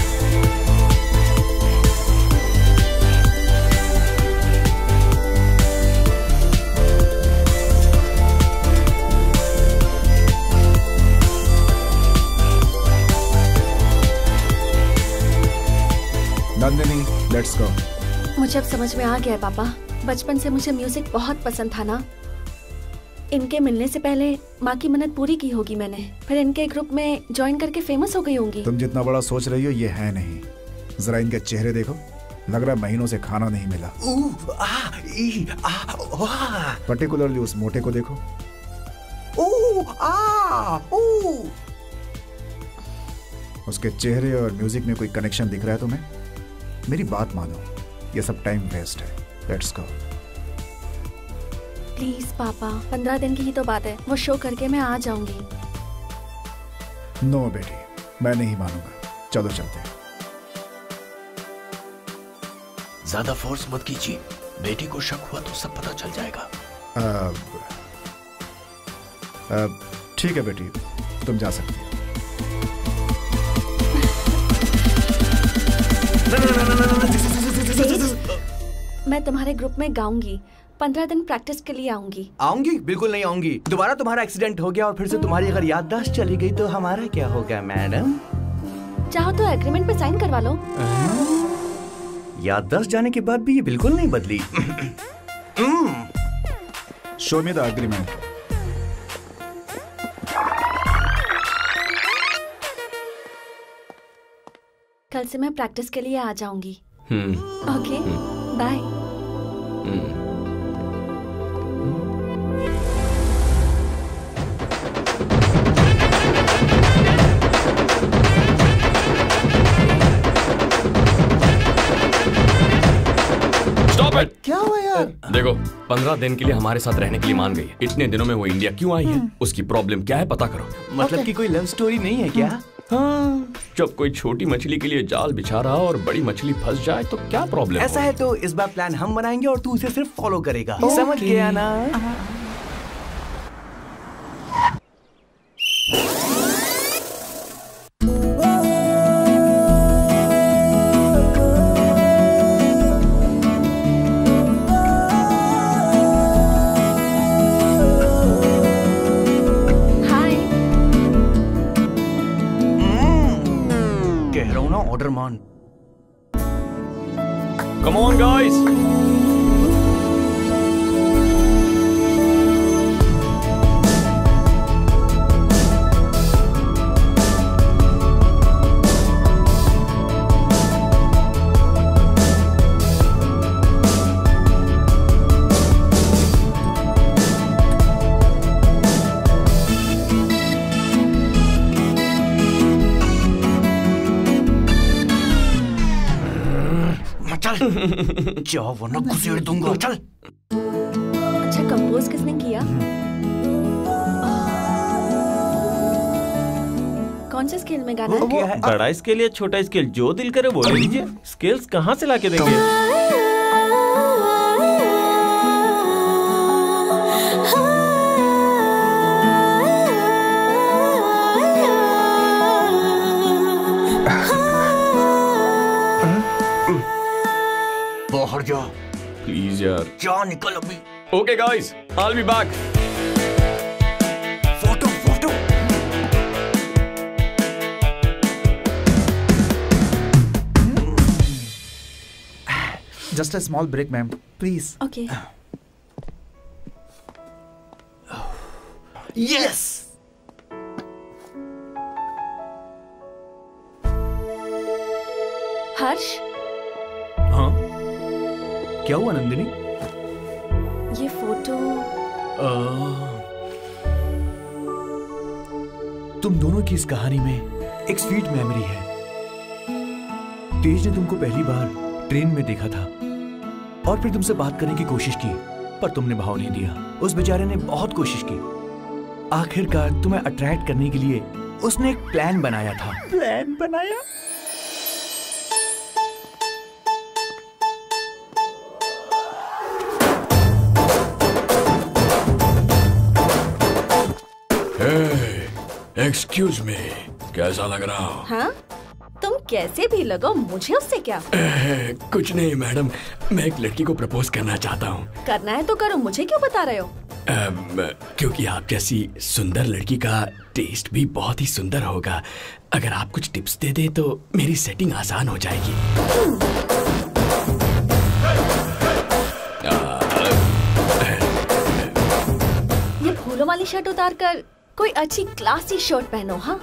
Nandini, let's go. मुझे अब समझ में आ गया है पापा, बचपन से मुझे म्यूजिक बहुत पसंद था ना। इनके मिलने से पहले माँ की मन्नत पूरी की होगी मैंने, फिर इनके ग्रुप में ज्वाइन करके फेमस हो गई होंगी। तुम जितना बड़ा सोच रही हो ये है नहीं। जरा इनके चेहरे देखो, लग रहा है महीनों से खाना नहीं मिला। पर्टिकुलरली उस मोटे को देखो। उसके चेहरे और म्यूजिक में कोई कनेक्शन दिख रहा है तुम्हें? मेरी बात मानो, ये सब टाइम वेस्ट है। Let's go. प्लीज पापा, 15 दिन की ही तो बात है, वो शो करके मैं आ जाऊंगी। नो बेटी, मैं नहीं मानूंगा। चलो चलते हैं। ज्यादा फोर्स मत कीजिए, बेटी को शक हुआ तो सब पता चल जाएगा। ठीक है बेटी, तुम जा सकती हो। मैं तुम्हारे ग्रुप में गाऊंगी, 15 दिन प्रैक्टिस के लिए आऊंगी। आऊंगी? बिल्कुल नहीं आऊंगी। दोबारा तुम्हारा एक्सीडेंट हो गया और फिर से तुम्हारी अगर याददाश्त चली गई तो हमारा क्या होगा मैडम? चाहो तो एग्रीमेंट पे साइन करवा लो। याददाश्त जाने के बाद भी ये बिल्कुल नहीं बदली। Show me the agreement. कल से मैं प्रैक्टिस के लिए आ जाऊंगी। Okay, bye. क्या हुआ यार? देखो, 15 दिन के लिए हमारे साथ रहने के लिए मान गई है। इतने दिनों में वो इंडिया क्यों आई है? उसकी प्रॉब्लम क्या है पता करो। मतलब कि कोई लव स्टोरी नहीं है क्या? हाँ, जब कोई छोटी मछली के लिए जाल बिछा रहा और बड़ी मछली फंस जाए तो क्या प्रॉब्लम? ऐसा है तो इस बार प्लान हम बनाएंगे और तू उसे सिर्फ फॉलो करेगा। समझ गया ना? ऑर्डर मान। Come on guys. जा वरना घुसेड़ दूंगा। चल। अच्छा, कंपोज किसने किया? कौन से स्केल में गाना है? बड़ा स्केल या छोटा स्केल, जो दिल करे वो ले लीजिए। स्केल्स कहाँ से लाके देंगे? बाहर जा प्लीज यार, जा निकल अभी। Okay guys, I'll be back. Photo photo. Just a small break, ma'am. Please. Okay. Yes. Harsh, हाँ क्या हुआ नंदिनी? ये फोटो तुम दोनों की इस कहानी में एक स्वीट मेमोरी है। तेज ने तुमको पहली बार ट्रेन में देखा था और फिर तुमसे बात करने की कोशिश की, पर तुमने भाव नहीं दिया। उस बेचारे ने बहुत कोशिश की, आखिरकार तुम्हें अट्रैक्ट करने के लिए उसने एक प्लान बनाया था। प्लान बनाया? एक्सक्यूज मी, कैसा लग रहा हो? हाँ? तुम कैसे भी लगो, मुझे उससे क्या? कुछ नहीं मैडम, मैं एक लड़की को प्रपोज करना चाहता हूँ। करना है तो करो, मुझे क्यों बता रहे हो? क्योंकि आप जैसी सुंदर लड़की का टेस्ट भी बहुत ही सुंदर होगा। अगर आप कुछ टिप्स दे दे तो मेरी सेटिंग आसान हो जाएगी। ये फूलों वाली शर्ट उतार कर कोई अच्छी क्लासी शर्ट पहनो। हाँ,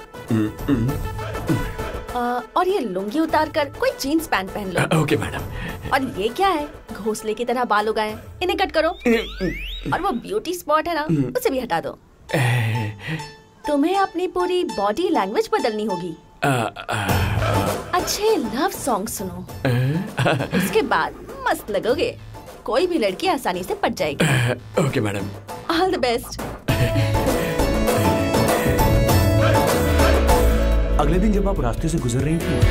और ये लुंगी उतार कर कोई जीन्स पैंट पहन लो। Okay madam. और ये क्या है, घोंसले की तरह बाल उगाए, इन्हें कट करो। और वो ब्यूटी स्पॉट है ना, उसे भी हटा दो। तुम्हें अपनी पूरी बॉडी लैंग्वेज बदलनी होगी। अच्छे लव सॉन्ग सुनो, उसके बाद मस्त लगोगे। कोई भी लड़की आसानी से पट जाएगी। Okay madam. All the best. अगले दिन जब आप रास्ते से गुजर रही थी,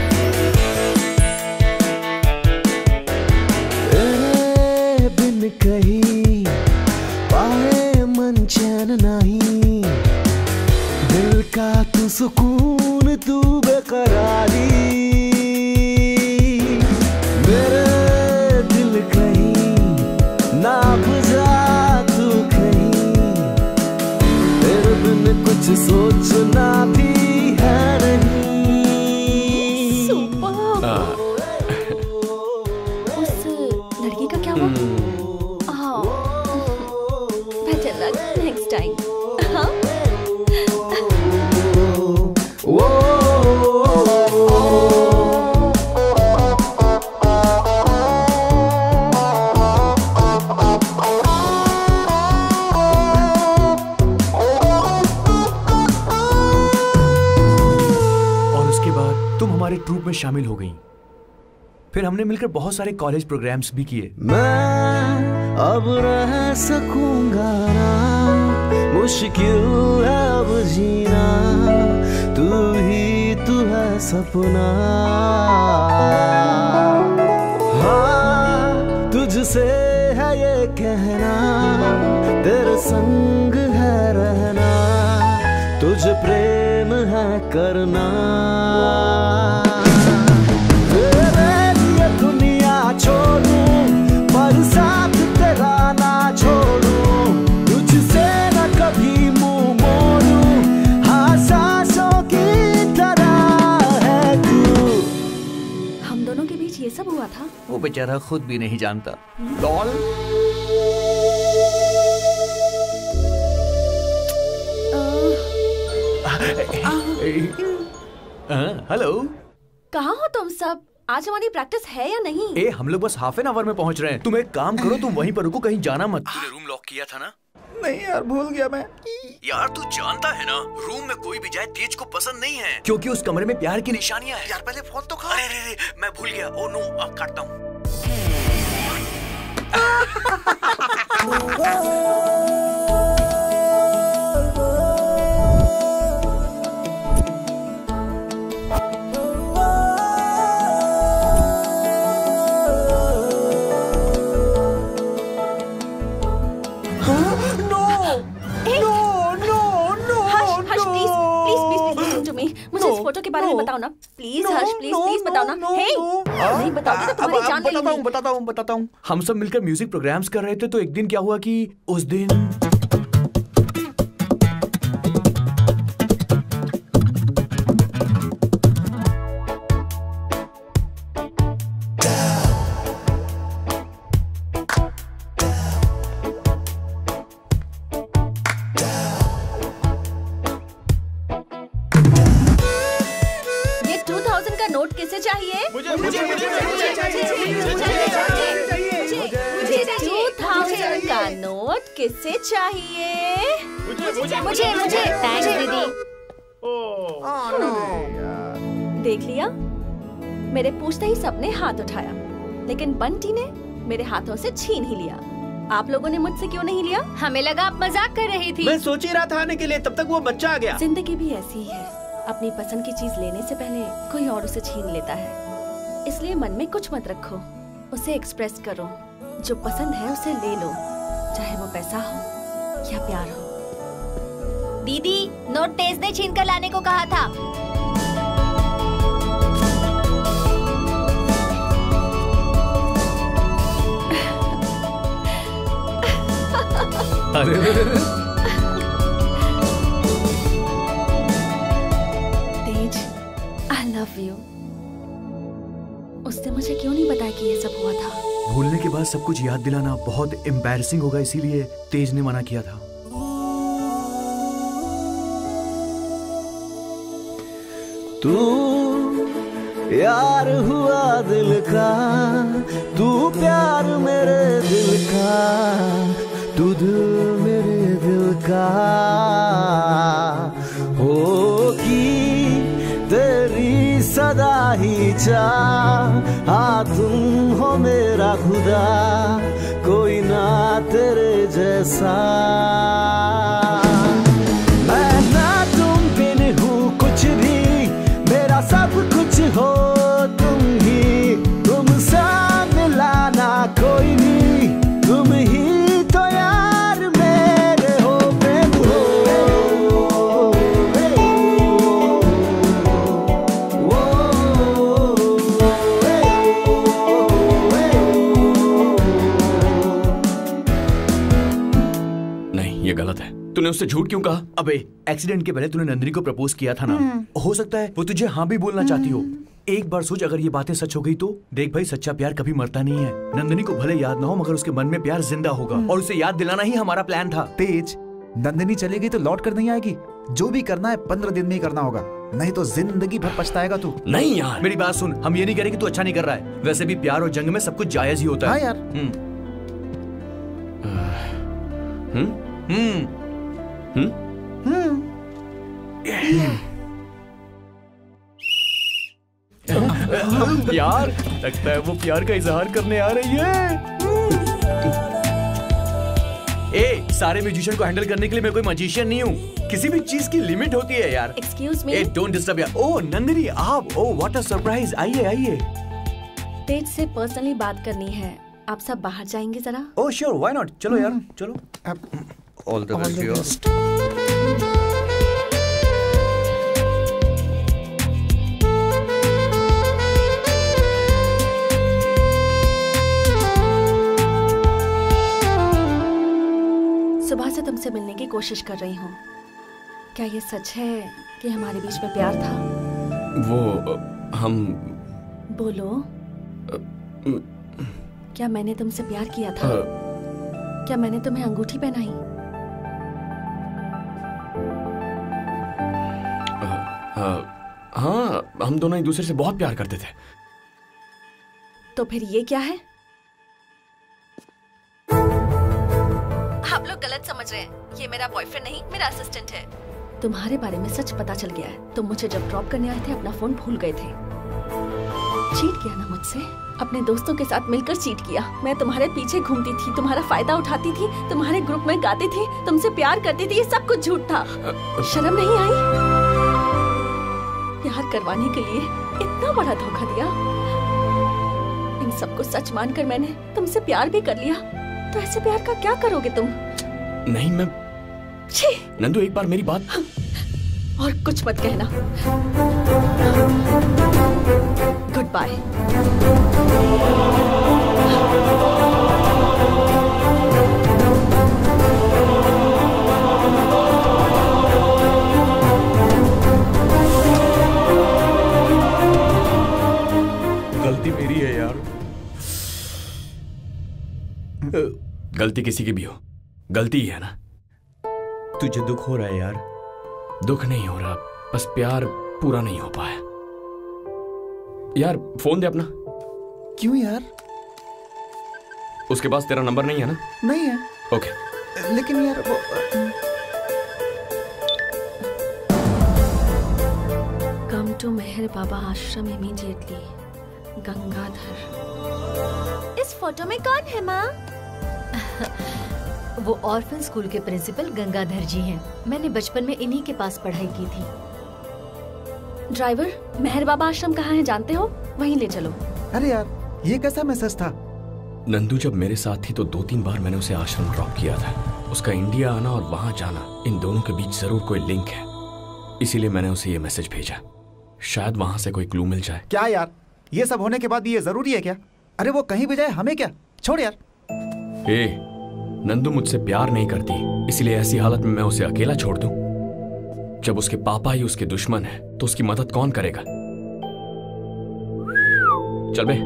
बिन कहीं पाए मन चैन नहीं, दिल का तू सुकून तू बेकरारी, मेरे दिल कहीं ना बुझा तू कहीं, तेरे बिन कुछ सोचना भी है नहीं। उस लड़की का क्या हुआ? Better luck next time. हाँ? हमारे ट्रूप में शामिल हो गईं। फिर हमने मिलकर बहुत सारे कॉलेज प्रोग्राम्स भी किए। मैं अब रह सकूंगा ना, मुश्किल है अब जीना, तू ही तू है सपना। हाँ, तुझसे है ये कहना, तेरे संग है रहना, तुझे प्रेम है करना। छोड़ूं पर साथ तेरा ना छोड़ूं, तुझसे न कभी मुंह मोड़ूं, हाँ सांसों की तरह है तू। हम दोनों के बीच ये सब हुआ था? वो बेचारा खुद भी नहीं जानता। लॉल। हेलो, कहाँ हो तुम सब? आज हमारी प्रैक्टिस है या नहीं? ए, हम लोग बस हाफ एन आवर में पहुंच रहे हैं। तुम एक काम करो, तुम वहीं पर रुको, कहीं जाना मत। तूने रूम लॉक किया था ना? नहीं यार, भूल गया मैं। यार तू जानता है ना, रूम में कोई भी जाए तेज को पसंद नहीं है, क्योंकि उस कमरे में प्यार की निशानियां हैं। यार पहले फोन तो खा। अरे मैं भूल गया। ओ नो, अब काटता हूँ। मुझे इस फोटो के बारे में बताओ ना प्लीज। हर्ष प्लीज प्लीज बताओ ना। हे, नहीं बताओगे तो तुम्हारी जान ले लूंगी। बताता हूँ। हम सब मिलकर म्यूजिक प्रोग्राम्स कर रहे थे, तो एक दिन क्या हुआ कि उस दिन किससे चाहिए? मुझे थैंक्स दीदी। देख लिया, मेरे पूछते ही सबने हाथ उठाया, लेकिन बंटी ने मेरे हाथों से छीन ही लिया। आप लोगों ने मुझसे क्यों नहीं लिया? हमें लगा आप मजाक कर रही थी। मैं सोच ही रहा था आने के लिए, तब तक वो बच्चा आ गया। जिंदगी भी ऐसी ही है, अपनी पसंद की चीज लेने से पहले कोई और उसे छीन लेता है। इसलिए मन में कुछ मत रखो, उसे एक्सप्रेस करो। जो पसंद है उसे ले लो, चाहे वो पैसा हो या प्यार हो। दीदी, नोट तेज ने छीन कर लाने को कहा था। अरे तेज, I love you। उसने मुझे क्यों नहीं बताया कि ये सब हुआ था? भूलने के बाद सब कुछ याद दिलाना बहुत एम्बैरसिंग होगा, इसीलिए तेज ने मना किया था। तू यार हुआ दिल का, तू प्यार मेरे दिल का, तू दिल मेरे दिल का होगी तेरी सदा ही चाह। हाँ तुम हो मेरा खुदा, कोई ना तेरे जैसा। मैं ना तुम बिन हूँ कुछ भी, मेरा सब कुछ हो तुम ही। तुमसे मिलाना कोई नहीं, तुम ही तो यार मेरे हो। नहीं, ये गलत है। तूने उससे झूठ क्यों कहा? अबे एक्सीडेंट के पहले तूने नंदिनी को प्रपोज किया था ना, हो सकता है वो तुझे हाँ भी बोलना चाहती हो। एक बार सोच, अगर ये बातें सच हो गई तो देख भाई, सच्चा प्यार कभी मरता नहीं है। नंदिनी को भले याद ना हो, मगर उसके मन में प्यार जिंदा होगा, और उसे याद दिलाना ही हमारा प्लान था। तेज, नंदिनी चली गई तो लौट कर नहीं आएगी। जो भी करना है 15 दिन में ही करना होगा, नहीं तो जिंदगी भर पछताएगा तू। नहीं यार, मेरी बात सुन, हम ये नहीं कह रहे कि तू अच्छा नहीं कर रहा है। वैसे भी प्यार और जंग में सब कुछ जायज ही होता है। हाँ यार। यार लगता है वो प्यार का इजहार करने आ रही है। ए, सारे म्यूजिशियन को हैंडल करने के लिए मैं कोई मैजिशियन नहीं हूँ। किसी भी चीज की लिमिट होती है यार। Excuse me. ए, डोंट डिस्टर्ब यार। ओह नंदिनी, आप, ओह व्हाट अ सरप्राइज। आइए आइए। तेज से पर्सनली बात करनी है, आप सब बाहर जाएंगे जरा? Oh sure, why not. चलो यार, चलो। All the best. सुबह से तुमसे मिलने की कोशिश कर रही हूँ। क्या ये सच है कि हमारे बीच में प्यार था? वो हम बोलो, क्या मैंने तुमसे प्यार किया था? क्या मैंने तुम्हें अंगूठी पहनाई? हाँ, हम दोनों एक दूसरे से बहुत प्यार करते थे। तो फिर ये क्या है? आप लोग गलत समझ रहे हैं। ये मेरा बॉयफ्रेंड नहीं, मेरा असिस्टेंट है। तुम्हारे बारे में सच पता चल गया है। तुम मुझे जब ड्रॉप करने आए थे अपना फोन भूल गए थे। चीट किया ना मुझसे, अपने दोस्तों के साथ मिलकर चीट किया। मैं तुम्हारे पीछे घूमती थी, तुम्हारा फायदा उठाती थी, तुम्हारे ग्रुप में गाती थी, तुमसे प्यार करती थी। ये सब कुछ झूठ था। शर्म नहीं आई? प्यार करवाने के लिए इतना बड़ा धोखा दिया। इन सबको सच मानकर मैंने तुमसे प्यार भी कर लिया। तो ऐसे प्यार का क्या करोगे तुम? नहीं, मैं नंदू, एक बार मेरी बात। और कुछ मत कहना। Goodbye. गलती मेरी है यार। गलती किसी की भी हो, गलती ही है ना। तुझे दुख हो रहा है यार? दुख नहीं हो रहा, बस प्यार पूरा नहीं हो पाया। यार फोन दे अपना। क्यों यार? उसके पास तेरा नंबर नहीं है ना? नहीं है। ओके। लेकिन यार वो कम टू मेहर बाबा आश्रम इमीडिएटली। गंगाधर। इस फोटो में कौन है माँ? वो ऑर्फन स्कूल के प्रिंसिपल गंगाधर जी हैं। मैंने बचपन में इन्हीं के पास पढ़ाई की थी। ड्राइवर, मेहर बाबा आश्रम कहाँ है जानते हो? वहीं ले चलो। अरे यार, ये कैसा मैसेज था? नंदू जब मेरे साथ थी तो 2-3 बार मैंने उसे आश्रम ड्रॉप किया था। उसका इंडिया आना और वहां जाना, इन दोनों के बीच जरूर कोई लिंक है, इसीलिए मैंने उसे ये मैसेज भेजा। शायद वहां से कोई क्लू मिल जाए। क्या यार, ये सब होने के बाद भी ये जरूरी है क्या? अरे वो कहीं भी जाए, हमें क्या? छोड़ यार। नंदू मुझसे प्यार नहीं करती, इसलिए ऐसी हालत में मैं उसे अकेला छोड़ दूं? जब उसके पापा ही उसके दुश्मन है तो उसकी मदद कौन करेगा? चल बे।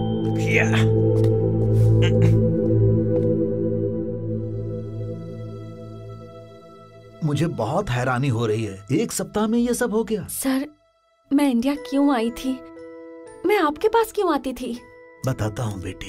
मुझे बहुत हैरानी हो रही है, 1 सप्ताह में ये सब हो गया। सर, मैं इंडिया क्यों आई थी? मैं आपके पास क्यों आती थी? बताता हूँ बेटी।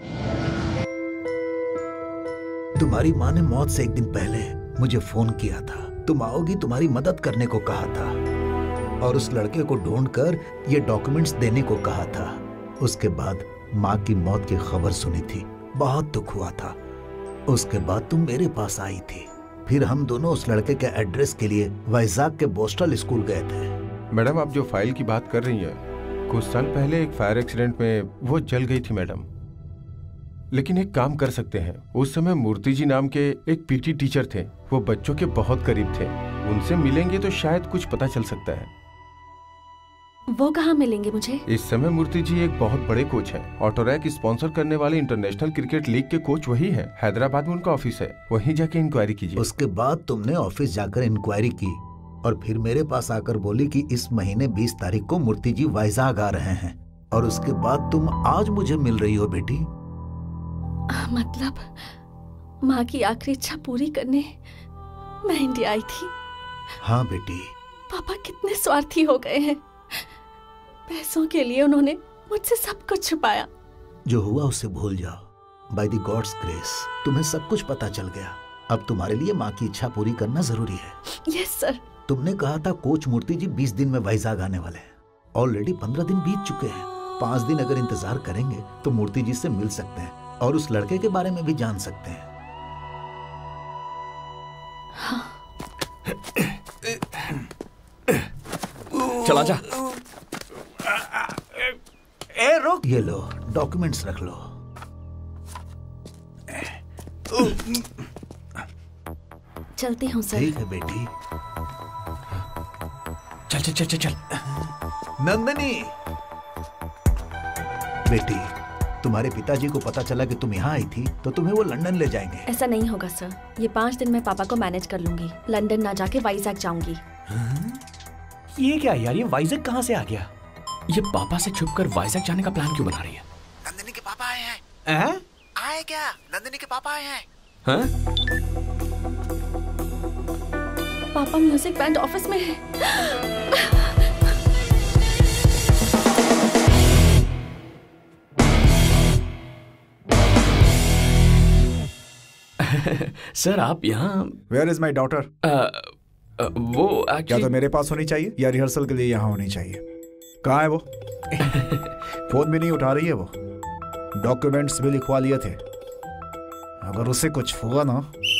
तुम्हारी माँ ने मौत से 1 दिन पहले मुझे फोन किया था। तुम आओगी, तुम्हारी मदद करने को कहा था और उस लड़के को ढूंढकर ये डॉक्यूमेंट्स देने को कहा था। उसके बाद माँ की मौत की खबर सुनी थी, बहुत दुख हुआ था। उसके बाद तुम मेरे पास आई थी। फिर हम दोनों उस लड़के के एड्रेस के लिए वाइजाग के बोस्टल स्कूल गए थे। मैडम, आप जो फाइल की बात कर रही हैं, कुछ साल पहले एक फायर एक्सीडेंट में वो जल गई थी मैडम। लेकिन एक काम कर सकते हैं, उस समय मूर्ति जी नाम के एक पीटी टीचर थे, वो बच्चों के बहुत करीब थे। उनसे मिलेंगे तो शायद कुछ पता चल सकता है। वो कहाँ मिलेंगे मुझे? इस समय मूर्ति जी एक बहुत बड़े कोच हैं। ऑटोरैक स्पॉन्सर करने वाले इंटरनेशनल क्रिकेट लीग के कोच वही हैं। हैदराबाद में उनका ऑफिस है, वहीं जाके इंक्वायरी कीजिए। उसके बाद तुमने ऑफिस जाकर इंक्वायरी की और फिर मेरे पास आकर बोली कि इस महीने 20 तारीख को मूर्ति जी वाइजाग आ रहे हैं। और उसके बाद तुम आज मुझे मिल रही हो बेटी। मतलब माँ की आखिरी इच्छा पूरी करने मैं इंडिया आई थी। हाँ बेटी। पापा कितने स्वार्थी हो गए हैं। पैसों के लिए उन्होंने मुझसे सब कुछ छुपाया। जो हुआ उसे भूल जाओ। बाय द गॉड्स ग्रेस तुम्हें सब कुछ पता चल गया। अब तुम्हारे लिए माँ की इच्छा पूरी करना जरूरी है। Yes sir. तुमने कहा था कोच मूर्ति जी 20 दिन में वाइजाग आने वाले हैं। ऑलरेडी 15 दिन बीत चुके हैं। 5 दिन अगर इंतजार करेंगे तो मूर्ति जी से मिल सकते हैं और उस लड़के के बारे में भी जान सकते हैं। हाँ। चला जा। ए रुक। ये लो डॉक्यूमेंट्स रख लो। चलती हूँ सर। ठीक है बेटी। चल चल चल चल चल। नंदनी बेटी, तुम्हारे पिताजी को पता चला कि तुम यहाँ आई थी तो तुम्हें वो लंदन ले जाएंगे। ऐसा नहीं होगा सर, ये 5 दिन में पापा को मैनेज कर लूंगी। लंदन ना जाके वाइजैक जाऊंगी। ये क्या यार, ये वाइजैक कहाँ से आ गया? ये पापा से छुपकर वाइजैक जाने का प्लान क्यों बना रही है? नंदिनी के पापा आए हैं। आए क्या? नंदिनी के पापा आए हैं। पापा म्यूजिक बैंड ऑफिस में है। सर आप यहाँ? Where is my daughter? वो actually... या तो मेरे पास होनी चाहिए या रिहर्सल के लिए यहाँ होनी चाहिए। कहाँ है वो? फोन भी नहीं उठा रही है वो। डॉक्यूमेंट्स भी लिखवा लिए थे। अगर उसे कुछ हुआ ना,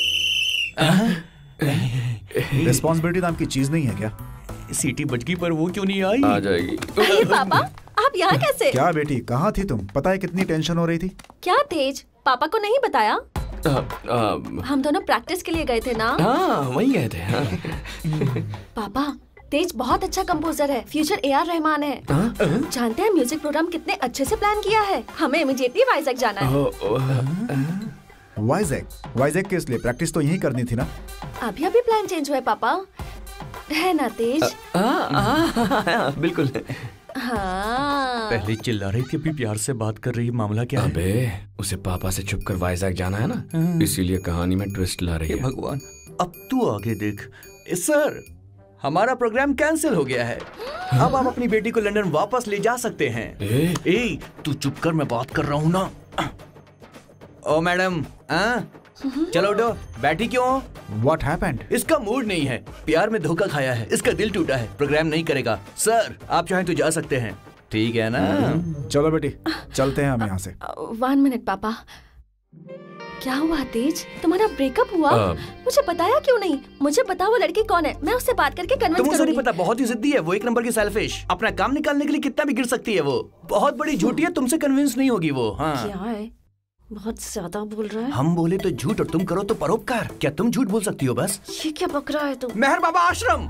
रिस्पॉन्सिबिलिटी नाम की चीज नहीं है क्या? सीटी बज गई पर वो क्यों नहीं आई? आ जाएगी। अरे पापा, आप यहाँ कैसे? क्या बेटी, कहाँ थी तुम? पता है कितनी टेंशन हो रही थी? क्या तेज, पापा को नहीं बताया? हम दोनों प्रैक्टिस के लिए गए थे ना? हाँ, वहीं गए थे। हाँ। पापा, तेज बहुत अच्छा कंपोजर है, फ्यूचर AR रहमान है। जानते हैं म्यूजिक प्रोग्राम कितने अच्छे से प्लान किया है। हमें इमीडिएटली वाइजैक जाना है। वाइजैक किस लिए? प्रैक्टिस तो यहीं करनी थी ना। अभी प्लान चेंज हुआ है पापा, है ना तेज? बिल्कुल। हाँ। पहले चिल्ला रही थी, अभी प्यार से बात कर रही है। मामला क्या है? अबे, उसे पापा से छुपकर वाइजैक जाना है ना, इसीलिए कहानी में ट्विस्ट ला रही है। भगवान, अब तू आगे देख। सर, हमारा प्रोग्राम कैंसिल हो गया है। अब आप अपनी बेटी को लंदन वापस ले जा सकते हैं। तू चुप कर, मैं बात कर रहा हूँ ना। ओ मैडम, चलो उठो। बैठी क्यों? What happened? इसका मूड नहीं है, प्यार में धोखा खाया है, इसका दिल टूटा है, प्रोग्राम नहीं करेगा। सर, आप चाहें तो जा सकते हैं, ठीक है ना? चलो बेटी, चलते हैं हम यहाँ से। 1 मिनट पापा। क्या हुआ तेज, तुम्हारा ब्रेकअप हुआ? मुझे बताया क्यों नहीं? मुझे बताओ वो लड़की कौन है, मैं उससे बात करके कन्विंस करूंगी। तुमसे नहीं पता, बहुत ही जिद्दी है वो, एक नंबर की सेल्फिश। अपना काम निकालने के लिए कितना भी गिर सकती है वो। बहुत बड़ी झूठी है, तुमसे कन्विंस नहीं होगी वो। हाँ। क्या है, बहुत ज्यादा बोल रहा है। हम बोले तो झूठ और तुम करो तो परोपकार। क्या तुम झूठ बोल सकती हो बस? ये क्या बक रहा है तू? मेहर बाबा आश्रम।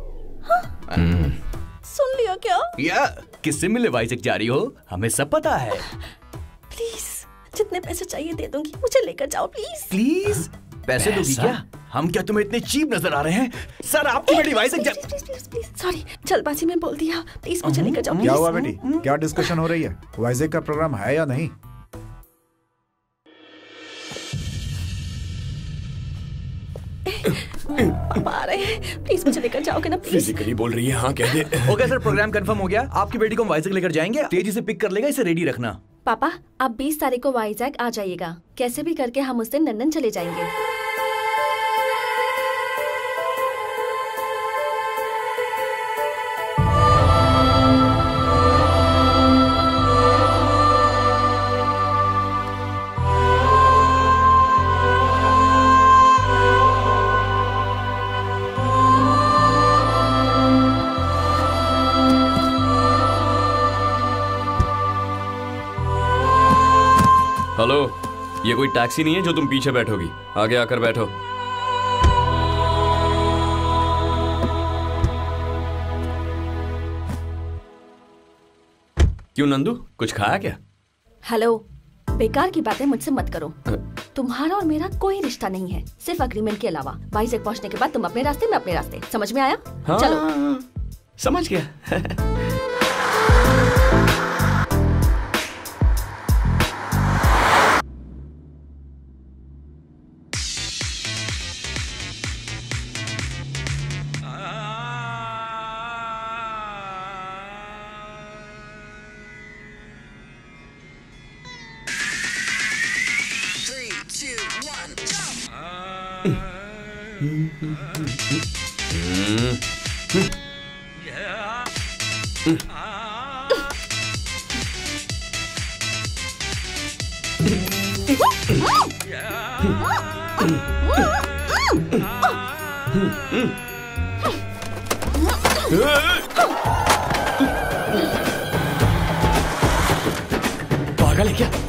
सुन लिया क्या? या किससे मिले वाइजैक जा रही हो? हमें सब पता है। प्लीज जितने पैसे चाहिए दे दूंगी, मुझे लेकर जाओ प्लीज। प्लीज पैसे दोगी क्या? हम क्या तुम्हें इतने चीप नजर आ रहे हैं? सर आपकी बेटी वाइजैक सॉरी, जल्दबाजी में बोल दिया, प्लीज मुझे लेकर जाओ। क्या हुआ बेटी, क्या डिस्कशन हो रही है? वाइजैक का प्रोग्राम है या नहीं? आ रहे हैं, प्लीज मुझे लेकर जाओगे ना प्लीज? फिजिकली बोल रही है, हाँ कह दे। ओके सर, प्रोग्राम कंफर्म हो गया। आपकी बेटी को हम वाइजैक लेकर जाएंगे, तेजी से पिक कर लेगा, इसे रेडी रखना। पापा आप 20 तारीख को वाइजैक आ जाइएगा, कैसे भी करके हम उस दिन लंदन चले जाएंगे। हेलो, ये कोई टैक्सी नहीं है जो तुम पीछे बैठोगी, आगे आकर बैठो। क्यों नंदू, कुछ खाया क्या? हेलो, बेकार की बातें मुझसे मत करो। तुम्हारा और मेरा कोई रिश्ता नहीं है, सिर्फ अग्रीमेंट के अलावा। वाइजैक पहुंचने के बाद तुम अपने रास्ते, मैं अपने रास्ते। समझ में आया? हाँ, चलो। समझ गया। पागल है क्या?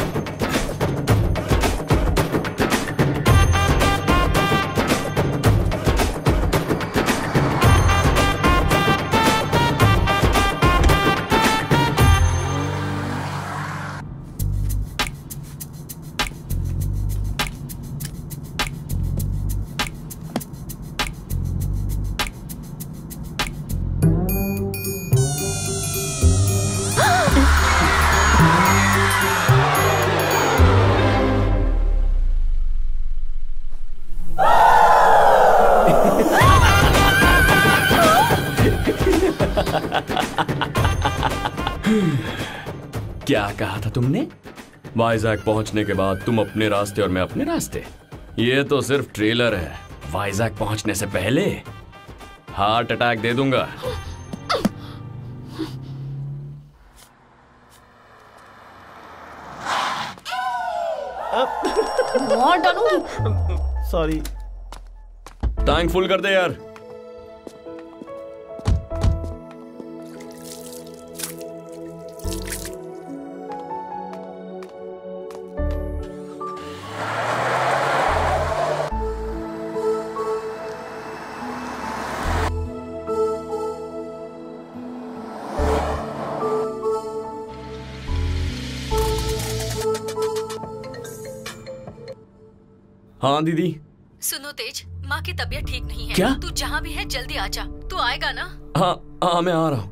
क्या कहा था तुमने? वाइजैक पहुंचने के बाद तुम अपने रास्ते और मैं अपने रास्ते? ये तो सिर्फ ट्रेलर है। वाइजैक पहुंचने से पहले हार्ट अटैक दे दूंगा। मार डालूंगी। सॉरी। टैंक फुल कर दे यार। हाँ दीदी। सुनो तेज, माँ की तबीयत ठीक नहीं है। क्या? तू जहाँ भी है जल्दी आ जा। तू आएगा ना? हाँ हाँ मैं आ रहा हूँ।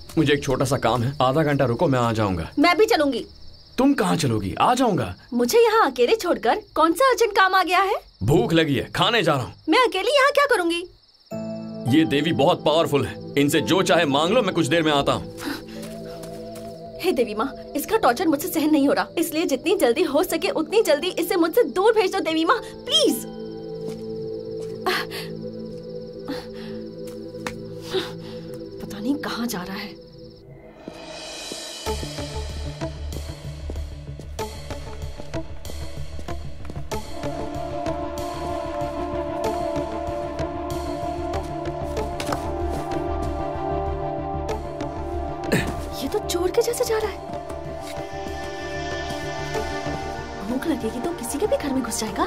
मुझे एक छोटा सा काम है, आधा घंटा रुको, मैं आ जाऊंगा। मैं भी चलूंगी। तुम कहाँ चलोगी? आ जाऊंगा। मुझे यहाँ अकेले छोड़कर कौन सा अर्जेंट काम आ गया है? भूख लगी है, खाने जा रहा हूँ। मैं अकेली यहाँ क्या करूँगी? ये देवी बहुत पावरफुल है, इनसे जो चाहे मांग लो, मैं कुछ देर में आता हूँ। हे देवी माँ, इसका टॉर्चर मुझसे सहन नहीं हो रहा, इसलिए जितनी जल्दी हो सके उतनी जल्दी इसे मुझसे दूर भेज दो देवी माँ, प्लीज। पता नहीं कहाँ जा रहा है। ये तो चोर के जैसे जा रहा है। भूख लगेगी तो किसी के भी घर में घुस जाएगा।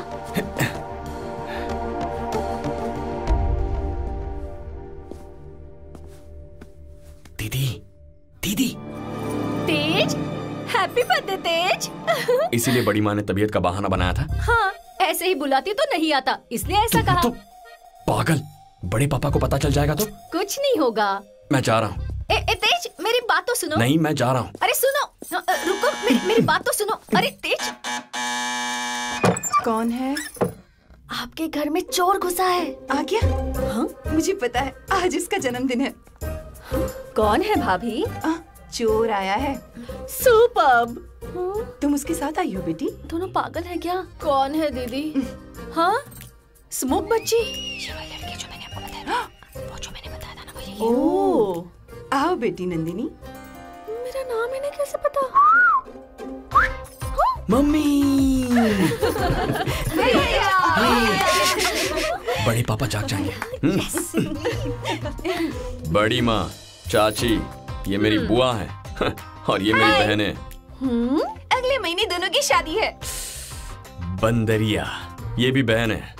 दीदी, दीदी। Tej, happy birthday Tej. इसीलिए बड़ी माँ ने तबीयत का बहाना बनाया था। हाँ, ऐसे ही बुलाती तो नहीं आता, इसलिए ऐसा कहा। पागल, बड़े पापा को पता चल जाएगा तो? कुछ नहीं होगा। मैं जा रहा हूँ। तेज, मेरी बात तो सुनो। नहीं, मैं जा रहा हूँ। अरे सुनो, रुको, मेरी बात तो सुनो। अरे तेज। कौन है? आपके घर में चोर घुसा है। आ गया? हाँ, मुझे पता है, आज इसका जन्मदिन है। कौन है भाभी? चोर आया है। सुपर्ब। तुम उसके साथ आई हो बेटी? दोनों पागल है क्या? कौन है दीदी? हाँ, स्मोक बच्ची। ये वाली लड़की जो मैंने आपको बताया, वो जो मैंने बताया था ना, वो यही है। ओह, आओ बेटी नंदिनी। मेरा नाम इन्हें कैसे पता? मम्मी। बड़े पापा जाग जाएंगे। बड़ी माँ, चाची, ये मेरी बुआ है और ये मेरी बहन है। अगले महीने दोनों की शादी है। बंदरिया, ये भी बहन है।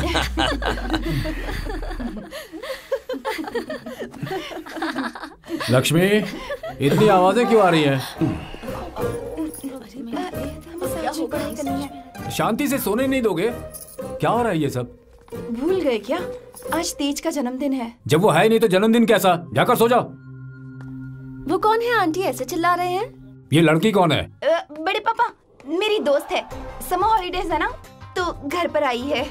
लक्ष्मी, इतनी आवाजें क्यों आ रही हैं? शांति से सोने नहीं दोगे? क्या हो रहा है ये सब? भूल गए क्या? आज तेज का जन्मदिन है। जब वो है ही नहीं तो जन्मदिन कैसा? जाकर सो जाओ। वो कौन है आंटी, ऐसे चिल्ला रहे हैं? ये लड़की कौन है? बड़े पापा, मेरी दोस्त है। समर हॉलीडेज है ना, तो घर पर आई है।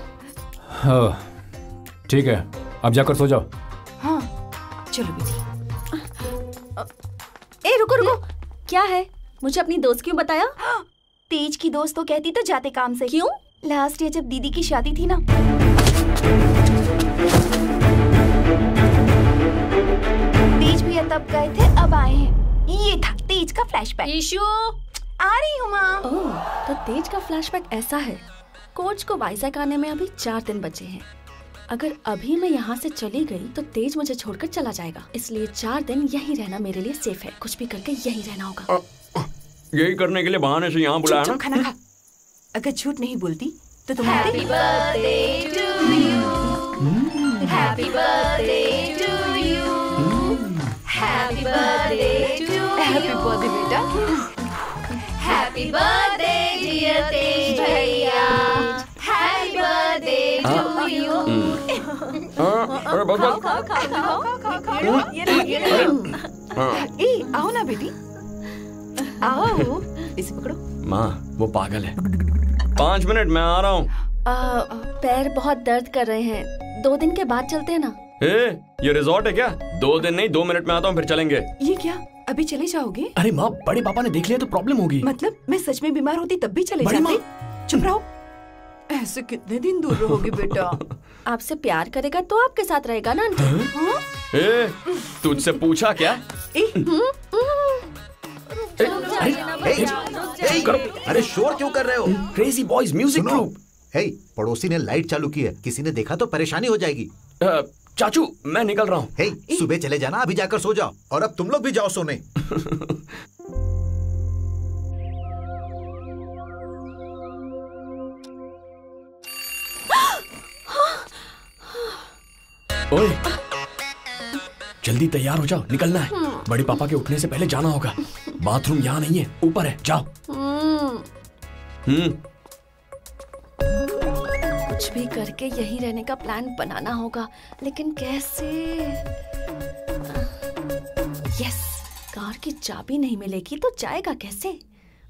ठीक है, अब जाकर सो जाओ। हाँ, चलो बेटी। ए रुको रुको, क्या है? मुझे अपनी दोस्त क्यों बताया? तेज की दोस्त तो कहती तो जाते काम से। क्यों? लास्ट ईयर जब दीदी की शादी थी ना, तेज भी तब गए थे, अब आए हैं। ये था तेज का फ्लैशबैक। ईशु, आ रही हूँ माँ। तो तेज का फ्लैशबैक ऐसा है। कोच को वाइजैक आने में अभी 4 दिन बचे हैं। अगर अभी मैं यहाँ से चली गई तो तेज मुझे छोड़कर चला जाएगा, इसलिए 4 दिन यहीं रहना मेरे लिए सेफ है। कुछ भी करके यहीं रहना होगा। यही करने के लिए बहाने से यहाँ बुलाया ना? खाना खा। अगर झूठ नहीं बोलती तो तुम्हारे Happy birthday to you. Happy birthday to you. Happy birthday to you. Happy birthday बेटा। Happy birthday dear तेज भैया. Happy birthday to you. अरे बस बस। ए, आओ ना बेटी, आओ, इसे पकड़ो। माँ, वो पागल है। 5 मिनट, मैं आ रहा हूँ। पैर बहुत दर्द कर रहे हैं, 2 दिन के बाद चलते हैं ना? ये रिजॉर्ट है क्या? 2 दिन नहीं, 2 मिनट में आता हूँ, फिर चलेंगे। ये क्या, अभी चले जाओगे? अरे माँ, बड़े पापा ने देख लिया तो प्रॉब्लम होगी। मतलब मैं सच में बीमार होती तब भी चले जाते? चुप रहो। ऐसे कितने दिन दूर रहोगे बेटा? आपसे प्यार करेगा तो आपके साथ रहेगा ना आंटी? तुझसे पूछा क्या? अरे शोर क्यों कर रहे हो? Crazy boys music group. Hey, पड़ोसी ने लाइट चालू की है, किसी ने देखा तो परेशानी हो जाएगी। चाचू, मैं निकल रहा हूँ। हे, सुबह चले जाना, अभी जाकर सो जाओ। और अब तुम लोग भी जाओ सोने। ओए, जल्दी तैयार हो जाओ, निकलना है। बड़े पापा के उठने से पहले जाना होगा। बाथरूम यहाँ नहीं है, ऊपर है, जाओ। कुछ भी करके यहीं रहने का प्लान बनाना होगा, लेकिन कैसे? यस। चाबी नहीं मिलेगी तो जाएगा कैसे?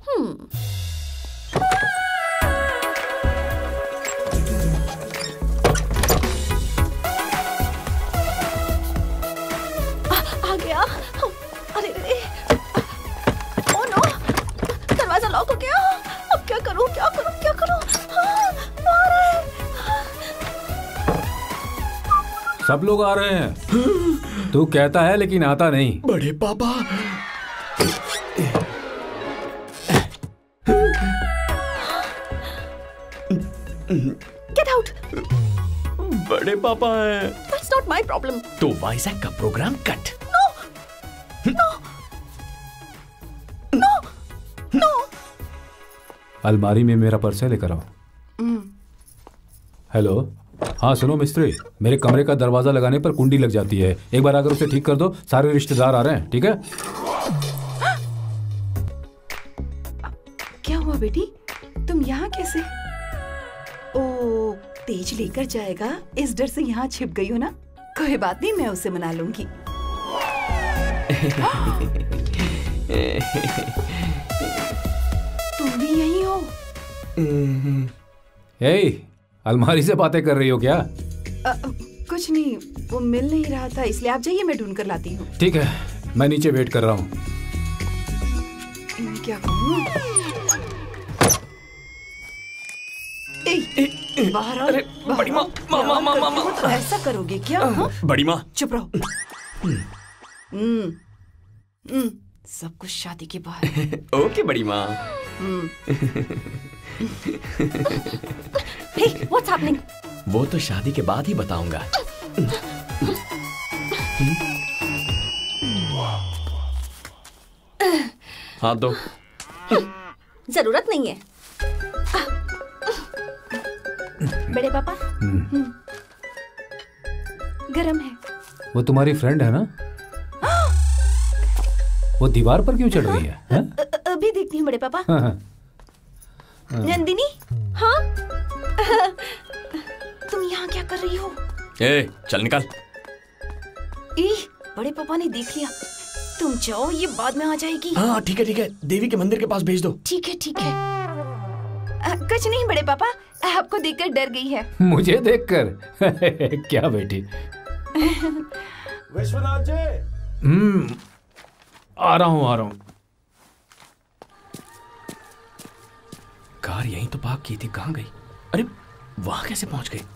आ गया। अरे अरे, ओ नो, दरवाजा लॉक हो गया। अब क्या करूं, क्या करूं, क्या करूं? आ रहा है। सब लोग आ रहे हैं। तू कहता है लेकिन आता नहीं। बड़े पापा। Get out! बड़े पापा हैं। That's not my problem. तो वाइजैक का programme cut. No! No! No! No! अलमारी में मेरा पर्स है, लेकर आओ। हेलो, हाँ सुनो मिस्त्री, मेरे कमरे का दरवाजा लगाने पर कुंडी लग जाती है। एक बार अगर उसे ठीक कर दो, सारे रिश्तेदार आ रहे हैं, ठीक है? क्या हुआ बेटी, तुम यहाँ कैसे? ओ, तेज लेकर जाएगा, इस डर से यहाँ छिप गई हो ना? कोई बात नहीं, मैं उसे मना लूंगी। तुम भी यही हो? अलमारी से बातें कर रही हो क्या? कुछ नहीं, वो मिल नहीं रहा था, इसलिए आप जाइए, मैं ढूंढ कर लाती हूँ। ठीक है, मैं नीचे वेट कर रहा हूँ। क्या कहूँ? बाहर आओ। बड़ी माँ, तो ऐसा करोगे क्या? बड़ी माँ, चुप रहो। सब कुछ शादी के बाद। ओके बड़ी माँ। Hey, what's happening? वो तो शादी के बाद ही बताऊंगा। हाथ दो। जरूरत नहीं है। बड़े पापा, गरम है। वो तुम्हारी फ्रेंड है ना? वो दीवार पर क्यों चढ़ रही है? अभी देखती हूँ बड़े पापा। नंदिनी, हाँ? तुम यहाँ क्या कर रही हो? ए, चल निकल। बड़े पापा ने देख लिया। तुम जाओ, ये बाद में आ जाएगी। हाँ ठीक है ठीक है, देवी के मंदिर के पास भेज दो। ठीक है ठीक है। कुछ नहीं बड़े पापा, आपको देखकर डर गई है। मुझे देखकर? क्या बेटी? विश्वनाथ जी। आ रहा हूँ। कार यहीं तो पार्क की थी, कहाँ गई? अरे वहां कैसे पहुंच गई?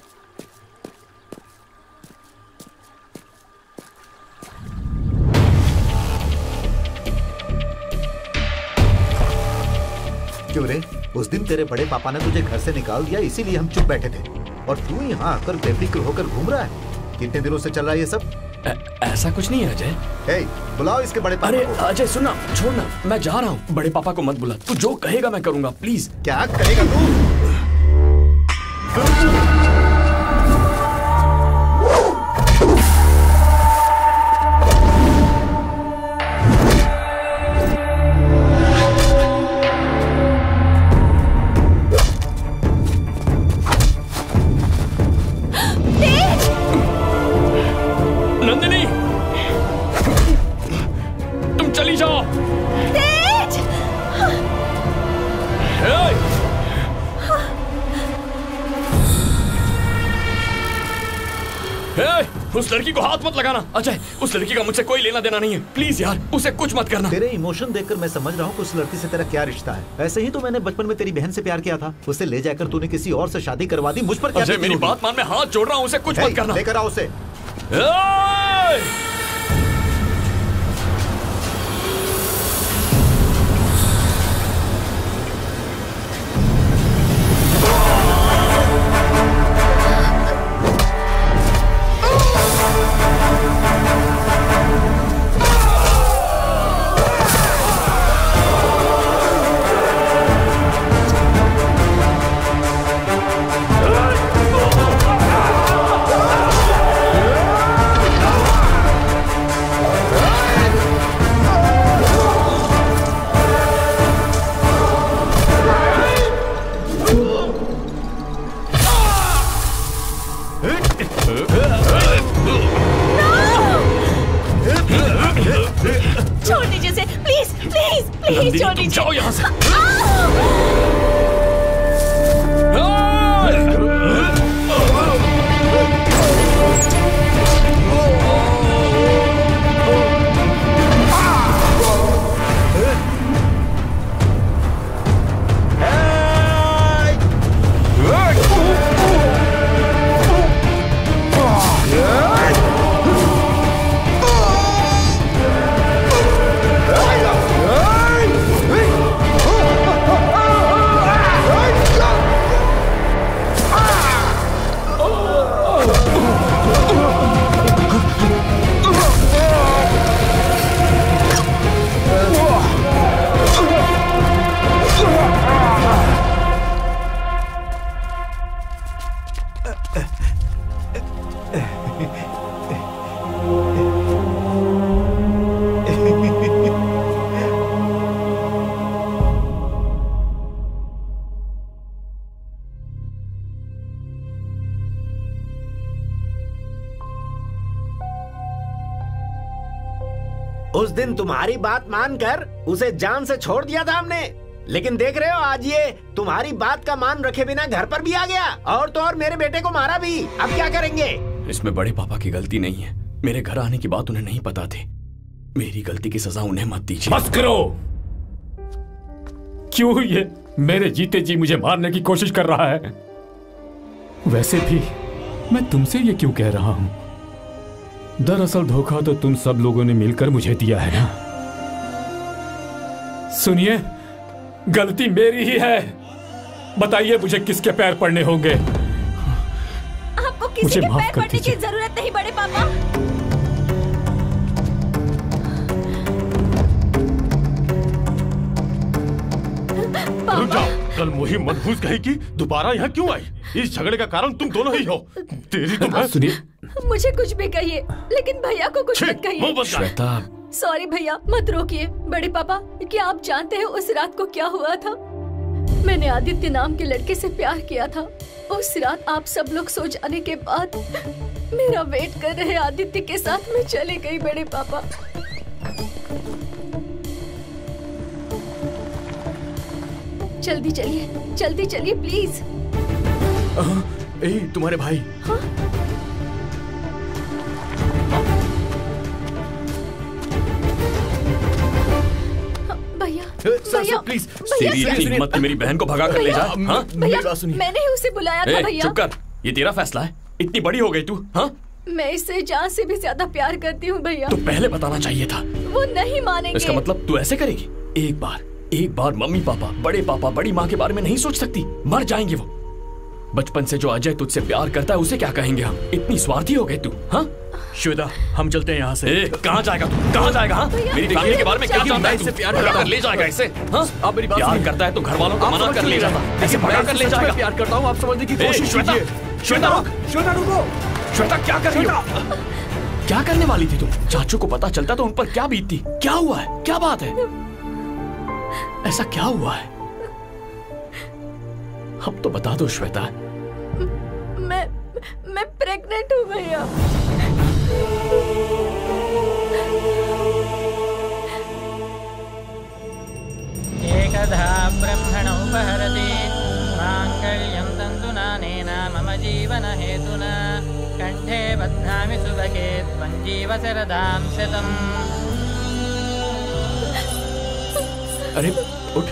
क्यों रे, उस दिन तेरे बड़े पापा ने तुझे घर से निकाल दिया, इसीलिए हम चुप बैठे थे, और तू यहाँ आकर बेफिक्र होकर घूम रहा है। कितने दिनों से चल रहा है ये सब? ऐसा कुछ नहीं है अजय। बुलाओ इसके बड़े पापा। अरे अजय सुनना, छोड़ना, मैं जा रहा हूँ। बड़े पापा को मत बुला, तू जो कहेगा मैं करूंगा, प्लीज। क्या करेगा तू? उस लड़की को हाथ मत लगाना अजय, उस लड़की का मुझसे कोई लेना देना नहीं है, प्लीज यार, उसे कुछ मत करना। तेरे इमोशन देखकर मैं समझ रहा हूँ कि उस लड़की से तेरा क्या रिश्ता है। ऐसे ही तो मैंने बचपन में तेरी बहन से प्यार किया था, उसे ले जाकर तूने किसी और से शादी करवा दी। मुझ पर क्या? अजय मेरी बात मान, मैं हाथ जोड़ रहा हूँ, उसे कुछ मत करना। लेकर आओ उसे। प्लीज छोड़ दीजिए। जाओ यहाँ से। उस दिन तुम्हारी बात मानकर उसे जान से छोड़ दिया था हमने, लेकिन देख रहे हो आज ये तुम्हारी बात का मान रखे बिना घर पर भी आ गया, और तो और मेरे बेटे को मारा भी। अब क्या करेंगे? इसमें बड़े पापा की गलती नहीं है। मेरे घर आने की बात उन्हें नहीं पता थी। मेरी गलती की सजा उन्हें मत दीजिए। बस करो। क्यों ये मेरे जीते जी मुझे मारने की कोशिश कर रहा है? वैसे भी मैं तुमसे ये क्यों कह रहा हूं? दरअसल धोखा तो तुम सब लोगों ने मिलकर मुझे दिया है ना। सुनिए, गलती मेरी ही है। बताइए मुझे किसके पैर पड़ने होंगे? आपको किसी के पैर पड़ने की जरूरत नहीं बड़े पापा। रुक जाओ। कल मुहिम मनहूस कहेगी दोबारा यहाँ क्यों आई? इस झगड़े का कारण तुम दोनों ही हो। तेरी तो मैं। सुनिए, मुझे कुछ भी कहिए, लेकिन भैया को कुछ मत कहिए। श्वेता, सॉरी भैया, मत रोकिए। बड़े पापा, क्या आप जानते हैं उस रात को क्या हुआ था? मैंने आदित्य नाम के लड़के से प्यार किया था। उस रात आप सब लोग सो जाने के बाद मेरा वेट कर रहे आदित्य के साथ मैं चली गई बड़े पापा। जल्दी चलिए प्लीज। तुम्हारे भाई। हाँ? भैया प्लीज तेरी हिम्मत मेरी बहन को भगा कर ले जा। भैया मैंने ही उसे बुलाया था। भैया चुप कर, ये तेरा फैसला है। इतनी बड़ी हो गई तू। हाँ, मैं इससे जान से भी ज्यादा प्यार करती हूँ भैया। तो पहले बताना चाहिए था। वो नहीं मानेंगे। इसका मतलब तू ऐसे करेगी? एक बार मम्मी पापा, बड़े पापा, बड़ी माँ के बारे में नहीं सोच सकती? मर जाएंगे वो। बचपन से जो अजय तुझसे प्यार करता है उसे क्या कहेंगे हम? इतनी स्वार्थी हो गए तू। हाँ श्वेता, हम चलते हैं यहाँ से। कहाँ जाएगा तू? कहाँ जाएगा? हाँ, मेरी फैमिली के बारे में क्या जानता है? इससे प्यार करता है, ले जाएगा इसे। हाँ, अब मेरी बात प्यार करता है तो घर वालों को मना कर ले जाता, ऐसे भगा कर ले जाएगा। प्यार करता हूँ, आप समझने की कोशिश कीजिए। श्वेता रुको। श्वेता क्या कर रही हो? क्या करने वाली थी तुम? चाचू को पता चलता तो उन पर क्या बीतती? क्या हुआ है? क्या बात है? ऐसा क्या हुआ है? अब तो बता दो श्वेता। मैं प्रेग्नेंट हूँ भैया। एकधा ब्रह्मणोपहरति माङ्गल्यं तन्तुनानेन मम जीवन हेतुना कंठे बध्नामि सुभगे त्वं जीव शरदां शतम्। अरे उठ।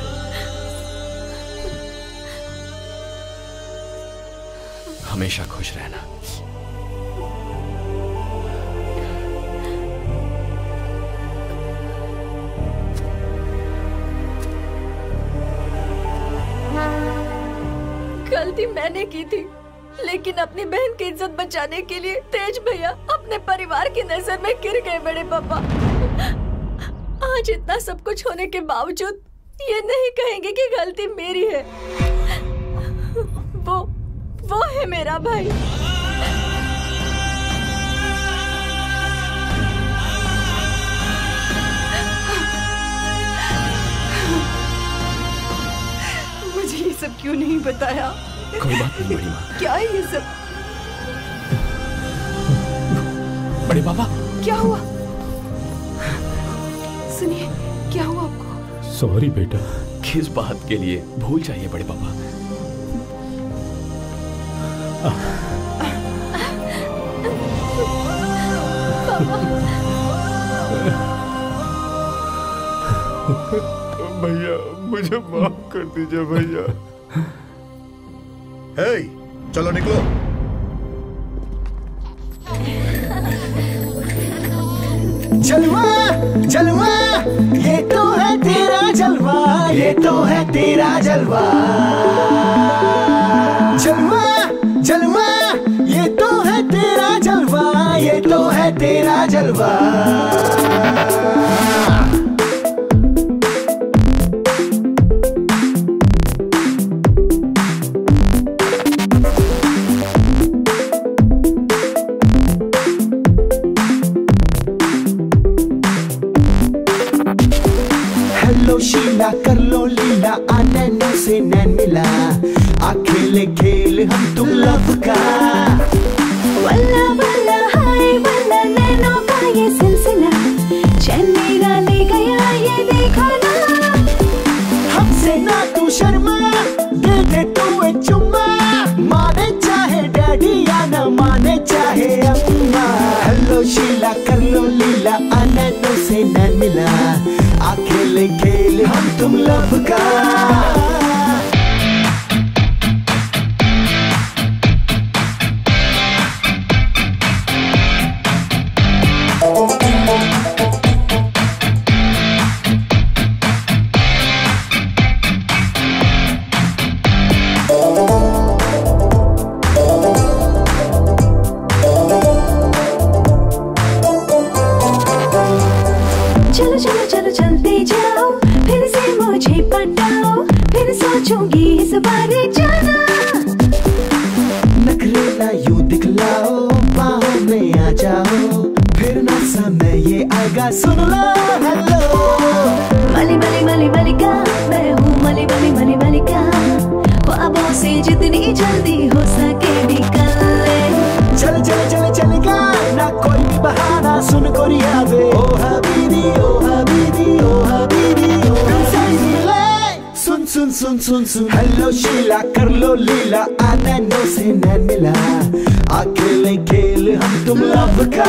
हमेशा खुश रहना। गलती मैंने की थी, लेकिन अपनी बहन की इज्जत बचाने के लिए तेज भैया अपने परिवार की नजर में गिर गए बड़े पापा। आज इतना सब कुछ होने के बावजूद ये नहीं कहेंगे कि गलती मेरी है। वो है मेरा भाई। मुझे ये सब क्यों नहीं बताया? कोई बात नहीं बड़ी माँ। क्या है ये सब? बड़े पापा क्या हुआ? सुनिए, क्या हुआ आपको? सॉरी बेटा। किस बात के लिए? भूल जाइए बड़े पापा। भैया मुझे माफ कर दीजिए भैया। हे, चलो निकलो। जलवा जलवा ये तो है तेरा जलवा, ये तो है तेरा जलवा। जलवा जलवा ये तो है तेरा जलवा, ये तो है तेरा जलवा। शीला कर लो लीला, नैनों से नैन मिला, अकेले खेल हम तुम लव का। वल्ला वल्ला हाय वल्ला नैनों का ये सिलसिला, चैन मेरा ले गया ये देखो ना। हमसे ना तू शर्मा, दे दे तू एक चुम्मा, माने चाहे डैडी या न माने चाहे अम्मा। हेलो शीला कर लो लीला, नैनों से नैन मिला, अकेले खेल हम तुम लव का। चलो चलो चलो चलते जाओ, फिर से मुझे पटाओ, फिर सोचूंगी इस बारे जाना। नखरेला यूं दिखलाओ, बाहों में आ जाओ, फिर ना समय ये आएगा सुन लो। हेलो मली मली मली मलिका, मैं हूँ मली मली मली मलिका, ख्वाबों से जितनी जल्दी हो सके निकल ले। चल चल चल चलेगा ना कोई बहाना, सुन कोरिया बे ओ हबीबी ओ हबीबी ओ हबीबी ओ हबीबी। सुन सुन सुन सुन सुन हेलो शीला कर लो लीला, नैनों से नैन मिला, अकेले खेल हम तुम लव का।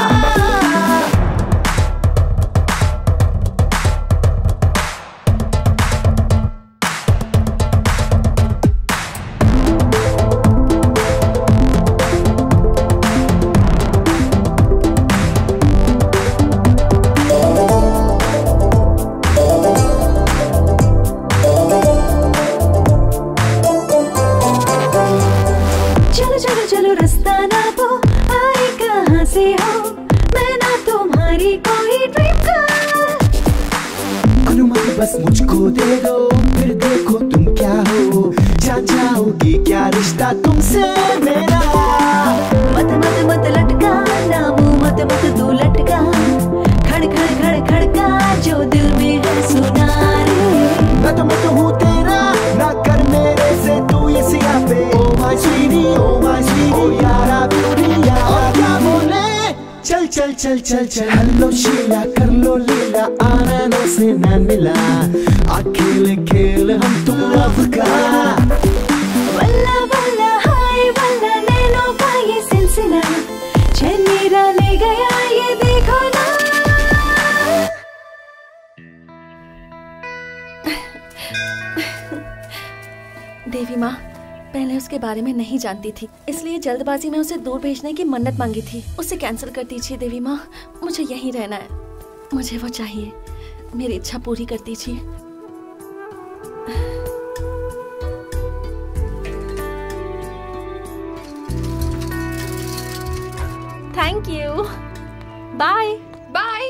चलो चलो चलो रास्ता ना वो आए कहाँ से हो, मैं ना तुम्हारी कोई ड्रीम गर्ल। अनुमति बस मुझको दे दो, फिर देखो तुम क्या हो, जान जाओगी क्या रिश्ता तुमसे मेरा। मत मत मत लटका ना मुँह मत मत तू लटका, खड़ खड़ खड़ खड़का जो दिल में है सुना रे। मैं तो हूँ तेरा, ना कर मेरे से तू ये सिया पे। Oh my sweety oh my sweety ओ यारा ब्यूटी यारा। क्या बोले चल चल चल चल चल हेलो शीला कर लो लीला, नैनों से नैन मिला, अकेले खेल हम तुम लव का। वल्ला वल्ला हाय वल्ला नैनों का ये सिलसिला, चैन मेरा ले गया ये देखो ना। देवी माँ, पहले उसके बारे में नहीं जानती थी, इसलिए जल्दबाजी में उसे दूर भेजने की मन्नत मांगी थी। उसे कैंसिल कर दीजिए देवी माँ, मुझे यहीं रहना है, मुझे वो चाहिए, मेरी इच्छा पूरी कर दीजिए। Thank you, bye bye.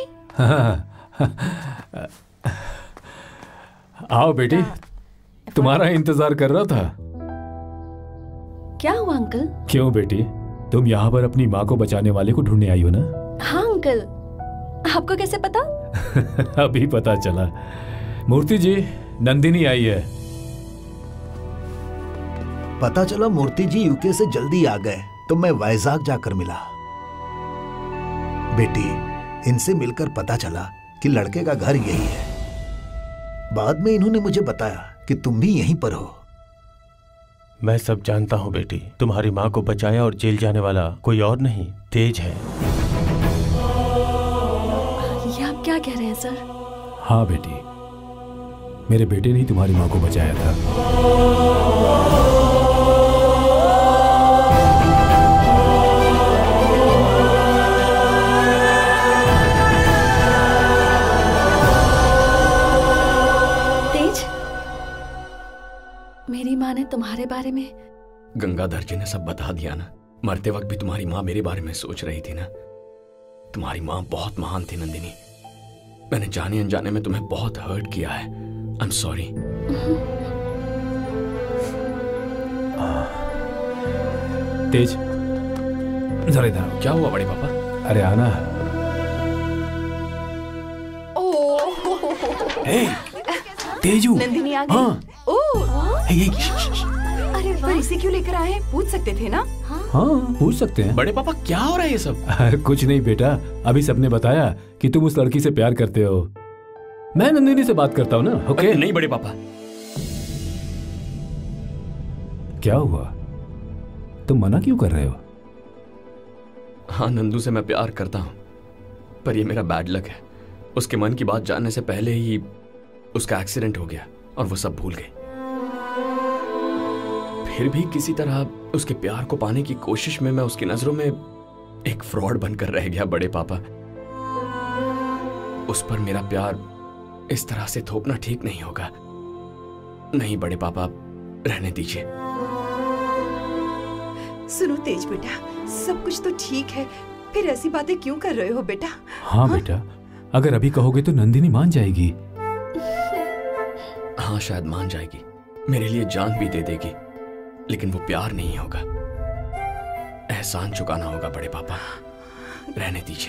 आओ बेटी, तुम्हारा इंतजार कर रहा था। क्या हुआ अंकल? क्यों बेटी, तुम यहाँ पर अपनी माँ को बचाने वाले को ढूंढने आई हो ना? हाँ अंकल, आपको कैसे पता? अभी पता चला। मूर्ति जी, नंदिनी आई है। पता चला मूर्ति जी यूके से जल्दी आ गए, तो मैं वाइजाग जाकर मिला। बेटी, इनसे मिलकर पता चला कि लड़के का घर यही है। बाद में इन्होंने मुझे बताया कि तुम भी यहीं पर हो। मैं सब जानता हूँ बेटी। तुम्हारी माँ को बचाया और जेल जाने वाला कोई और नहीं, तेज है। ये आप क्या कह रहे हैं सर? हाँ बेटी, मेरे बेटे ने ही तुम्हारी माँ को बचाया था। तेज, मेरी माँ ने तुम्हारे बारे में? गंगाधर जी ने सब बता दिया ना। मरते वक्त भी तुम्हारी माँ मेरे बारे में सोच रही थी ना। तुम्हारी माँ बहुत महान थी नंदिनी। मैंने जाने अनजाने में तुम्हें बहुत हर्ट किया है। I am sorry. तेज, जरा इधर। क्या हुआ बड़े पापा? अरे आना। तेजू। नंदिनी आ गई। हाँ। अरे पर इसे क्यों लेकर आए? पूछ सकते थे ना। हाँ पूछ सकते हैं। बड़े पापा क्या हो रहा है ये सब? कुछ नहीं बेटा, अभी सबने बताया कि तुम उस लड़की से प्यार करते हो। मैं नंदिनी से बात करता हूँ ना। ओके? नहीं बड़े पापा। क्या हुआ, तुम मना क्यों कर रहे हो? हाँ नंदू से मैं प्यार करता हूँ, पर ये मेरा बैड लक है। उसके मन की बात जानने से पहले ही उसका एक्सीडेंट हो गया और वो सब भूल गई। फिर भी किसी तरह उसके प्यार को पाने की कोशिश में मैं उसकी नजरों में एक फ्रॉड बनकर रह गया बड़े पापा। उस पर मेरा प्यार इस तरह से थोपना ठीक नहीं होगा। नहीं बड़े पापा, रहने दीजिए। सुनो तेज बेटा, सब कुछ तो ठीक है, फिर ऐसी बातें क्यों कर रहे हो बेटा? हाँ बेटा, अगर अभी कहोगे तो नंदिनी मान जाएगी। हाँ शायद मान जाएगी, मेरे लिए जान भी दे देगी, लेकिन वो प्यार नहीं होगा। एहसान चुकाना होगा बड़े पापा। रहने दीजिए।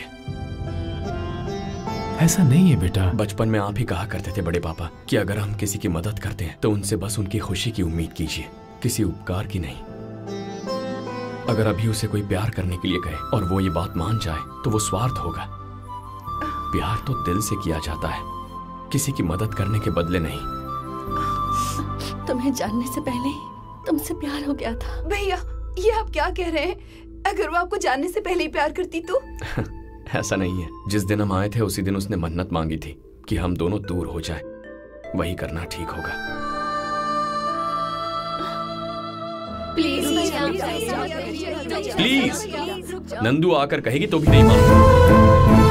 ऐसा नहीं है बेटा। बचपन में आप ही कहा करते थे बड़े पापा कि अगर हम किसी की मदद करते हैं तो उनसे बस उनकी खुशी की उम्मीद कीजिए, किसी उपकार की नहीं। अगर अभी उसे कोई प्यार करने के लिए कहे और वो ये बात मान जाए तो वो स्वार्थ होगा। प्यार तो दिल से किया जाता है, किसी की मदद करने के बदले नहीं। तुम्हें जानने से पहले ही तुमसे प्यार हो गया था। भैया ये आप क्या कह रहे हैं? अगर वो आपको जानने से पहले ही प्यार करती तो? ऐसा नहीं है। जिस दिन हम आए थे उसी दिन उसने मन्नत मांगी थी कि हम दोनों दूर हो जाएं। वही करना ठीक होगा। प्लीज नंदू आकर कहेगी तो भी नहीं मानूंगा।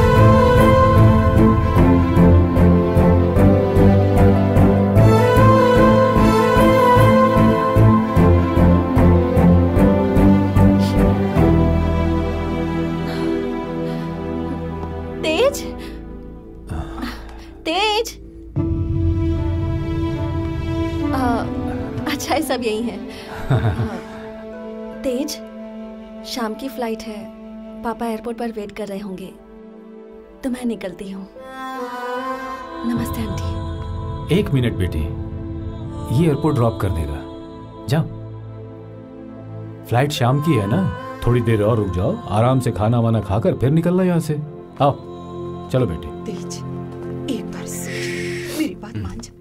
तेज, तेज। अच्छा है सब यही है। तेज, शाम की फ्लाइट है, पापा एयरपोर्ट पर वेट कर रहे होंगे, तो मैं निकलती हूँ। नमस्ते आंटी। 1 मिनट बेटी, ये एयरपोर्ट ड्रॉप कर देगा। जाओ, फ्लाइट शाम की है ना, थोड़ी देर और रुक जाओ, आराम से खाना वाना खाकर फिर निकलना यहाँ से। आओ चलो बेटी। तेज एक बार सोच, मेरी बात मान जा।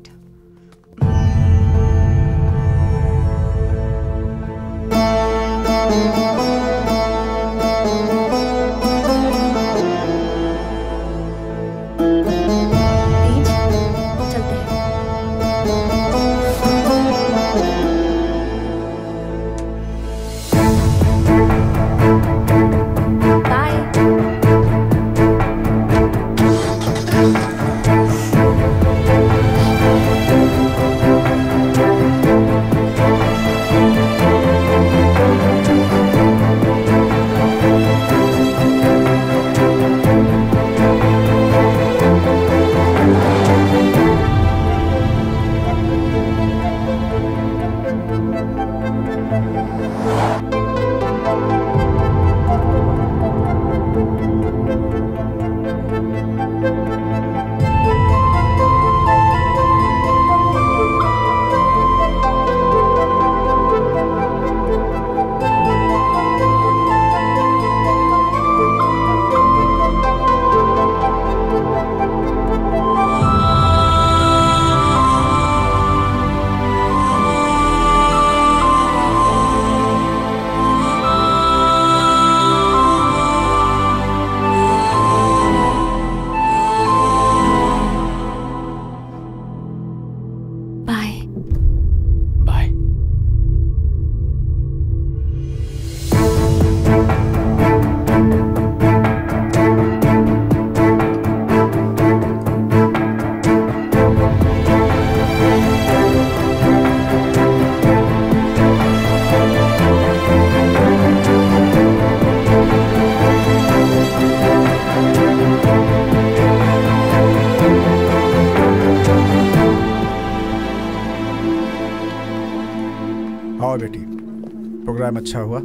आओ बेटी, प्रोग्राम अच्छा हुआ?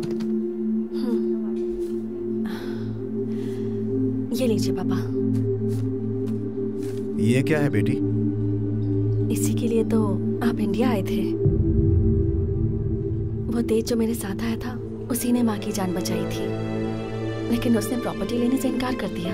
ये लीजिए पापा। ये क्या है बेटी? इसी के लिए तो आप इंडिया आए थे। वो तेज जो मेरे साथ आया था, उसी ने माँ की जान बचाई थी, लेकिन उसने प्रॉपर्टी लेने से इनकार कर दिया।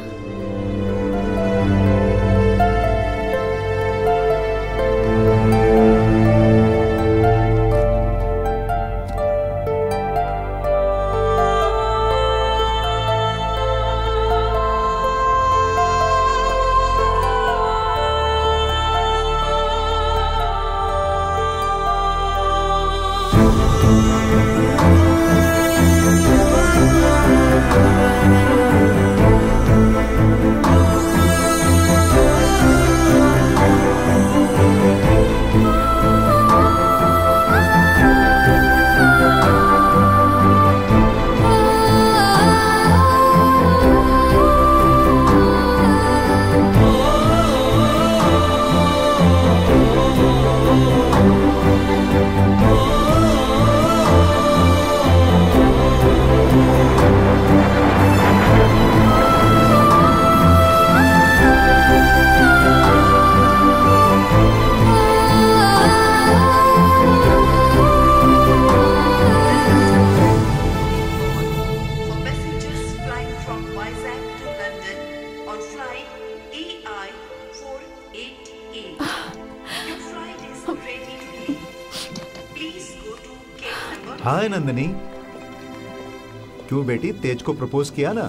हाय नंदिनी, क्यों बेटी, तेज को प्रपोज किया ना?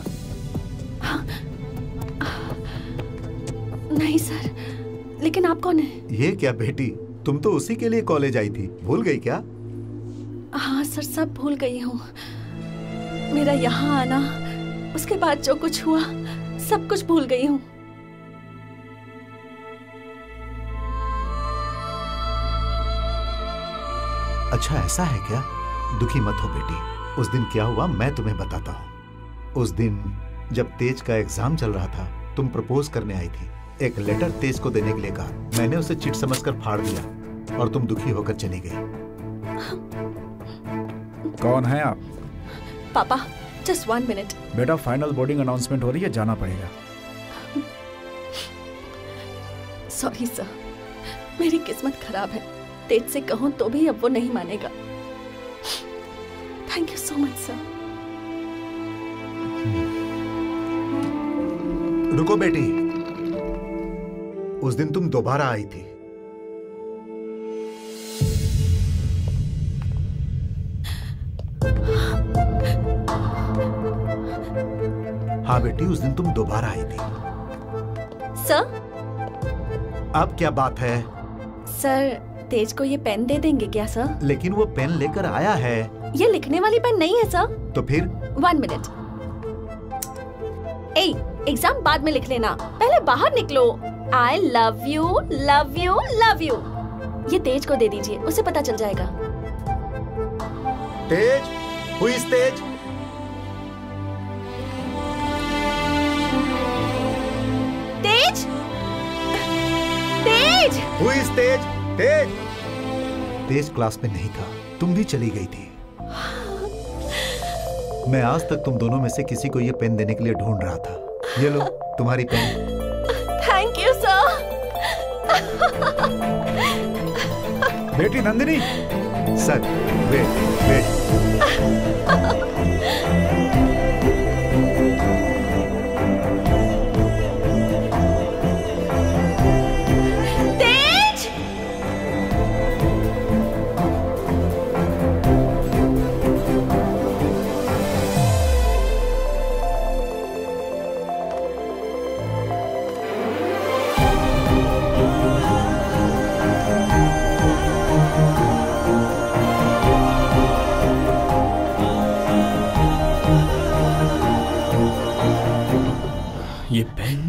नहीं सर, लेकिन आप कौन है? ये क्या बेटी, तुम तो उसी के लिए कॉलेज आई थी, भूल गई क्या? हाँ सर, सब भूल गई हूँ। मेरा यहाँ आना, उसके बाद जो कुछ हुआ, सब कुछ भूल गई हूँ। अच्छा ऐसा है क्या? दुखी मत हो बेटी, उस दिन क्या हुआ मैं तुम्हें बताता हूँ। उस दिन जब तेज का एग्जाम चल रहा था, तुम प्रपोज करने आई थी। एक लेटर तेज को देने के लिए कहा, मैंने उसे चिट समझकर फाड़ दिया और तुम दुखी होकर चली गई। कौन है आप? पापा, जस्ट 1 मिनट। बेटा, फाइनल बोर्डिंग अनाउंसमेंट हो रही है, जाना पड़ेगा। सॉरी सर, मेरी किस्मत खराब है। तेज से कहूं तो भी अब वो नहीं मानेगा। Thank you so much sir. रुको बेटी, उस दिन तुम दोबारा आई थी। हाँ बेटी, उस दिन तुम दोबारा आई थी। सर? अब क्या बात है? सर, तेज को ये पेन दे देंगे क्या सर? लेकिन वो पेन लेकर आया है। ये लिखने वाली पेन नहीं है सर। तो फिर? 1 मिनट। एग्जाम बाद में लिख लेना, पहले बाहर निकलो। I love you, love you, love you। ये तेज को दे दीजिए, उसे पता चल जाएगा। Tej, who is Tej? Tej, Tej, who is Tej? Tej, Tej class में नहीं था, तुम भी चली गई थी। मैं आज तक तुम दोनों में से किसी को ये पेन देने के लिए ढूंढ रहा था। ये लो तुम्हारी पेन। Thank you sir. बेटी नंदिनी। Sir, wait wait. ये पेन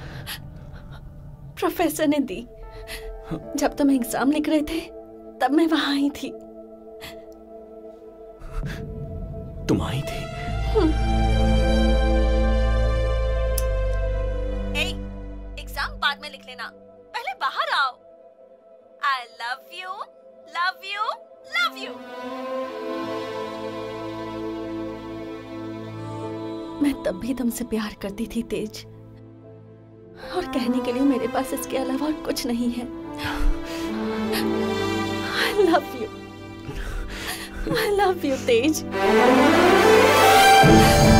प्रोफेसर ने दी। जब तुम एग्जाम लिख रहे थे, तब मैं वहां आई थी। तुम आई थी? एग्जाम बाद में लिख लेना, पहले बाहर आओ। I love you, love you, love you. मैं तब भी तुमसे प्यार करती थी तेज, और कहने के लिए मेरे पास इसके अलावा और कुछ नहीं है। I love you. I love you, Tej.